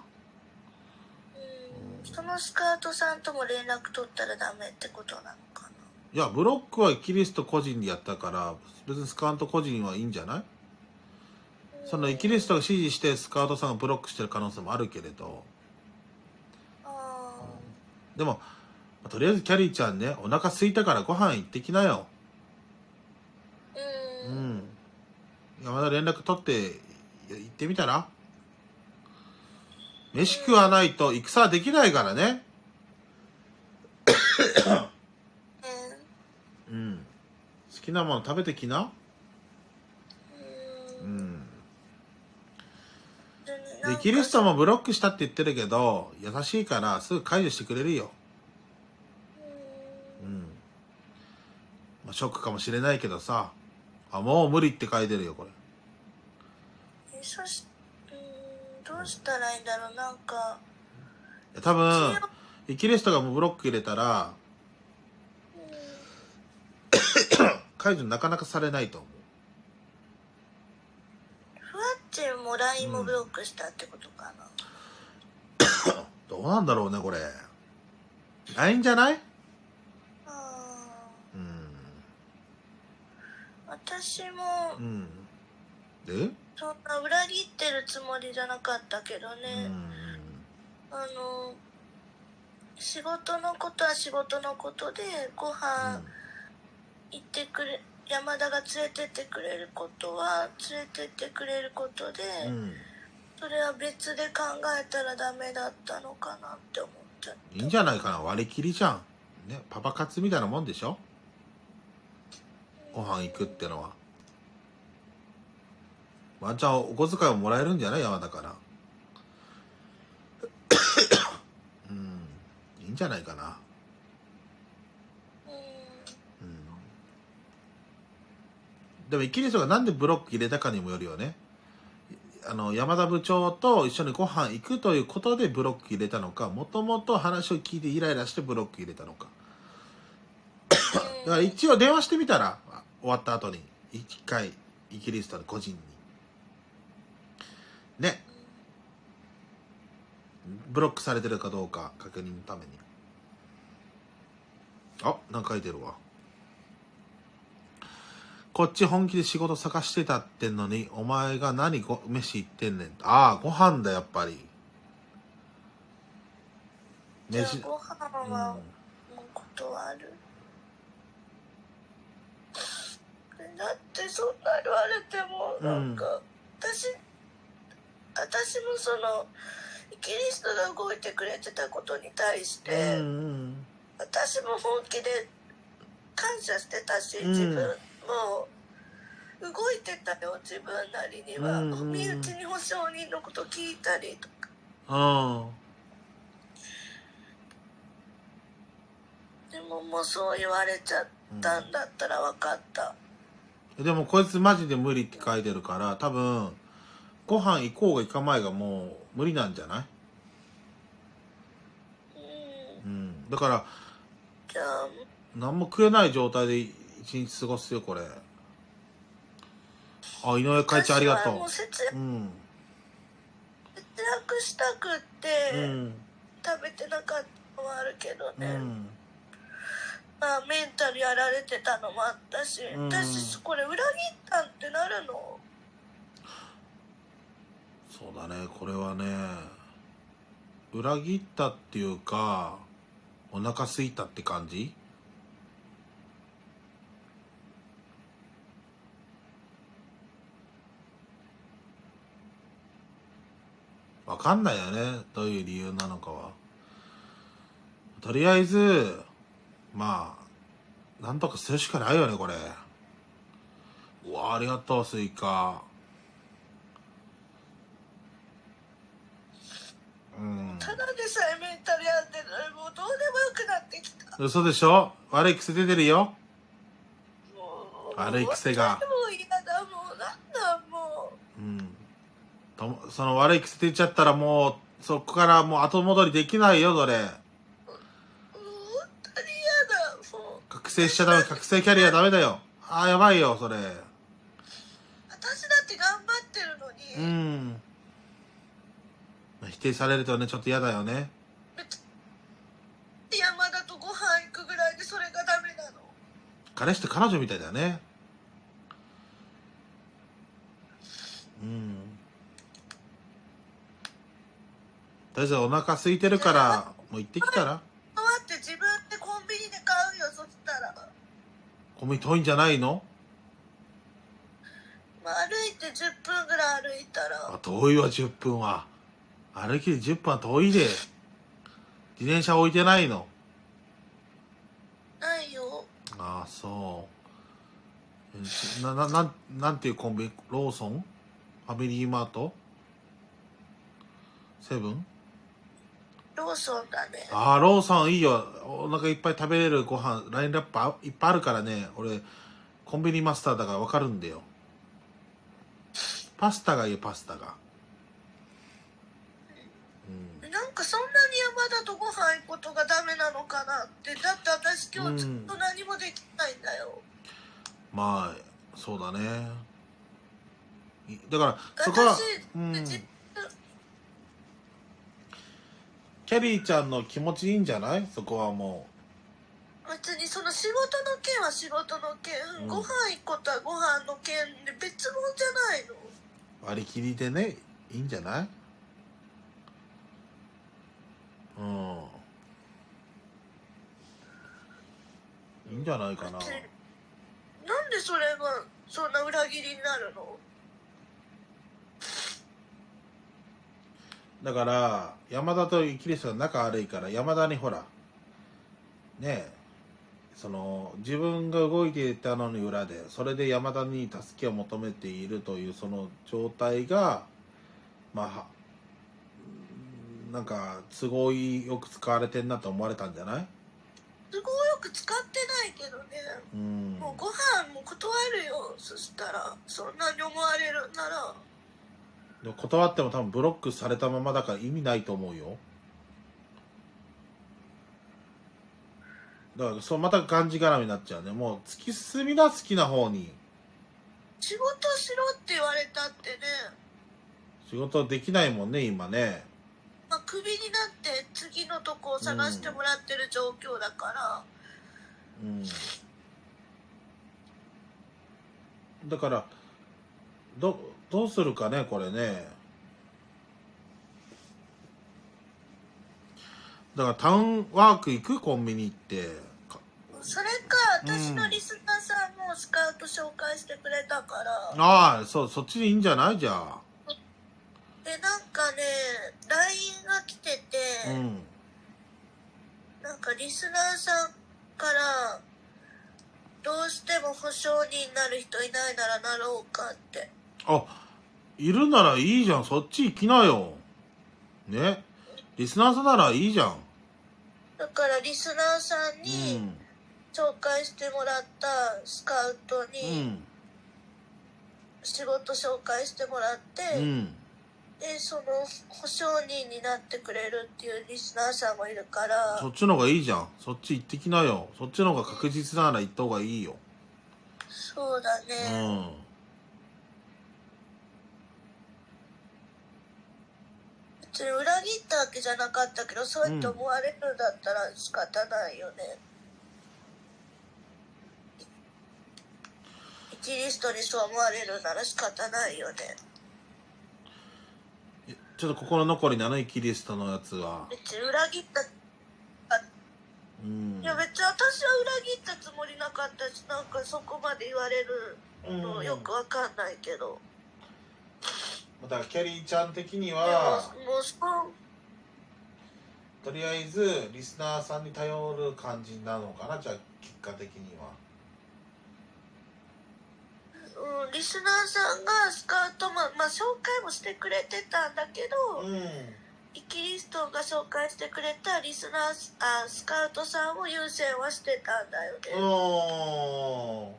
うんそのスカウトさんとも連絡取ったらダメってことなのかな。 いやブロックはキリスト個人でやったから別にスカウト個人はいいんじゃない？そのキリストが指示してスカウトさんがブロックしてる可能性もあるけれど、 あでもとりあえずキャリーちゃんねお腹空いたからご飯行ってきなよ。 ーううんん山田連絡取って行ってみたら。飯食わないと戦はできないからね。 うんうん好きなもの食べてきな。 ううんんでねなんかでキリストもブロックしたって言ってるけど優しいからすぐ解除してくれるよ。うんまあ、ショックかもしれないけどさあもう無理って書いてるよこれ。 えそしうんどうしたらいいんだろうなんか多分一応キリストがもうブロック入れたら解除なかなかされないと思ふわっちも ライン もブロックしたってことかな。 う。どうなんだろうねこれ。ないんじゃない？ あうんー私もうんでそんな裏切ってるつもりじゃなかったけどうね、 んあの仕事のことは仕事のことでご飯行ってくれ山田が連れてってくれることは連れてってくれることで、 うんそれは別で考えたらダメだったのかなって思っちゃった。 いいんじゃないかな割り切りじゃんねパパ活みたいなもんでしょご飯行くってのは。ワンちゃんお小遣いをもらえるんじゃない山だからうんいいんじゃないかな。 うんうんでもイキリストがなんでブロック入れたかにもよるよね。あの山田部長と一緒にご飯行くということでブロック入れたのかもともと話を聞いてイライラしてブロック入れたのか。だから一応電話してみたら終わった後に一回イキリストの個人にねブロックされてるかどうか確認のために。あなんか書いてるわ。こっち本気で仕事探してたってんのにお前が何ご飯行ってんねん。ああご飯だやっぱりじゃあ飯ご飯はもう断る、だってそんな言われてもなんか、私私もそのキリストが動いてくれてたことに対しうて、 んうん私も本気で感謝してたし、 うん自分も動いてたよ自分なりには、 うんうん身内に保証人のこと聞いたりとか。 あでももうそう言われちゃったんだったら分かった。 でもこいつマジで無理って書いてるから、多分、ご飯行こうが行かないがもう無理なんじゃない？ うん。 うん。だから、 じゃあ、 何も食えない状態で一日過ごすよ、これ。あ、井上会長ありがと私はもう節う。うん。 節約したくって、 うん。 食べてなかったのはあるけどうね。 ん。 まあ、メンタルやられてたのもあったし、 うん私、これ裏切ったんってなるの？ そうだね、これはね、裏切ったっていうか、お腹空いたって感じ？わかんないよね、どういう理由なのかは。とりあえず、まあ、なんとかするしかないよね、これ。うわ、ありがとう、スイカ。うん。 ただでさえメンタルやってるのに、もうどうでもよくなってきた。 嘘でしょ？悪い癖出てるよ。 もう悪い癖が。 もう嫌だ、もうなんだ、もう。 うん。ともその悪い癖出ちゃったらもう、そこからもう後戻りできないよ、それ。 もう本当に嫌だ、もう。 覚醒しちゃダメ、覚醒キャリアダメだよ。ああ、やばいよ、それ。 私だって頑張ってるのに。 うん。否定されるとね、ちょっと嫌だよね。 山田とご飯行くぐらいでそれがダメなの？ 彼氏と彼女みたいだね。うん。とりあえずお腹空いてるから、もう行ってきたら？ 待って、自分でコンビニで買うよ、そしたら。 コンビニ遠いんじゃないの？ まあ、歩いてじゅっぷんぐらい歩いたら。 あ、遠いわ、じゅっぷんは。歩きでじゅっぷんは遠いで。自転車置いてないの？ ないよ。 ああ、そうえちなななんなんていうコンビニ？ローソン？ファミリーマート？セブン？ ローソンだね。 ああ、ローソンいいよ。お腹いっぱい食べれるご飯ラインナップあいっぱいあるからね。俺コンビニマスターだから分かるんだよ。パスタがいいよ、パスタが。うん。 なんかそんなに山田とご飯行くことがダメなのかなって。だって私今日ずっと何もできないんだよ。 まあそうだね。いだからそこは、 私、 うん、 じキャリーちゃんの気持ちいいんじゃない？そこはも別にその仕事の件は仕事の件、 うんご飯行くことはご飯の件で別物じゃないの？ う割り切りでね、いいんじゃない？うん。いいんじゃないかな。 なんでそれがそんな裏切りになるの？ だから山田とイキリスが仲悪いから山田にほらねえその自分が動いていたのに裏でそれで山田に助けを求めているというその状態がまあなんか都合よく使われてんなと思われたんじゃない？ 都合よく使ってないけどね。 うん。 もうご飯も断るよ。そしたらそんなに思われるなら。 でも断っても多分ブロックされたままだから意味ないと思うよ。だからそうまたがんじがらみになっちゃうね。もう突き進みな好きな方に。 仕事しろって言われたってね。 仕事できないもんね今ね。 まあ、クビになって次のとこを探してもらってる状況だから。 うん。だからどどうするかねこれね。だからタウンワーク行くコンビニ行って。 それか私のリスナーさんもスカウト紹介してくれたから、 うん、ああそうそっちでいいんじゃない？じゃあでなんかね ライン が来てて、 うん、 なんかリスナーさんからどうしても保証人になる人いないならなろうかって。 あいるならいいじゃん。そっち行きなよね。リスナーさんならいいじゃん。 だからリスナーさんに紹介してもらったスカウトに仕事紹介してもらって、 うん。 でその保証人になってくれるっていうリスナーさんもいるから。 そっちの方がいいじゃん。そっち行ってきなよ。そっちの方が確実なら行った方がいいよ。 そうだうね。 ん。 別に裏切ったわけじゃなかったけど、そうやって思われるんだったら仕方ないよね。キリストにそう思われるなら仕方ないよね。 ちょっと心残りなの、イキリストのやつは。 別に裏切った、 うん。 いや別に私は裏切ったつもりなかったし、なんかそこまで言われるのよくわかんないけど。 だからキャリーちゃん的にでは、 も、もうそう、 とりあえずリスナーさんに頼る感じなのかな、じゃあ結果的には。 うん、リスナーさんがスカウトも、まあ紹介もしてくれてたんだけど、 うん。 イキリストが紹介してくれたリスナー、あ、スカウトさんを優先はしてたんだよね。 うん。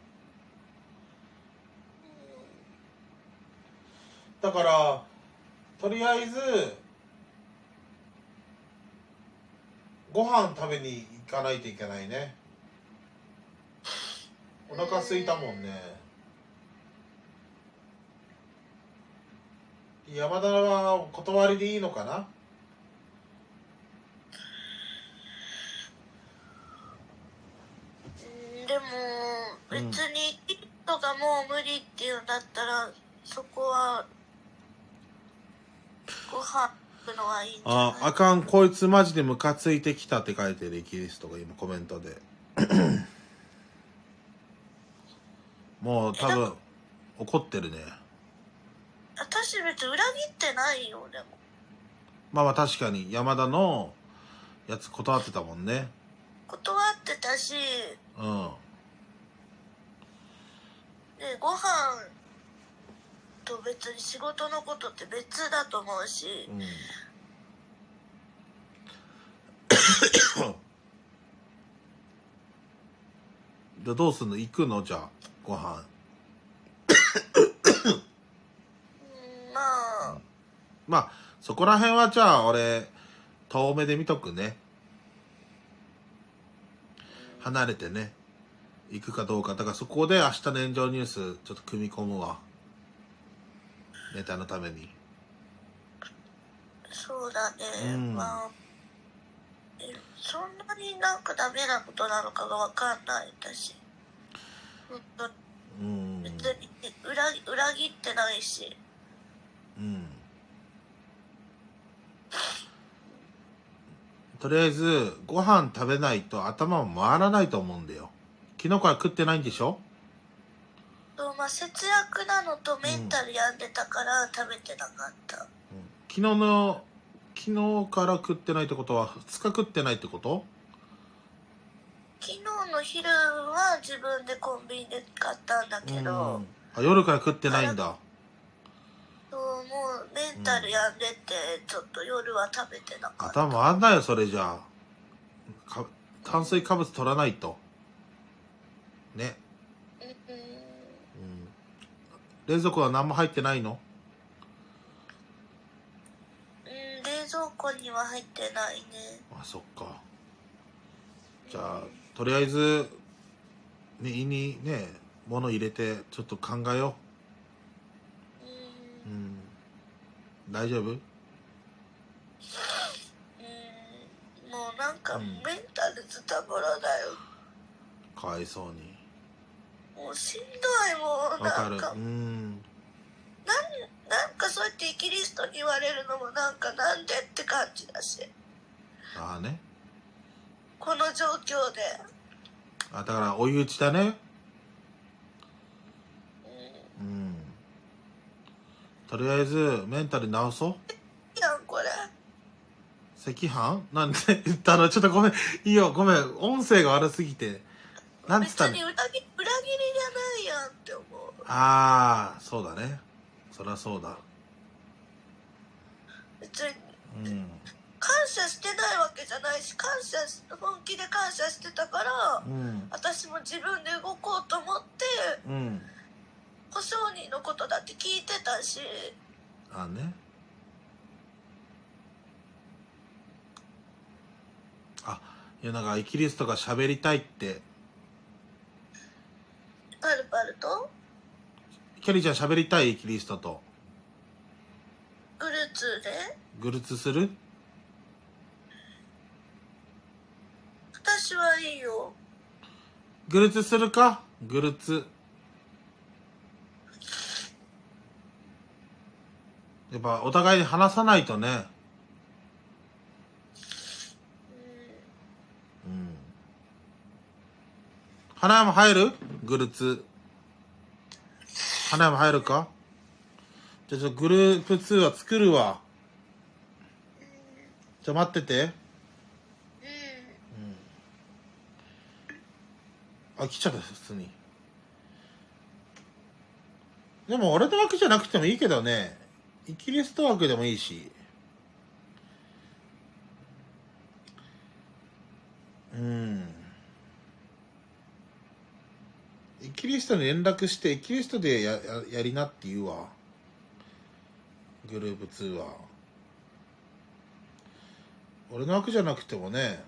だからとりあえずご飯食べに行かないといけないね。お腹空いたもんね。山田は断りでいいのかな。 うん、でも別にイキリストがもう無理っていうんだったら、そこはご飯行くのはいいんじゃない？ あ、あかん、こいつマジでムカついてきたって書いてるイキリストが今コメントでもう多分怒ってるね。 私別に裏切ってないよ。でもまあまあ確かに山田のやつ断ってたもんね。 断ってたし、 うん。 でご飯と別に仕事のことって別だと思うし、 うん、でどうすんの？行くの？じゃあご飯うん、まあまあそこら辺はじゃあ俺遠目で見とくね。離れてね行くかどうか。だからそこで明日の炎上ニュースちょっと組み込むわ、ネタのために。 そうだね、 うん、 まあそんなになんかダメなことなのかがわかんない私。本当に、うん、別に裏裏切ってないし。 うん。とりあえずご飯食べないと頭も回らないと思うんだよ。昨日から食ってないんでしょ？ とまあ節約なのとメンタル病んでたから食べてなかった、うん、 昨日の昨日から食ってないってことはふつか食ってないってこと？ 昨日の昼は自分でコンビニで買ったんだけど、 うん、あ、夜から食ってないんだ。 そう、もうメンタル病んでて、うん、ちょっと夜は食べてなかった。 頭回んないよそれじゃあ。か炭水化物取らないとね。うん、うん、冷蔵庫は何も入ってないの？ うん、冷蔵庫には入ってないね。 あ、そっか。じゃあとりあえずね、胃にね物入れてちょっと考えよう。うん、うん、大丈夫？うん、 もうなんかメンタルズタボロだよ。 かわいそうに。 もうしんどいもん。 わかる。 なんか、 うん。 なんなんかそうやってイキリストに言われるのもなんかなんでって感じだし。 ああね。 この状況で。 あ、だから追い打ちだね。うん。うん。とりあえずメンタル直そう。 やんこれ。 赤飯？なんて言ったの？ちょっとごめん。いいよ、ごめん。音声が悪すぎて。なんつったの？ 別に裏切裏切りじゃないやんって思う。 ああ、そうだね。そりゃそうだ。 別に、 うん、 感謝してないわけじゃないし、感謝し本気で感謝してたから、うん、私も自分で動こうと思って、うん、保証人兄のことだって聞いてたし。 ああね。あ、いやなんかイキリストが喋りたいって。 パルパルとキャリーちゃん喋りたいイキリストと。 グルツーでグルツする？ 私はいいよ。 グルツするか？グルツ。やっぱお互いに話さないとね。うん。花山入る？グルツ。花山入るか？じゃあちょっとグループツーは作るわ。じゃあ待ってて。うん。あ、来ちゃった、普通に。でも俺の枠じゃなくてもいいけどね。イキリスト枠でもいいし。うん。イキリストに連絡して、イキリストでや、や、やりなって言うわ。グループツーは。俺の枠じゃなくてもね。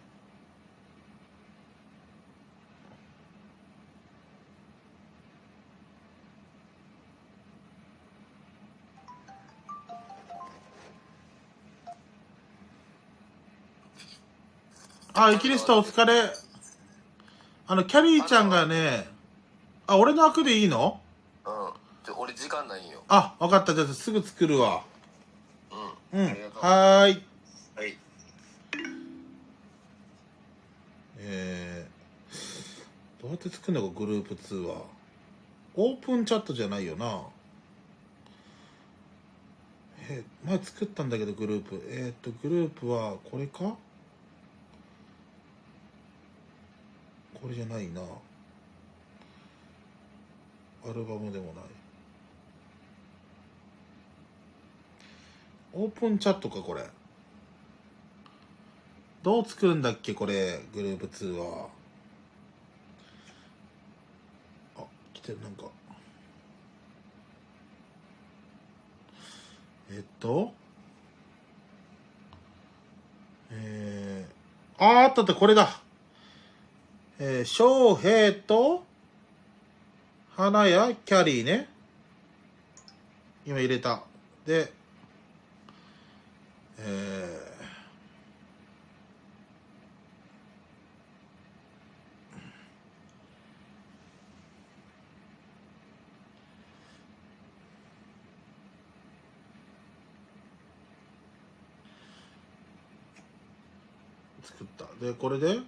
あ、イキリストお疲れ。あの、キャリーちゃんがね、あ、俺の枠でいいの？ うん。ちょ俺時間ないんよ。 あ、わかった。じゃあすぐ作るわ。 うん。 うん。はーい。 はい。 えー、どうやって作るのか、グループツーは。オープンチャットじゃないよな。えー、前作ったんだけど、グループ。えー、っと、グループは、これか？これじゃないな。アルバムでもない。オープンチャットか、これ。どう作るんだっけ、これ、グループツーは。あ、来てる、なんか。えっと。えー、あー、あったあった、これだ。えー、翔平と、花やキャリーね。今入れた。で、えー、作った。で、これで、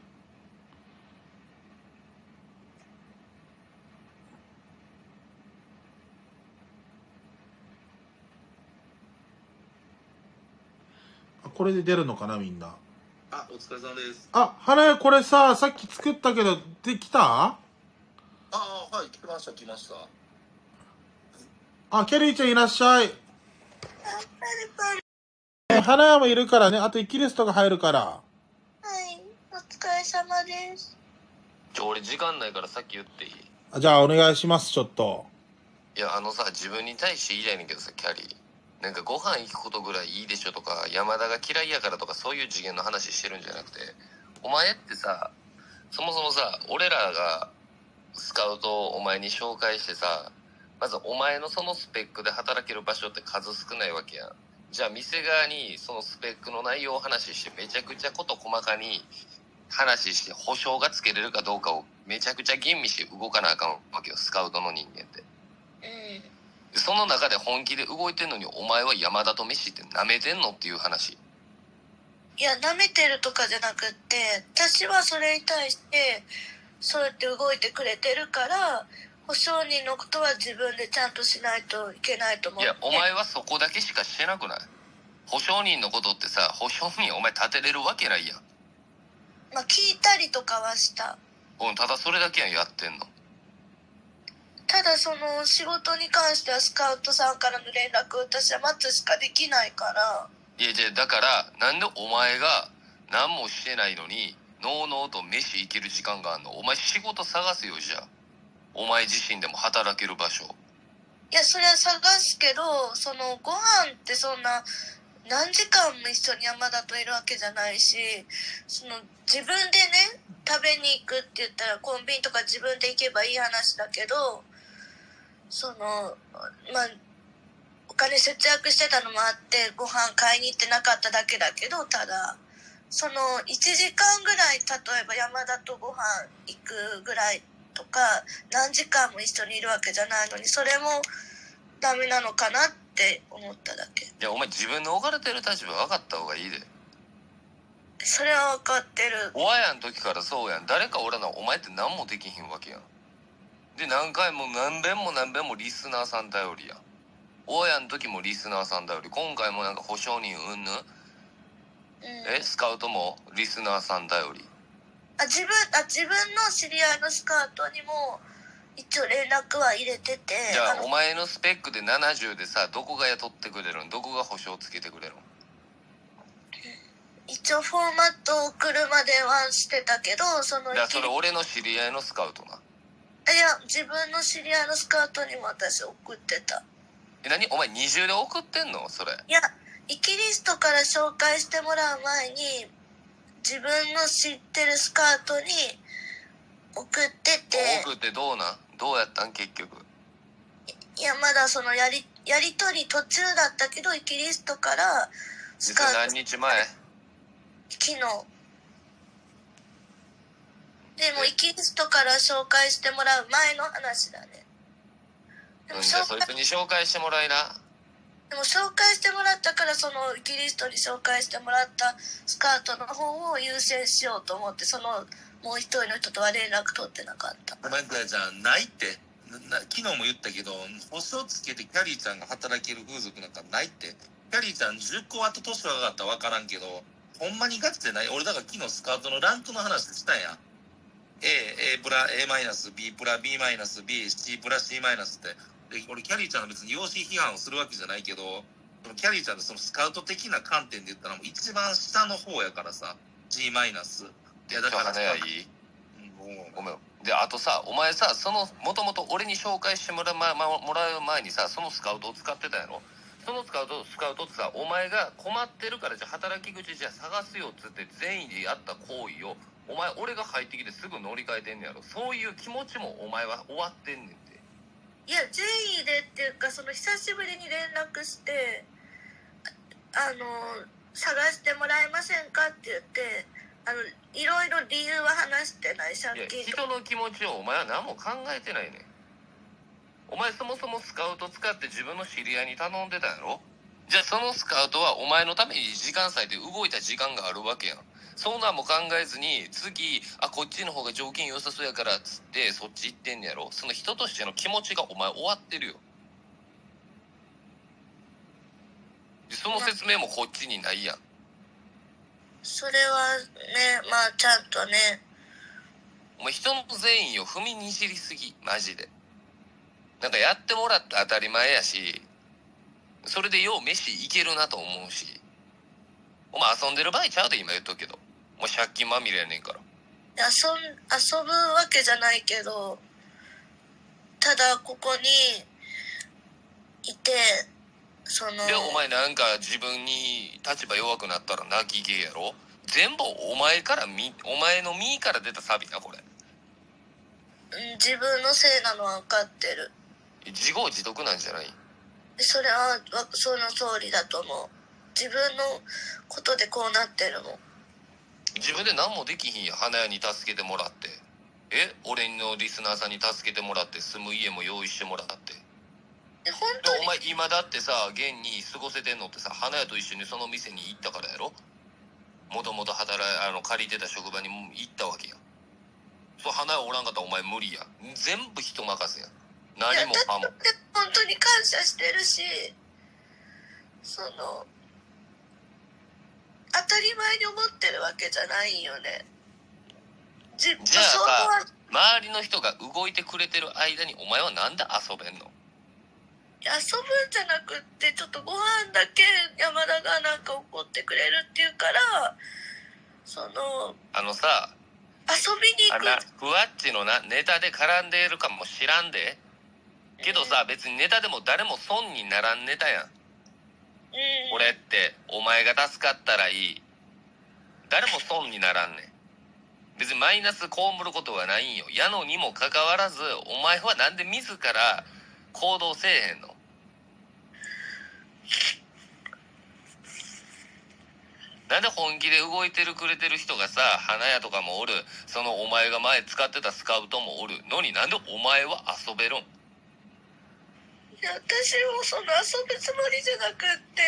これで出るのかな、みんな。 あ、お疲れ様です。 あ、花屋これさ、さっき作ったけど、できた？ ああ、はい、来ました、来ました。 あ、キャリーちゃんいらっしゃい。 パルパル。 え、花屋もいるからね。あとイキリストが入るから。 はい、お疲れ様です。 ちょ、俺時間ないからさっき言っていい？ あ、じゃあお願いします、ちょっと。 いや、あのさ、自分に対して言いたいねんけどさ、キャリー。なんかご飯行くことぐらいいいでしょとか、山田が嫌いやからとか、そういう次元の話してるんじゃなくて、お前ってさ、そもそもさ、俺らがスカウトをお前に紹介してさ、まずお前のそのスペックで働ける場所って数少ないわけやん。じゃあ店側にそのスペックの内容を話して、めちゃくちゃこと細かに話して、保証がつけれるかどうかをめちゃくちゃ吟味して動かなあかんわけよ、スカウトの人間って。 うん。 その中で本気で動いてんのに、お前は山田と飯って舐めてんのっていう話。 いや、舐めてるとかじゃなくって、私はそれに対してそうやって動いてくれてるから、保証人のことは自分でちゃんとしないといけないと思って。 いや、お前はそこだけしかしてなくない？保証人のことってさ、保証人お前立てれるわけないやん。 まあ聞いたりとかはした。 うん、ただそれだけやん、やってんの。 ただその仕事に関してはスカウトさんからの連絡を私は待つしかできないから。 いや、じゃあだからなんでお前が何もしてないのにのうのうと飯行ける時間があんの？お前仕事探せよ。じゃあお前自身でも働ける場所。 いやそれは探すけど、そのご飯ってそんな何時間も一緒に山田といるわけじゃないし、その自分でね食べに行くって言ったらコンビニとか自分で行けばいい話だけど、そのまあお金節約してたのもあってご飯買いに行ってなかっただけだけど、ただそのいちじかんぐらい例えば山田とご飯行くぐらいとか何時間も一緒にいるわけじゃないのに、それもダメなのかなって思っただけ。 いやお前自分の置かれてる立場分かった方がいいで。 それは分かってる。 親やん時からそうやん。誰かおらなお前って何もできひんわけやん。で何回も何遍も何遍もリスナーさん頼りやん。親の時もリスナーさん頼り、今回もなんか保証人うんぬん、 うん、 えスカウトもリスナーさん頼り。 あ自分あ自分の知り合いのスカウトにも一応連絡は入れてて、 じゃああのお前のスペックでななじゅうでさ、どこが雇ってくれるん、どこが保証つけてくれるん。 一応フォーマットを送るまではしてたけど、そのだからそれ俺の知り合いのスカウトな。 いや自分の知り合いのスカウトにも私送ってた。 え何お前二重で送ってんのそれ。 いやイキリストから紹介してもらう前に自分の知ってるスカウトに送ってて、 送ってどうなんどうやったん結局。 いやまだそのやりやり取り途中だったけど、イキリストからス実はカウト何日前。 昨日でもイキリストから紹介してもらう前の話だね。でうん、 もじゃあ紹介そいつに紹介してもらいな。 でも紹介してもらったから、そのイキリストに紹介してもらったスカウトの方を優先しようと思って、そのもう一人の人とは連絡取ってなかった。 ごめんくらいちゃん、ないってなな昨日も言ったけど、保証つけてキャリーちゃんが働ける風俗なんかないって。キャリーちゃんじゅっこあと年は上がったら分からんけど、ほんまにガチでない。俺だから昨日スカウトのランクの話したんや。A、A プラ、A マイナス、B プラ、B マイナス、B、C プラ、C マイナスって。で、俺キャリーちゃんの別に容姿批判をするわけじゃないけど、そのキャリーちゃんのそのスカウト的な観点で言ったらもう一番下の方やからさ、G マイナス。いやだから花屋いい。 うんもうごめん。であとさ、お前さ、そのもともと俺に紹介してもらう,、まま、もらう前にさ、そのスカウトを使ってたやろ。そのスカウトスカウトってさ、お前が困ってるからじゃあ働き口じゃあ探すよっつって善意でやった行為を、お前俺が入ってきてすぐ乗り換えてんねやろ。そういう気持ちもお前は終わってんねんて。 いや善意でっていうか、その久しぶりに連絡してあの探してもらえませんかって言って、あのいろいろ理由は話してない。借いや金と人の気持ちをお前は何も考えてないねん。お前そもそもスカウト使って自分の知り合いに頼んでたやろ。じゃあそのスカウトはお前のために時間割いて動いた時間があるわけやん。そんなんも考えずに次あこっちの方が条件良さそうやからっつってそっち行ってんねやろ。その人としての気持ちがお前終わってるよ。でその説明もこっちにないやん。 それはね、まあちゃんとね。 お前人の善意を踏みにじりすぎマジで。なんかやってもらって当たり前やし、それでよう飯いけるなと思うし。お前遊んでる場合ちゃうで今言っとくけど、もう借金まみれやねんから。 遊ん遊ぶわけじゃないけど、ただここにいて、そのでお前なんか自分に立場弱くなったら泣き芸やろ。全部お前からみお前の身から出たサビなこれ。 うん自分のせいなのは分かってる。 自業自得なんじゃない。 それはわその通りだと思う。自分のことでこうなってるもん。 自分で何もできひんや。花屋に助けてもらって、え俺のリスナーさんに助けてもらって住む家も用意してもらって。 で本で当にお前今だってさ現に過ごせてんのってさ花屋と一緒にその店に行ったからやろ。もともと働いあの借りてた職場にも行ったわけや。そう花屋おらんかったらお前無理や。全部人任せや。何もかも。 いやだって本当に感謝してるし、その当たり前に思ってるわけじゃないよね。じじゃあそこはさ周りの人が動いてくれてる間にお前はなんで遊べんの。 遊ぶんじゃなくって、ちょっとご飯だけ山田がなんか怒ってくれるっていうから、そのあのさ遊びに行く。 あんなふわっちのなネタで絡んでいるかも知らんでけけどさ、別にネタでも誰も損にならんネタやん。 うん。 これってお前が助かったらいい。誰も損にならんねん。別にマイナス被ることはないんよ。やのにもかかわらず、お前はなんで自ら行動せえへんの？なんで本気で動いてるくれてる人がさ、花屋とかもおる、そのお前が前使ってたスカウトもおるのに、なんでお前は遊べるん？ いや、私もその遊ぶつもりじゃなくって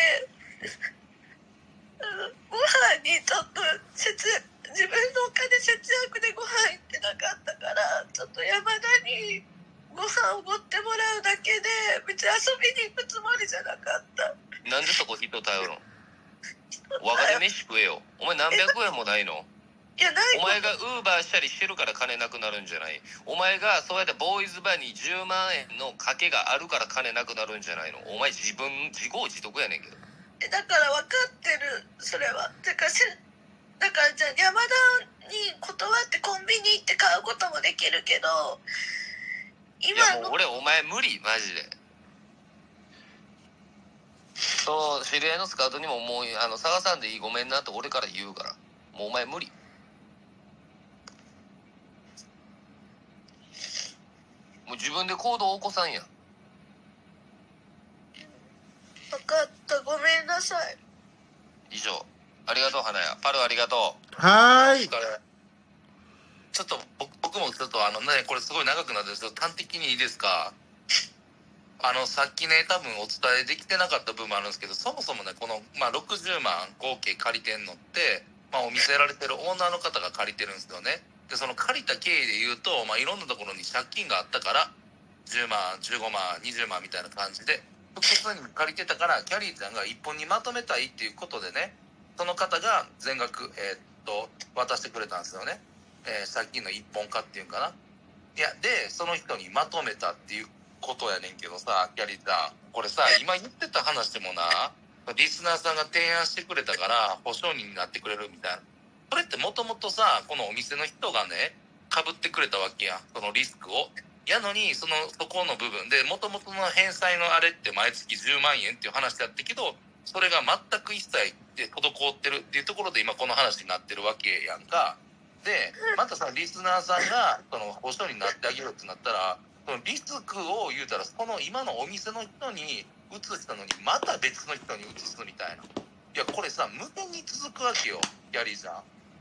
あのご飯にちょっと節自分のお金節約でご飯行ってなかったから、ちょっと山田にご飯を持ってもらうだけで別に遊びに行くつもりじゃなかった。 なんでそこ人頼るん？我がで飯食えよ。お前何百円もないの？ いや、ないお前がウーバーしたりしてるから金なくなるんじゃない？お前がそうやってボーイズバーにじゅうまんえんの賭けがあるから金なくなるんじゃないの？お前自分自業自得やねんけど。 だから分かってる、それは。だからせだからじゃあ山田に断ってコンビニ行って買うこともできるけど、 いや今のもう俺お前無理マジで。そう知り合いのスカウトにももうあの探さんでいいごめんなって俺から言うから、もうお前無理。もう自分で行動を起こさんやん。 分かった、ごめんなさい。 以上。ありがとう花屋。パルありがとう。 はーい。 だからちょっと僕僕もちょっとあのね、これすごい長くなるんですけど、端的にいいですか？あのさっきね、多分お伝えできてなかった部分もあるんですけど、そもそもねこの、まあ、ろくじゅうまん合計借りてんのって、まあ、お店やられてるオーナーの方が借りてるんですよね。でその借りた経緯で言うと、まあ、いろんなところに借金があったからじゅうまんじゅうごまんにじゅうまんみたいな感じで複数に借りてたから、キャリーちゃんが一本にまとめたいっていうことでね、その方が全額、えーっと渡してくれたんですよね。えー借金の一本化っていうんかな。いやでその人にまとめたっていうことやねんけどさ、キャリーちゃんこれさ、今言ってた話でもな、リスナーさんが提案してくれたから保証人になってくれるみたいな、それってもともとさこのお店の人がねかぶってくれたわけやん、そのリスクを。やのにそのそこの部分でもともとの返済のあれって毎月じゅうまんえんっていう話だったけど、それが全く一切で滞ってるっていうところで今この話になってるわけやんか。でまたさリスナーさんがその保証人になってあげるってなったら、そのリスクを言うたらその今のお店の人に移したのにまた別の人に移すみたいな。いやこれさ無限に続くわけよ、キャリーさん。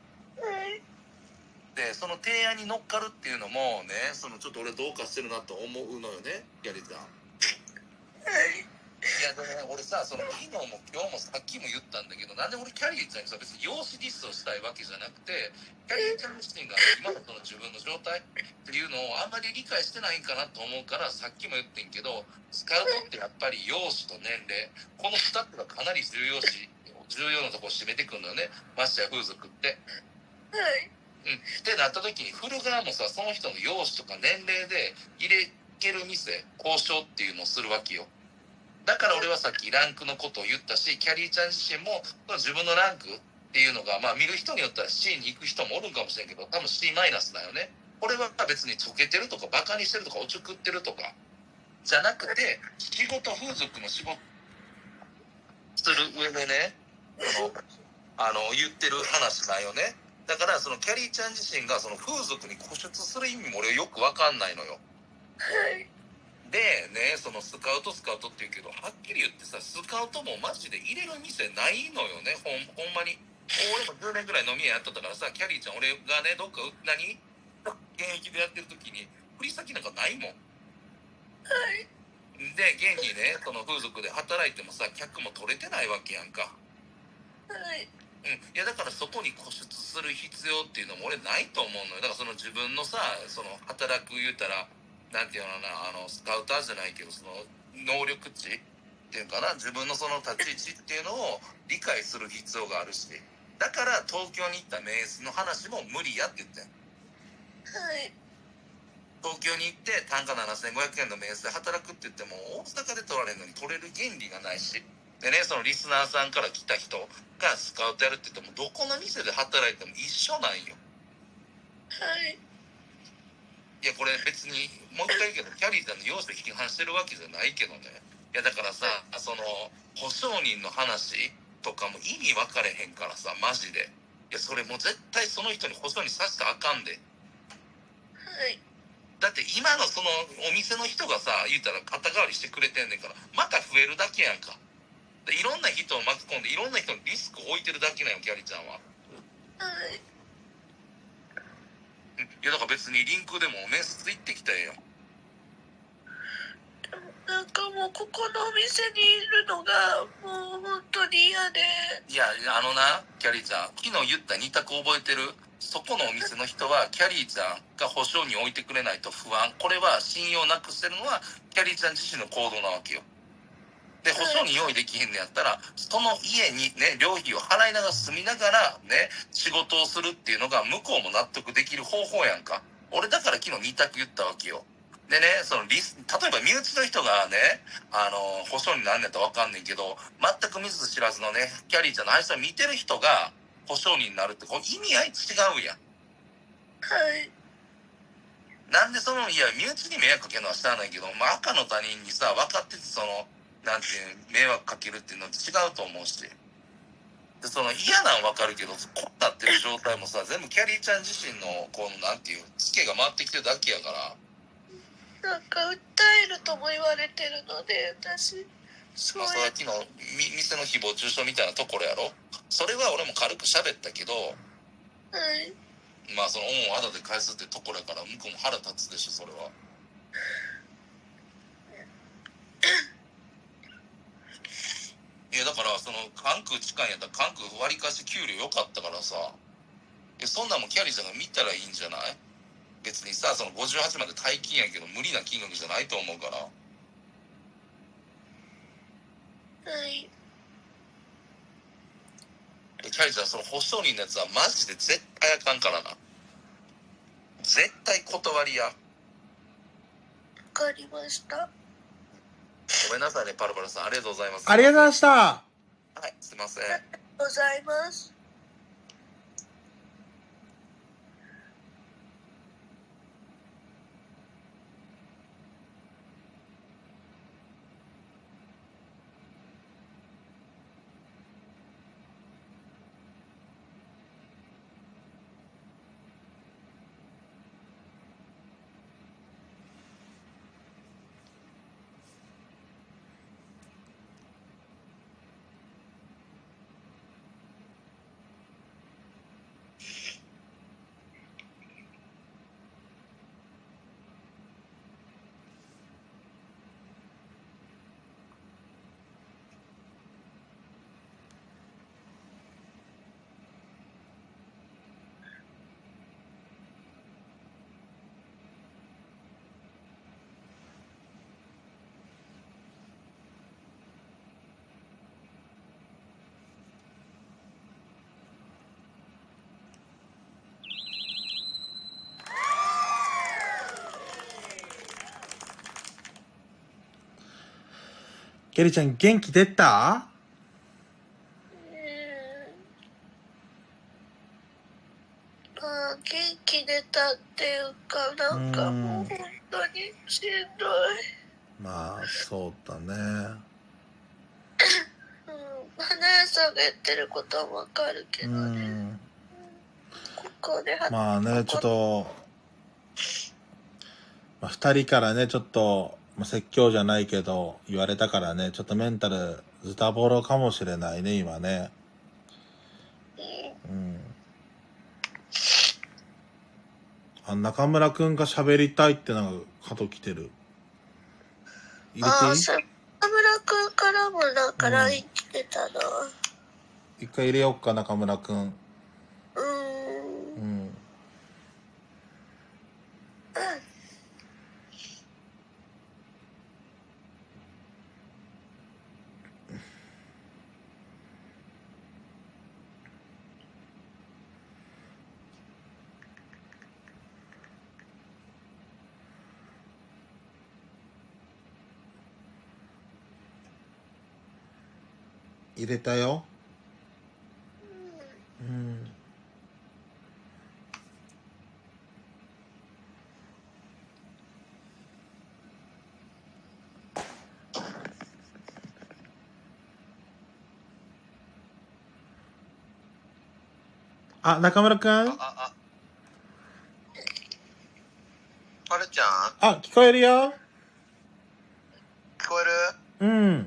でその提案に乗っかるっていうのもね、そのちょっと俺どうかしてるなと思うのよね、キャリーちゃん。いやでもね、俺さその昨日も今日もさっきも言ったんだけど、なんで俺キャリーちゃんにさ別に容姿ディスをしたいわけじゃなくて、キャリーちゃん自身が今のその自分の状態っていうのをあんまり理解してないんかなと思うから、さっきも言ってんけど、スカウトってやっぱり容姿と年齢、このふたつがかなり重要視重要なところを占めてくるのよね、ましてや風俗って。うん、ってなった時に振る側もさその人の容姿とか年齢で入れける店交渉っていうのをするわけよ。だから俺はさっきランクのことを言ったし、キャリーちゃん自身も自分のランクっていうのが、まあ見る人によっては C に行く人もおるんかもしれんけど、多分 C マイナスだよね。これは別にちょけてるとかバカにしてるとかおちょくってるとかじゃなくて、仕事風俗の仕事する上でね、あのあの言ってる話だよね。だからそのキャリーちゃん自身がその風俗に固執する意味も俺よく分かんないのよ。でね、そのスカウトスカウトって言うけど、はっきり言ってさスカウトもマジで入れる店ないのよね、ほんほんまに。俺もじゅうねんぐらい飲み屋やっとったからさ、キャリーちゃん俺がねどっか何現役でやってる時に振り先なんかないもん。で現にねその風俗で働いてもさ客も取れてないわけやんか。うん、いやだからそこに固執する必要っていうのも俺ないと思うのよ。だからその自分のさその働く言うたらなんていうのかな、あのスカウターじゃないけどその能力値っていうかな、自分のその立ち位置っていうのを理解する必要があるし、だから東京に行ったメンスの話も無理やって言ってん。東京に行って単価ななせんごひゃくえんのメンスで働くって言っても大阪で取られるのに取れる原理がないし。でね、そのリスナーさんから来た人がスカウトやるって言ってもどこの店で働いても一緒なんよ。っいやこれ別にもう一回言うけどキャリーちゃんの容姿を批判してるわけじゃないけどね。いやだからさ、その保証人の話とかも意味分かれへんからさ、マジで。いやそれもう絶対その人に保証人させたらあかんで。 はい。 だって今のそのお店の人がさ言うたら肩代わりしてくれてんねんからまた増えるだけやんか。でいろんな人を巻き込んでいろんな人にリスクを置いてるだけなんよキャリちゃんは。 はい。 いやだから別にリンクでも面接行ってきたらええやん。 なんかもうここのお店にいるのがもう本当に嫌で。 いやあのなキャリーちゃん昨日言ったに択覚えてる？そこのお店の人はキャリーちゃんが保証に置いてくれないと不安。これは信用なくしてるのはキャリーちゃん自身の行動なわけよ。で保証に用意できへんのやったらその家にね寮費を払いながら住みながらね仕事をするっていうのが向こうも納得できる方法やんか。俺だから昨日に択言ったわけよ。でね、そのリス例えば身内の人がね、あの保証になんねんやったら分かんねんけど全く見ず知らずのねキャリーちゃんの愛想を見てる人が保証人になるってこれ意味合い違うやん。 はい。 なんでそのいや身内に迷惑かけるのは知らないけど、まあ、赤の他人にさ分かっててそのなんていう迷惑かけるっていうのは違うと思うし、でその嫌なん分かるけどこうなってる状態もさ全部キャリーちゃん自身のこのなんていうツケが回ってきてるだけやから。 なんか訴えるとも言われてるので私そうまあ、それは昨日み店の誹謗中傷みたいなところやろ。それは俺も軽く喋ったけど、 はい。 まあその恩をあだで返すってところやから向こうも腹立つでしょそれは。いやだからその関空近いんやったら関空割りかし給料良かったからさ、えそんなんもキャリーちゃんが見たらいいんじゃない？別にさそのごじゅうはちまで大金やけど無理な金額じゃないと思うから。 はい。 キャリーちゃんその保証人のやつはマジで絶対あかんからな。絶対断りや。 わかりました。 ごめんなさいねパルパルさんありがとうございます。 ありがとうございました。 はいすいません。 ありがとうございます。 ケリちゃん元気出た？ まあ元気出たっていうかなんかもう本当にしんどい。 まあそうだね。 うん花さんが言ってることはわかるけどね。ここでまあねちょっと、まあ、ふたりからねちょっと、まあ、説教じゃないけど言われたからねちょっとメンタルズタボロかもしれないね今ね。うん。あ中村くんが喋りたいってなんか角来てる。入れていい？ ああ、中村くんからもなんか ライン 来てたな。 一回入れよっか中村くん。 うーん。 うん。入れたよ。うん。 あ、中村くんあ、あ、 はるちゃんあ、聞こえるよ。 聞こえる？ うん。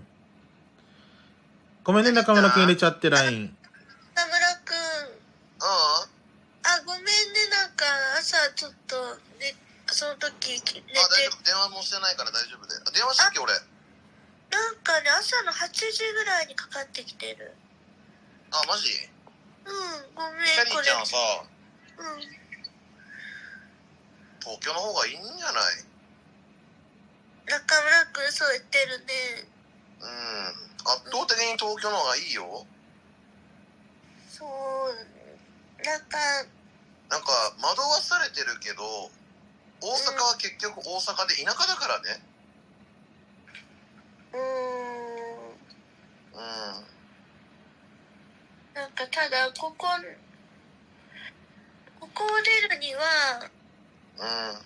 ごめんね、中村くん入れちゃって、ライン。 中村くん。 うん。 あ、ごめんね、なんか朝ちょっと、ね、その時寝て。 あ、大丈夫。電話もしてないから大丈夫で。電話したっけ俺。 なんかね、朝のはちじぐらいにかかってきてる。 あ、マジ？ うん、ごめん、 キャリーちゃんさ、 これ。うん。 東京の方がいいんじゃない？ 中村くんそう言ってるね。 うん。圧倒的に東京の方がいいよ。 そう、なんか、 なんか惑わされてるけど、大阪は結局大阪で田舎だからね。 うーん。 うん。 なんかただ、ここ、ここを出るには、 うん。 う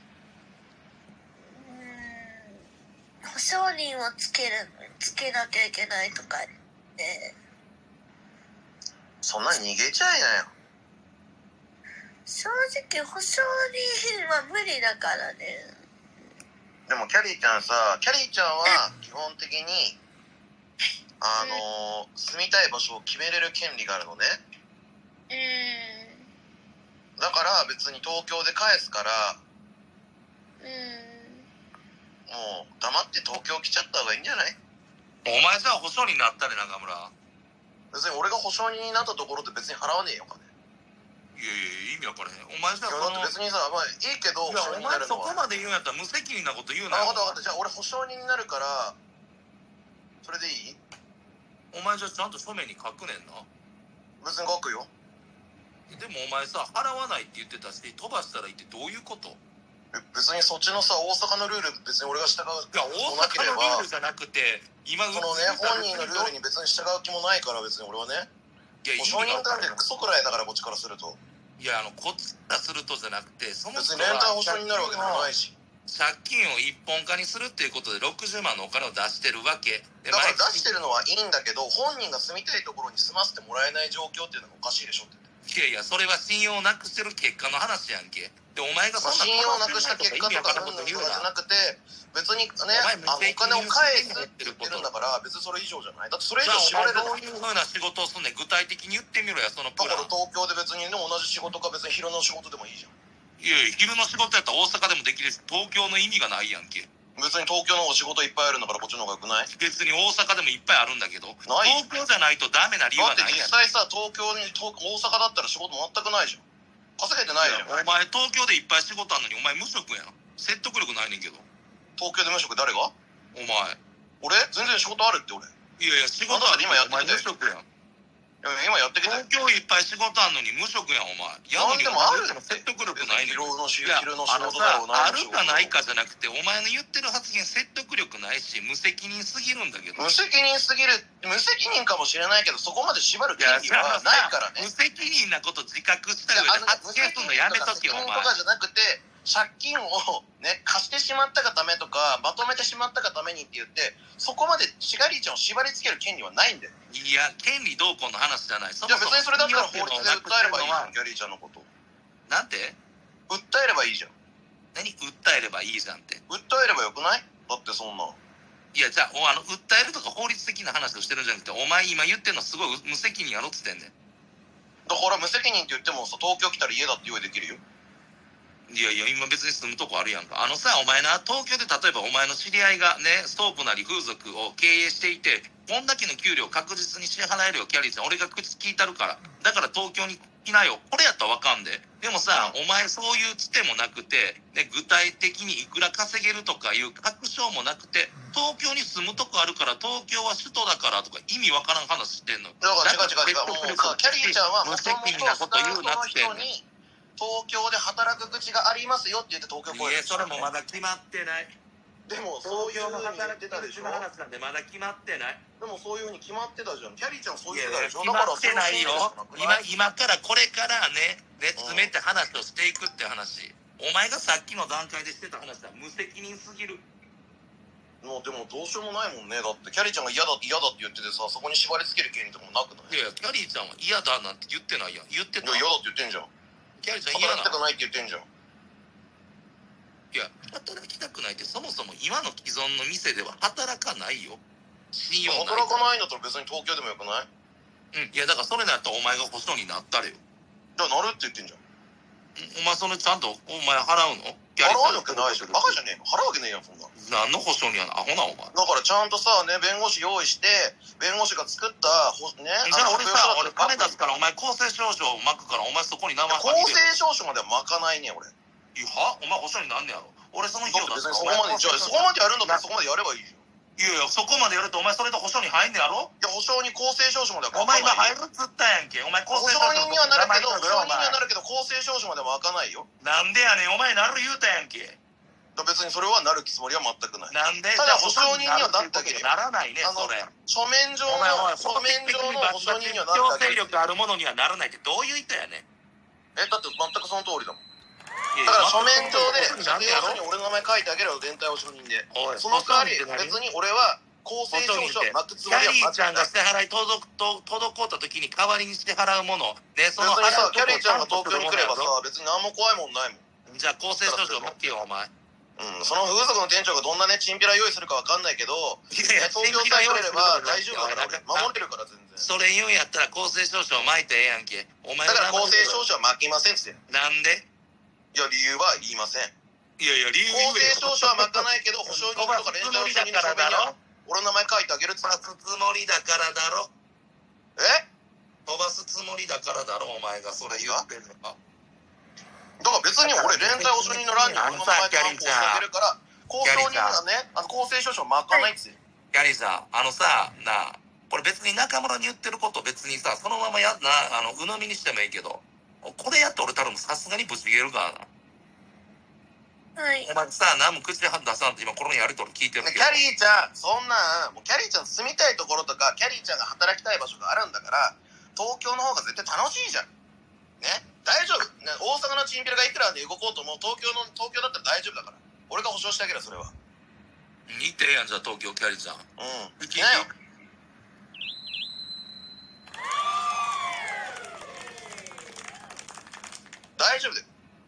ーん、保証人をつける、つけなきゃいけないとかね。 そんな逃げちゃいなよ。 正直、保証人は無理だからね。 でもキャリーちゃんさ、キャリーちゃんは基本的に、あのー、住みたい場所を決めれる権利があるのね。 うーん。 だから別に東京で返すから、 うーん。 もう黙って東京来ちゃった方がいいんじゃない？ お前さ、保証人になったね、中村。 別に俺が保証人になったところで別に払わねえよ、金。 いやいや、意味わからへん。お前さ、 いやだって別にさ、まあいいけど、 いや、 保証お前そ人になるのは。 こまで言うんやったら無責任なこと言うなよ。 あ、分かった分かった。じゃあ俺保証人になるから、それでいい？ お前じゃあちゃんと書面に書くねんな。 別に書くよ。 でもお前さ、払わないって言ってたし、飛ばしたらいいってどういうこと？ 別にそっちのさ、大阪のルール別に俺が従ういや、大阪のルールじゃなくて、今そのね、本人のルールに別に従う気もないから別に俺はね。 いや、 保証人なんてクソくらいだからこっちからすると。 いや、あの、こっちからするとじゃなくて、その別人にレンタはル保証人になるわけでもないし。 借金を一本化にするっていうことでろくじゅうまんのお金を出してるわけ。でだから出してるのはいいんだけど、本人が住みたいところに住ませてもらえない状況っていうのがおかしいでしょって。 いやいや、それは信用をなくしてる結果の話やんけ。で、お前がそんな信用をなくした結果とかうんぬんとかじゃなくて、別にね、あのお金を返すって言ってるんだから、別にそれ以上じゃない。だってそれ以上縛れる。 どういうふうな仕事をすんねん、具体的に言ってみろや、そのプラン。 だから東京で別にね、同じ仕事か別に昼の仕事でもいいじゃん。 いやいや、昼の仕事やったら大阪でもできるし、東京の意味がないやんけ。 別に東京のお仕事いっぱいあるんだからこっちの方がよくない？ 別に大阪でもいっぱいあるんだけど、 ない東京じゃないとダメな理由はだってないやん。 実際さ、東京に東大阪だったら仕事全くないじゃん。稼げてないじゃん。 お前東京でいっぱい仕事あんのにお前無職やん。説得力ないねんけど。 東京で無職誰が？ お前。 俺全然仕事あるって俺。 いやいや、仕事ある今やってお前て無職やん。 いや今やってきて。 東京いっぱい仕事あんのに無職やん、お前。やのになんでもあるって。 説得力ないねん。 昼の仕いや、 昼の仕あの事だろうな。 さ、あるかないかじゃなくて、お前の言ってる発言説得力ないし、無責任すぎるんだけど。 無責任すぎる、無責任かもしれないけど、そこまで縛る権利はないからね。 無責任なこと自覚した上で発言するのやめとけよ、お前。 無責任とかじゃなくて、借金をね、貸してしまったがためとか、まとめてしまったがためにって言って、そこまでシガリーちゃんを縛り付ける権利はないんだよ。 いや、権利どうこうの話じゃない。そじゃあ別にそれだったら法律で訴えればいいじゃん、 ん。 ギャリーちゃんのこと。 なんて訴えればいいじゃん。 何訴えればいいじゃんって。 訴えればよくない？だってそんな。 いや、じゃあ、おあの、訴えるとか法律的な話をしてるんじゃなくて、お前今言ってんのすごい無責任やろっつってんねん。 だから無責任って言ってもさ、東京来たら家だって用意できるよ。 いやいや、今別に住むとこあるやんか。あのさ、お前な、東京で例えばお前の知り合いがね、ストープなり風俗を経営していて、こんだけの給料確実に支払えるよ、キャリーちゃん。俺が口聞いたるから。だから東京に来なよ。これやったらわかんで。でもさ、お前そういうつてもなくて、ね、具体的にいくら稼げるとかいう確証もなくて、東京に住むとこあるから、東京は首都だからとか意味わからん話してんの。 だから違う違う違う。もうさ、キャリーちゃんはも無責ともと任なことスタート言うなってんの。 の人に、東京で働く口がありますよって言って東京来いや、 いる。 それもまだ決まってない。 でもそういう東京のふうに言っ働きてたでしょ。 口の話なんてまだ決まってない。 でもそういうふうに決まってたじゃん。キャリーちゃんそういやいや、 言ってたでしょ。 決まってないよ。今、 今今からこれからね、ね、詰めて話をしていくって話。お前がさっきの段階でしてた話は無責任すぎる。 もうでもどうしようもないもんね。だってキャリーちゃんが嫌だ嫌だって言っててさ、そこに縛り付ける権利とかもなくない？ いやいや、キャリーちゃんは嫌だなんて言ってないやん。言ってた。 いや、嫌だって言ってんじゃん。 キャリーちゃん嫌な。 働きたくないって言ってんじゃん。 いや、働きたくないってそもそも今の既存の店では働かないよ。信用ない。 働かないんだったら別に東京でもよくない？ うん。いや、だからそれなったらお前が保証になったれよ。 じゃあなるって言ってんじゃん。 お前それちゃんとお前払うの？ 払うわけないでしょ。バカじゃねえの？払うわけねえやん、そんな。 何の保証にはアホなお前。 だからちゃんとさ、ね、弁護士用意して、弁護士が作ったほね、 じゃあ俺さ、俺金出すかからお前公正証書を巻くからお前そこに名前公正証書までは巻かないね、俺。 いやはお前保証になんねやろ。俺その費用出す別にそこまで、じゃあそこまでやるんだったらそこまでやればいいじゃん。 いやいや、そこまでやるとお前それと保証に入んねやろ。 いや、保証に公正証書まではお前今ない入るっつったやんけ。お前公保正証書証人にはなるけど、保証人にはなる。 るけど、公正証書までは開かないよ。 なんでやねん、お前なる言うたやんけ。 別にそれはなるつもりは全くない。 なんでただ保証人にはなったけど、 ならないね、 あのそれ。 書面上の、書面上の保証人にはなったけど。 強制力あるものにはならないってどういう意図やねん。 え、だって全くその通りだもん。 いやだから書面上で、 なんでやろ書面上に俺の名前書いてあげるよ、連帯保証人で。 おいその代わり、 保証人って何別に俺は公正証書を巻くつキャリーもりはちゃんが支払い届くと届こうた時に代わりにして払うものね、その別にさ、 払うキャリーちゃんが東京に来ればさとこ、 別に何も怖いもんないもん。 じゃあ公正証書持ってよお前。 うん、その風俗の店長がどんなね、チンピラ用意するかわかんないけど、 いやいやね東京さえ来れば大丈夫だから、俺守ってるから全然。 それ言うんやったら公正証書を巻いてええやんけ。お前だから公の名前正証書は巻きませんって言ってんの。 なんで？ いや、理由は言いません。 いやいや理由公正証書は巻かないけど、保証人とか連帯保証人の書面には俺の名前書いてあげるっつって。 飛ばすつもりだからだろ。 え飛ばすつもりだからだろお前がそれ言ってんのか。 だから別に俺連帯保証人の欄に俺の名前と番号をあげるから、公証人がね、あの公正証書を巻かないっつって。 キャリーさん、あのさ、なあ、これ別に中村に言ってること別にさ、そのままやな、あの、鵜呑みにしてもいいけど、これやって俺多分さすがにぶち切れるからな。 はい。 お前さ、何も口で出さんと今このやりとり聞いてるけど。 キャリーちゃん、そんなん、もうキャリーちゃん住みたいところとか、キャリーちゃんが働きたい場所があるんだから、東京の方が絶対楽しいじゃん。ね、大丈夫。ね、大阪のチンピラがいくらで動こうとも、東京の、東京だったら大丈夫だから。俺が保証してあげる、それは。 行ってええやん、じゃあ東京キャリーちゃん。 うん。 行きなよ。大丈夫だよ。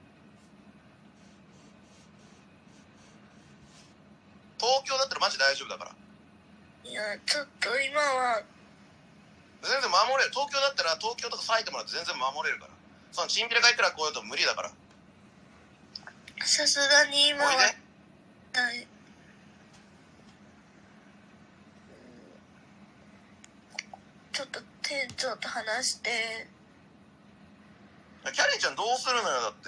東京だったらマジ大丈夫だから。 いや、ちょっと今は、 全然守れる。東京だったら東京とか埼玉だって全然守れるから。そのチンピラがいくらこういうと無理だから。 さすがに今は、 おいで。 はい。ちょっと店長と話して、 キャリーちゃんどうするのよ、だって。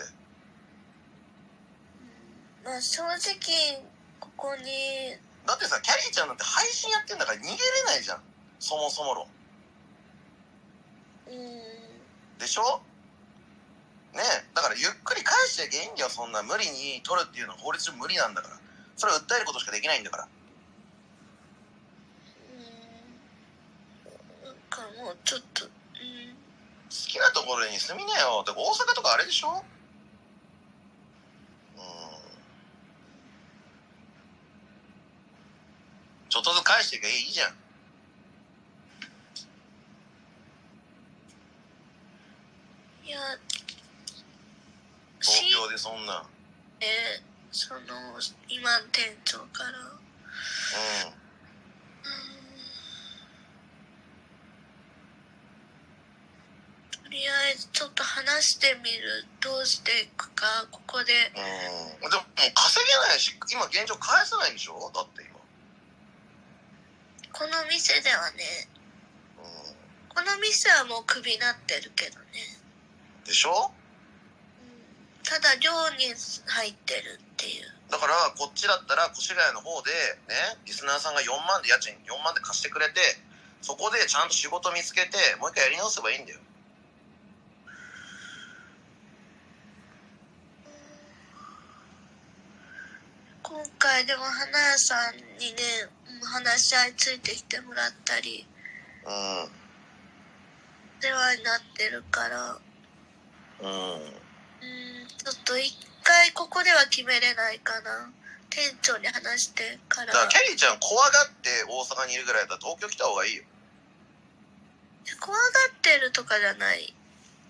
まあ正直、ここに、 だってさ、キャリーちゃんなんて配信やってんだから逃げれないじゃん。そもそも論。 うーん、 でしょ？ねえ。だからゆっくり返していけいいんだよ、そんな。無理に取るっていうのは法律上無理なんだから。それを訴えることしかできないんだから。 うーん、なんかもうちょっと、うん、 好きなところに住みなよ。だから大阪とかあれでしょ？うん。ちょっとずつ返していけばいいじゃん。 いや、 東京でそんな。 えその、今店長から、 うん。 とりあえずちょっと話してみる。どうしていくか、ここで。 うん。でももう稼げないし、今現状返せないんでしょ？だって今。 この店ではね、 うん。 この店はもうクビになってるけどね。 でしょ？ ただ寮に入ってるっていう。 だからこっちだったら越谷の方でね、リスナーさんがよんまんで家賃よんまんで貸してくれて、そこでちゃんと仕事見つけてもう一回やり直せばいいんだよ。 今回でも花屋さんにね、話し合いついてきてもらったり、 う世話になってるから、 ん。うん。 うん、ちょっと一回ここでは決めれないかな。 店長に話してから。 だからキャリーちゃん怖がって大阪にいるぐらいだったら東京来た方がいいよ。 怖がってるとかじゃない。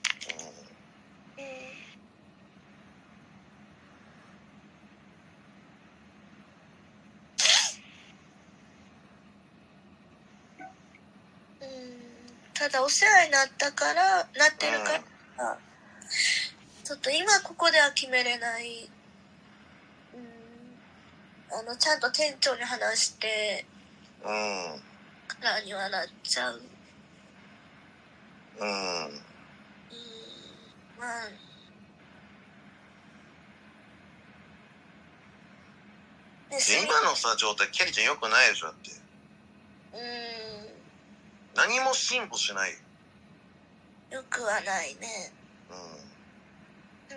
うん、ただお世話になったからなってるから、うん、ちょっと今ここでは決めれない、うん、あのちゃんと店長に話してからにはなっちゃう。 うん、うん、 まあ今のさ状態キャリーちゃん良くないでしょ。だってうん、 何も進歩しないよ。 よくはないね。 うん、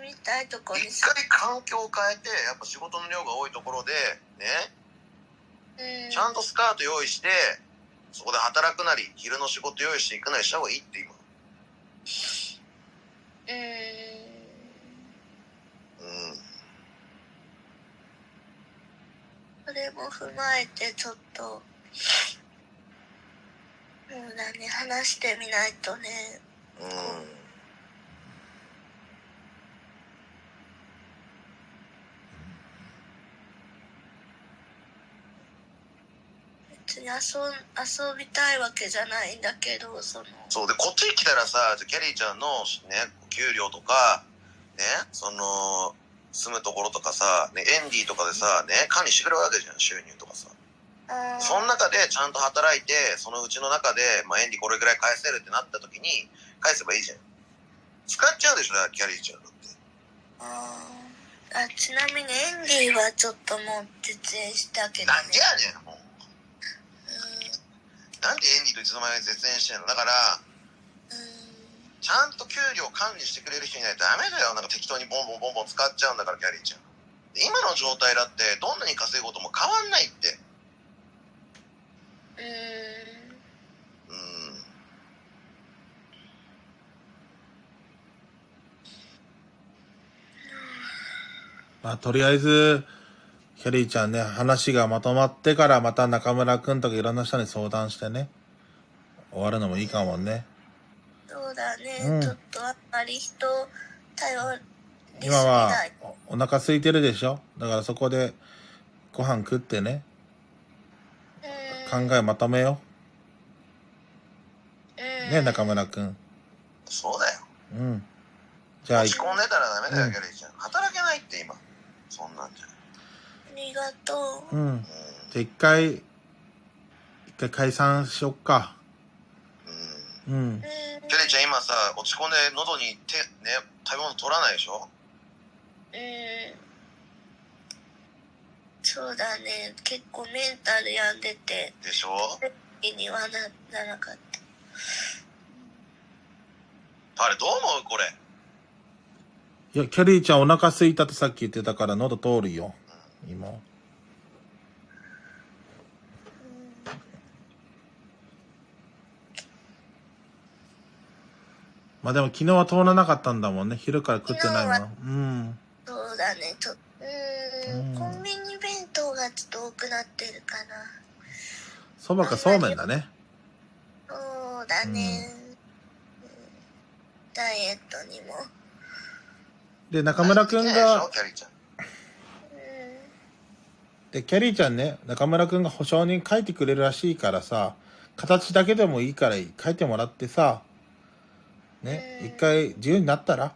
住みたいとこに一回環境を変えて、やっぱ仕事の量が多いところでね、うん、ちゃんとスカート用意してそこで働くなり昼の仕事用意していくなりした方がいいって今。 うん、 うん、 それも踏まえてちょっとそうだね、話してみないとね。 うん、 別に遊ん、遊びたいわけじゃないんだけど、そのそうでこっちに来たらさ、キャリーちゃんのね給料とかね、その住むところとかさ、ね、エンディーとかでさね管理してくれるわけじゃん、収入とかさ。その中でちゃんと働いて、そのうちの中で、まあ、エンディこれぐらい返せるってなった時に返せばいいじゃん。使っちゃうでしょ、キャリーちゃんだって。 ああ、ちなみにエンディはちょっともう絶縁したけど、ね、 なんでやねんもう、うん、なんでエンディといつの間に絶縁してんの。だから、うん、ちゃんと給料管理してくれる人いないとダメだよ。なんか適当にボンボンボンボン使っちゃうんだから、キャリーちゃん。今の状態だってどんなに稼ごうとも変わんないって。 うーん、 うん、 まあとりあえずキャリーちゃんね、話がまとまってからまた中村くんとかいろんな人に相談してね、終わるのもいいかもね。 そうだね、 うん、 ちょっとあんまり人頼りすぎ今はない。 お腹空いてるでしょ。だからそこでご飯食ってね、考えまとめよう。ね、中村くん。 そうだよ。 うん。じゃあ、 落ち込んでたらダメだよ、 うん、 キャリーちゃん。働けないって今。そんなんじゃ。 ありがとう。 うん。じゃあ一回、一回解散しよっか。うん。うん。 キャリーちゃん今さ、落ち込んで喉に手、ね、食べ物取らないでしょ。 うん。そうだね、結構メンタル病んでて。 でしょ。 気にはならなかった。 あれどう思うこれ。 いや、キャリーちゃんお腹空いたってさっき言ってたから喉通るよ、うん、今。まあでも昨日は通らなかったんだもんね。昼から食ってないもん。うん。 そうだね、ちょっと、うん、コンビニ弁当がちょっと多くなってるかな。 そばかそうめんだね。 そうだね、うん、ダイエットにも。 で、中村くんが、で、キャリーちゃんね、中村くんが保証人書いてくれるらしいからさ、形だけでもいいから書いてもらってさ、ね、一回自由になったら、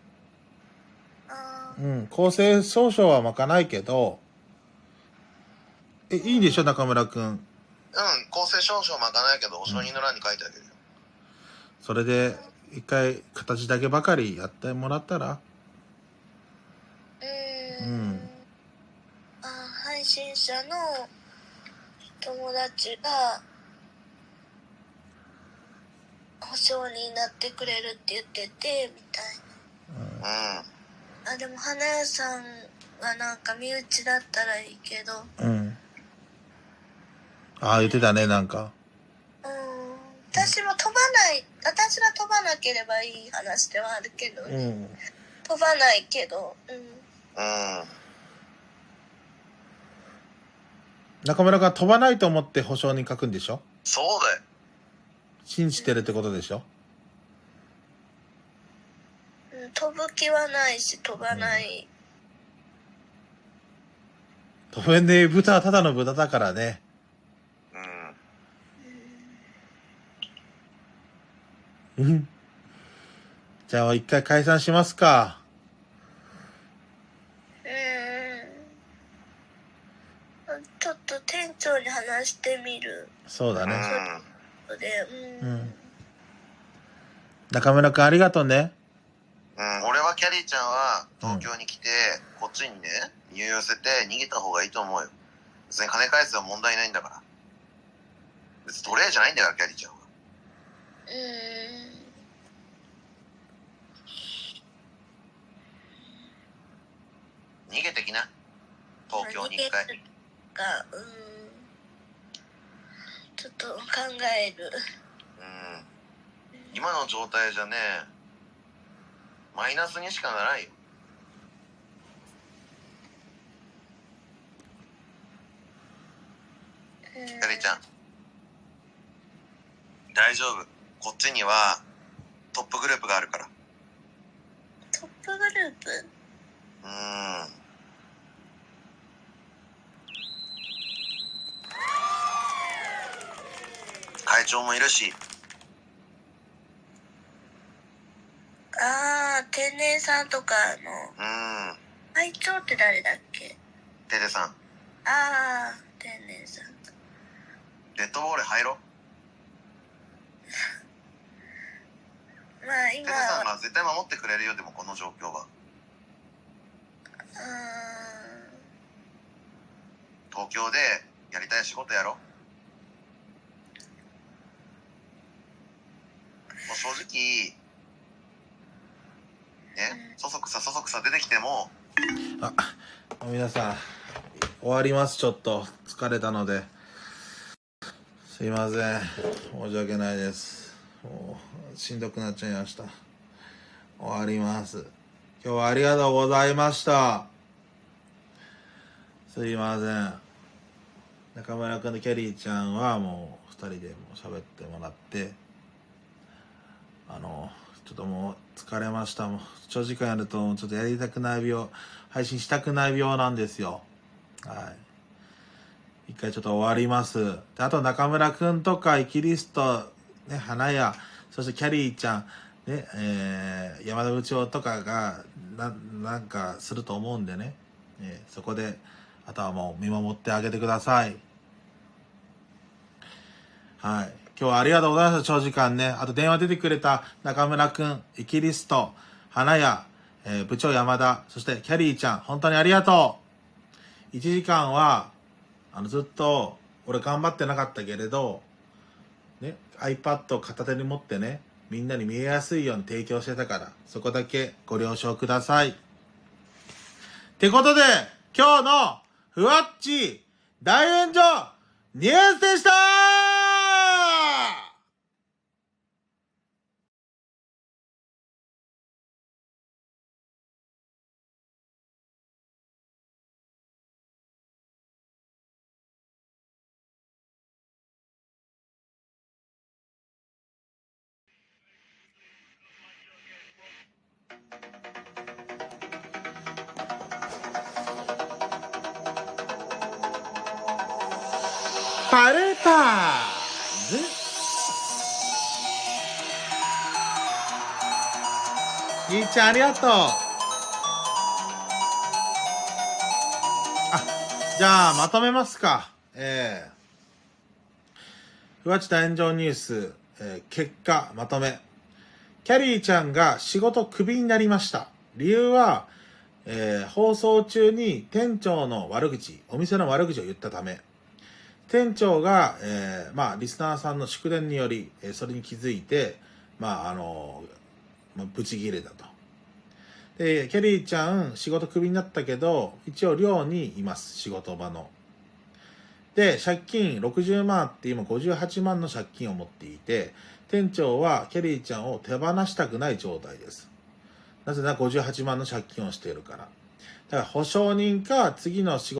うん、公正証書はまかないけど、え、いいでしょ、中村くん。うん、 公正証書はまかないけど、保証人の欄に書いてあげるよ。 それで、一回形だけばかりやってもらったら、 うん。あ、配信者の友達が保証人になってくれるって言っててみたいな。うん。あ、でも花屋さんはなんか身内だったらいいけど。 うん。ああ、言ってたね、なんか。 うん。私も飛ばない、私が飛ばなければいい話ではあるけどね。うん。飛ばないけど、うん。 うん。 中村が飛ばないと思って保証人書くんでしょ。 そうだよ。 信じてるってことでしょ。 うん、飛ぶ気はないし飛ばない、 飛べねえ豚はただの豚だからね。 うん。 うん。じゃあ一回解散しますか。 うん、ちょっと店長に話してみる。 そうだね。 それで、うん、 うん。中村くんありがとうね。 うん、俺はキャリーちゃんは東京に来て、うん、こっちにね、身を寄せて逃げた方がいいと思うよ。別に金返すは問題ないんだから。別に奴隷じゃないんだから、キャリーちゃんは。 うーん。逃げてきな。東京に一回。 が、うん。ちょっと考える。 うん。今の状態じゃね、マイナスにしかならんよ。キャリーちゃん、大丈夫。こっちにはトップグループがあるから。 トップグループ？ うーん。会長もいるし。 ああ、天然さんとかの。 うーん。 会長って誰だっけ？ テテさん。 ああ、天然さん。 デッドボール入ろう。 まあ今。 テテさんが絶対守ってくれるよ、でもこの状況は。 うーん。 東京でやりたい仕事やろう。もう正直、ね、そそくさそそくさ出てきても。 あ、皆さん、終わります。ちょっと疲れたので。すいません。申し訳ないです。もう、しんどくなっちゃいました。終わります。今日はありがとうございました。すいません。中村くんとキャリーちゃんはもう二人でもう喋ってもらって、あの、ちょっともう疲れました。もう長時間やるとちょっとやりたくない病、配信したくない病なんですよ。はい。一回ちょっと終わります。で、あと中村くんとかイキリスト、ね、花屋、そしてキャリーちゃん、ね、えー、山田部長とかが、な、なんかすると思うんでね、えー、そこで、あとはもう見守ってあげてください。はい。今日はありがとうございました、長時間ね。あと電話出てくれた中村くん、イキリスト、花屋、えー、部長山田、そしてキャリーちゃん、本当にありがとう。いちじかんは、あの、ずっと、俺頑張ってなかったけれど、ね、iPad を片手に持ってね、みんなに見えやすいように提供してたから、そこだけご了承ください。ってことで、今日のふわっち大炎上ニュースでしたー。パルパーズゆいちゃんありがとう。あ、じゃあまとめますか。えー、ふわち大炎上ニュース、えー、結果まとめ。キャリーちゃんが仕事クビになりました。理由は、えー、放送中に店長の悪口、お店の悪口を言ったため。店長が、えー、まあ、リスナーさんの祝電により、えー、それに気づいて、まあ、あの、まあ、ブチギレだと。で、キャリーちゃん、仕事クビになったけど、一応寮にいます、仕事場の。で、借金ろくじゅうまんって今ごじゅうはちまんの借金を持っていて、店長はキャリーちゃんを手放したくない状態です。なぜならごじゅうはちまんの借金をしているから。だから保証人か次の仕事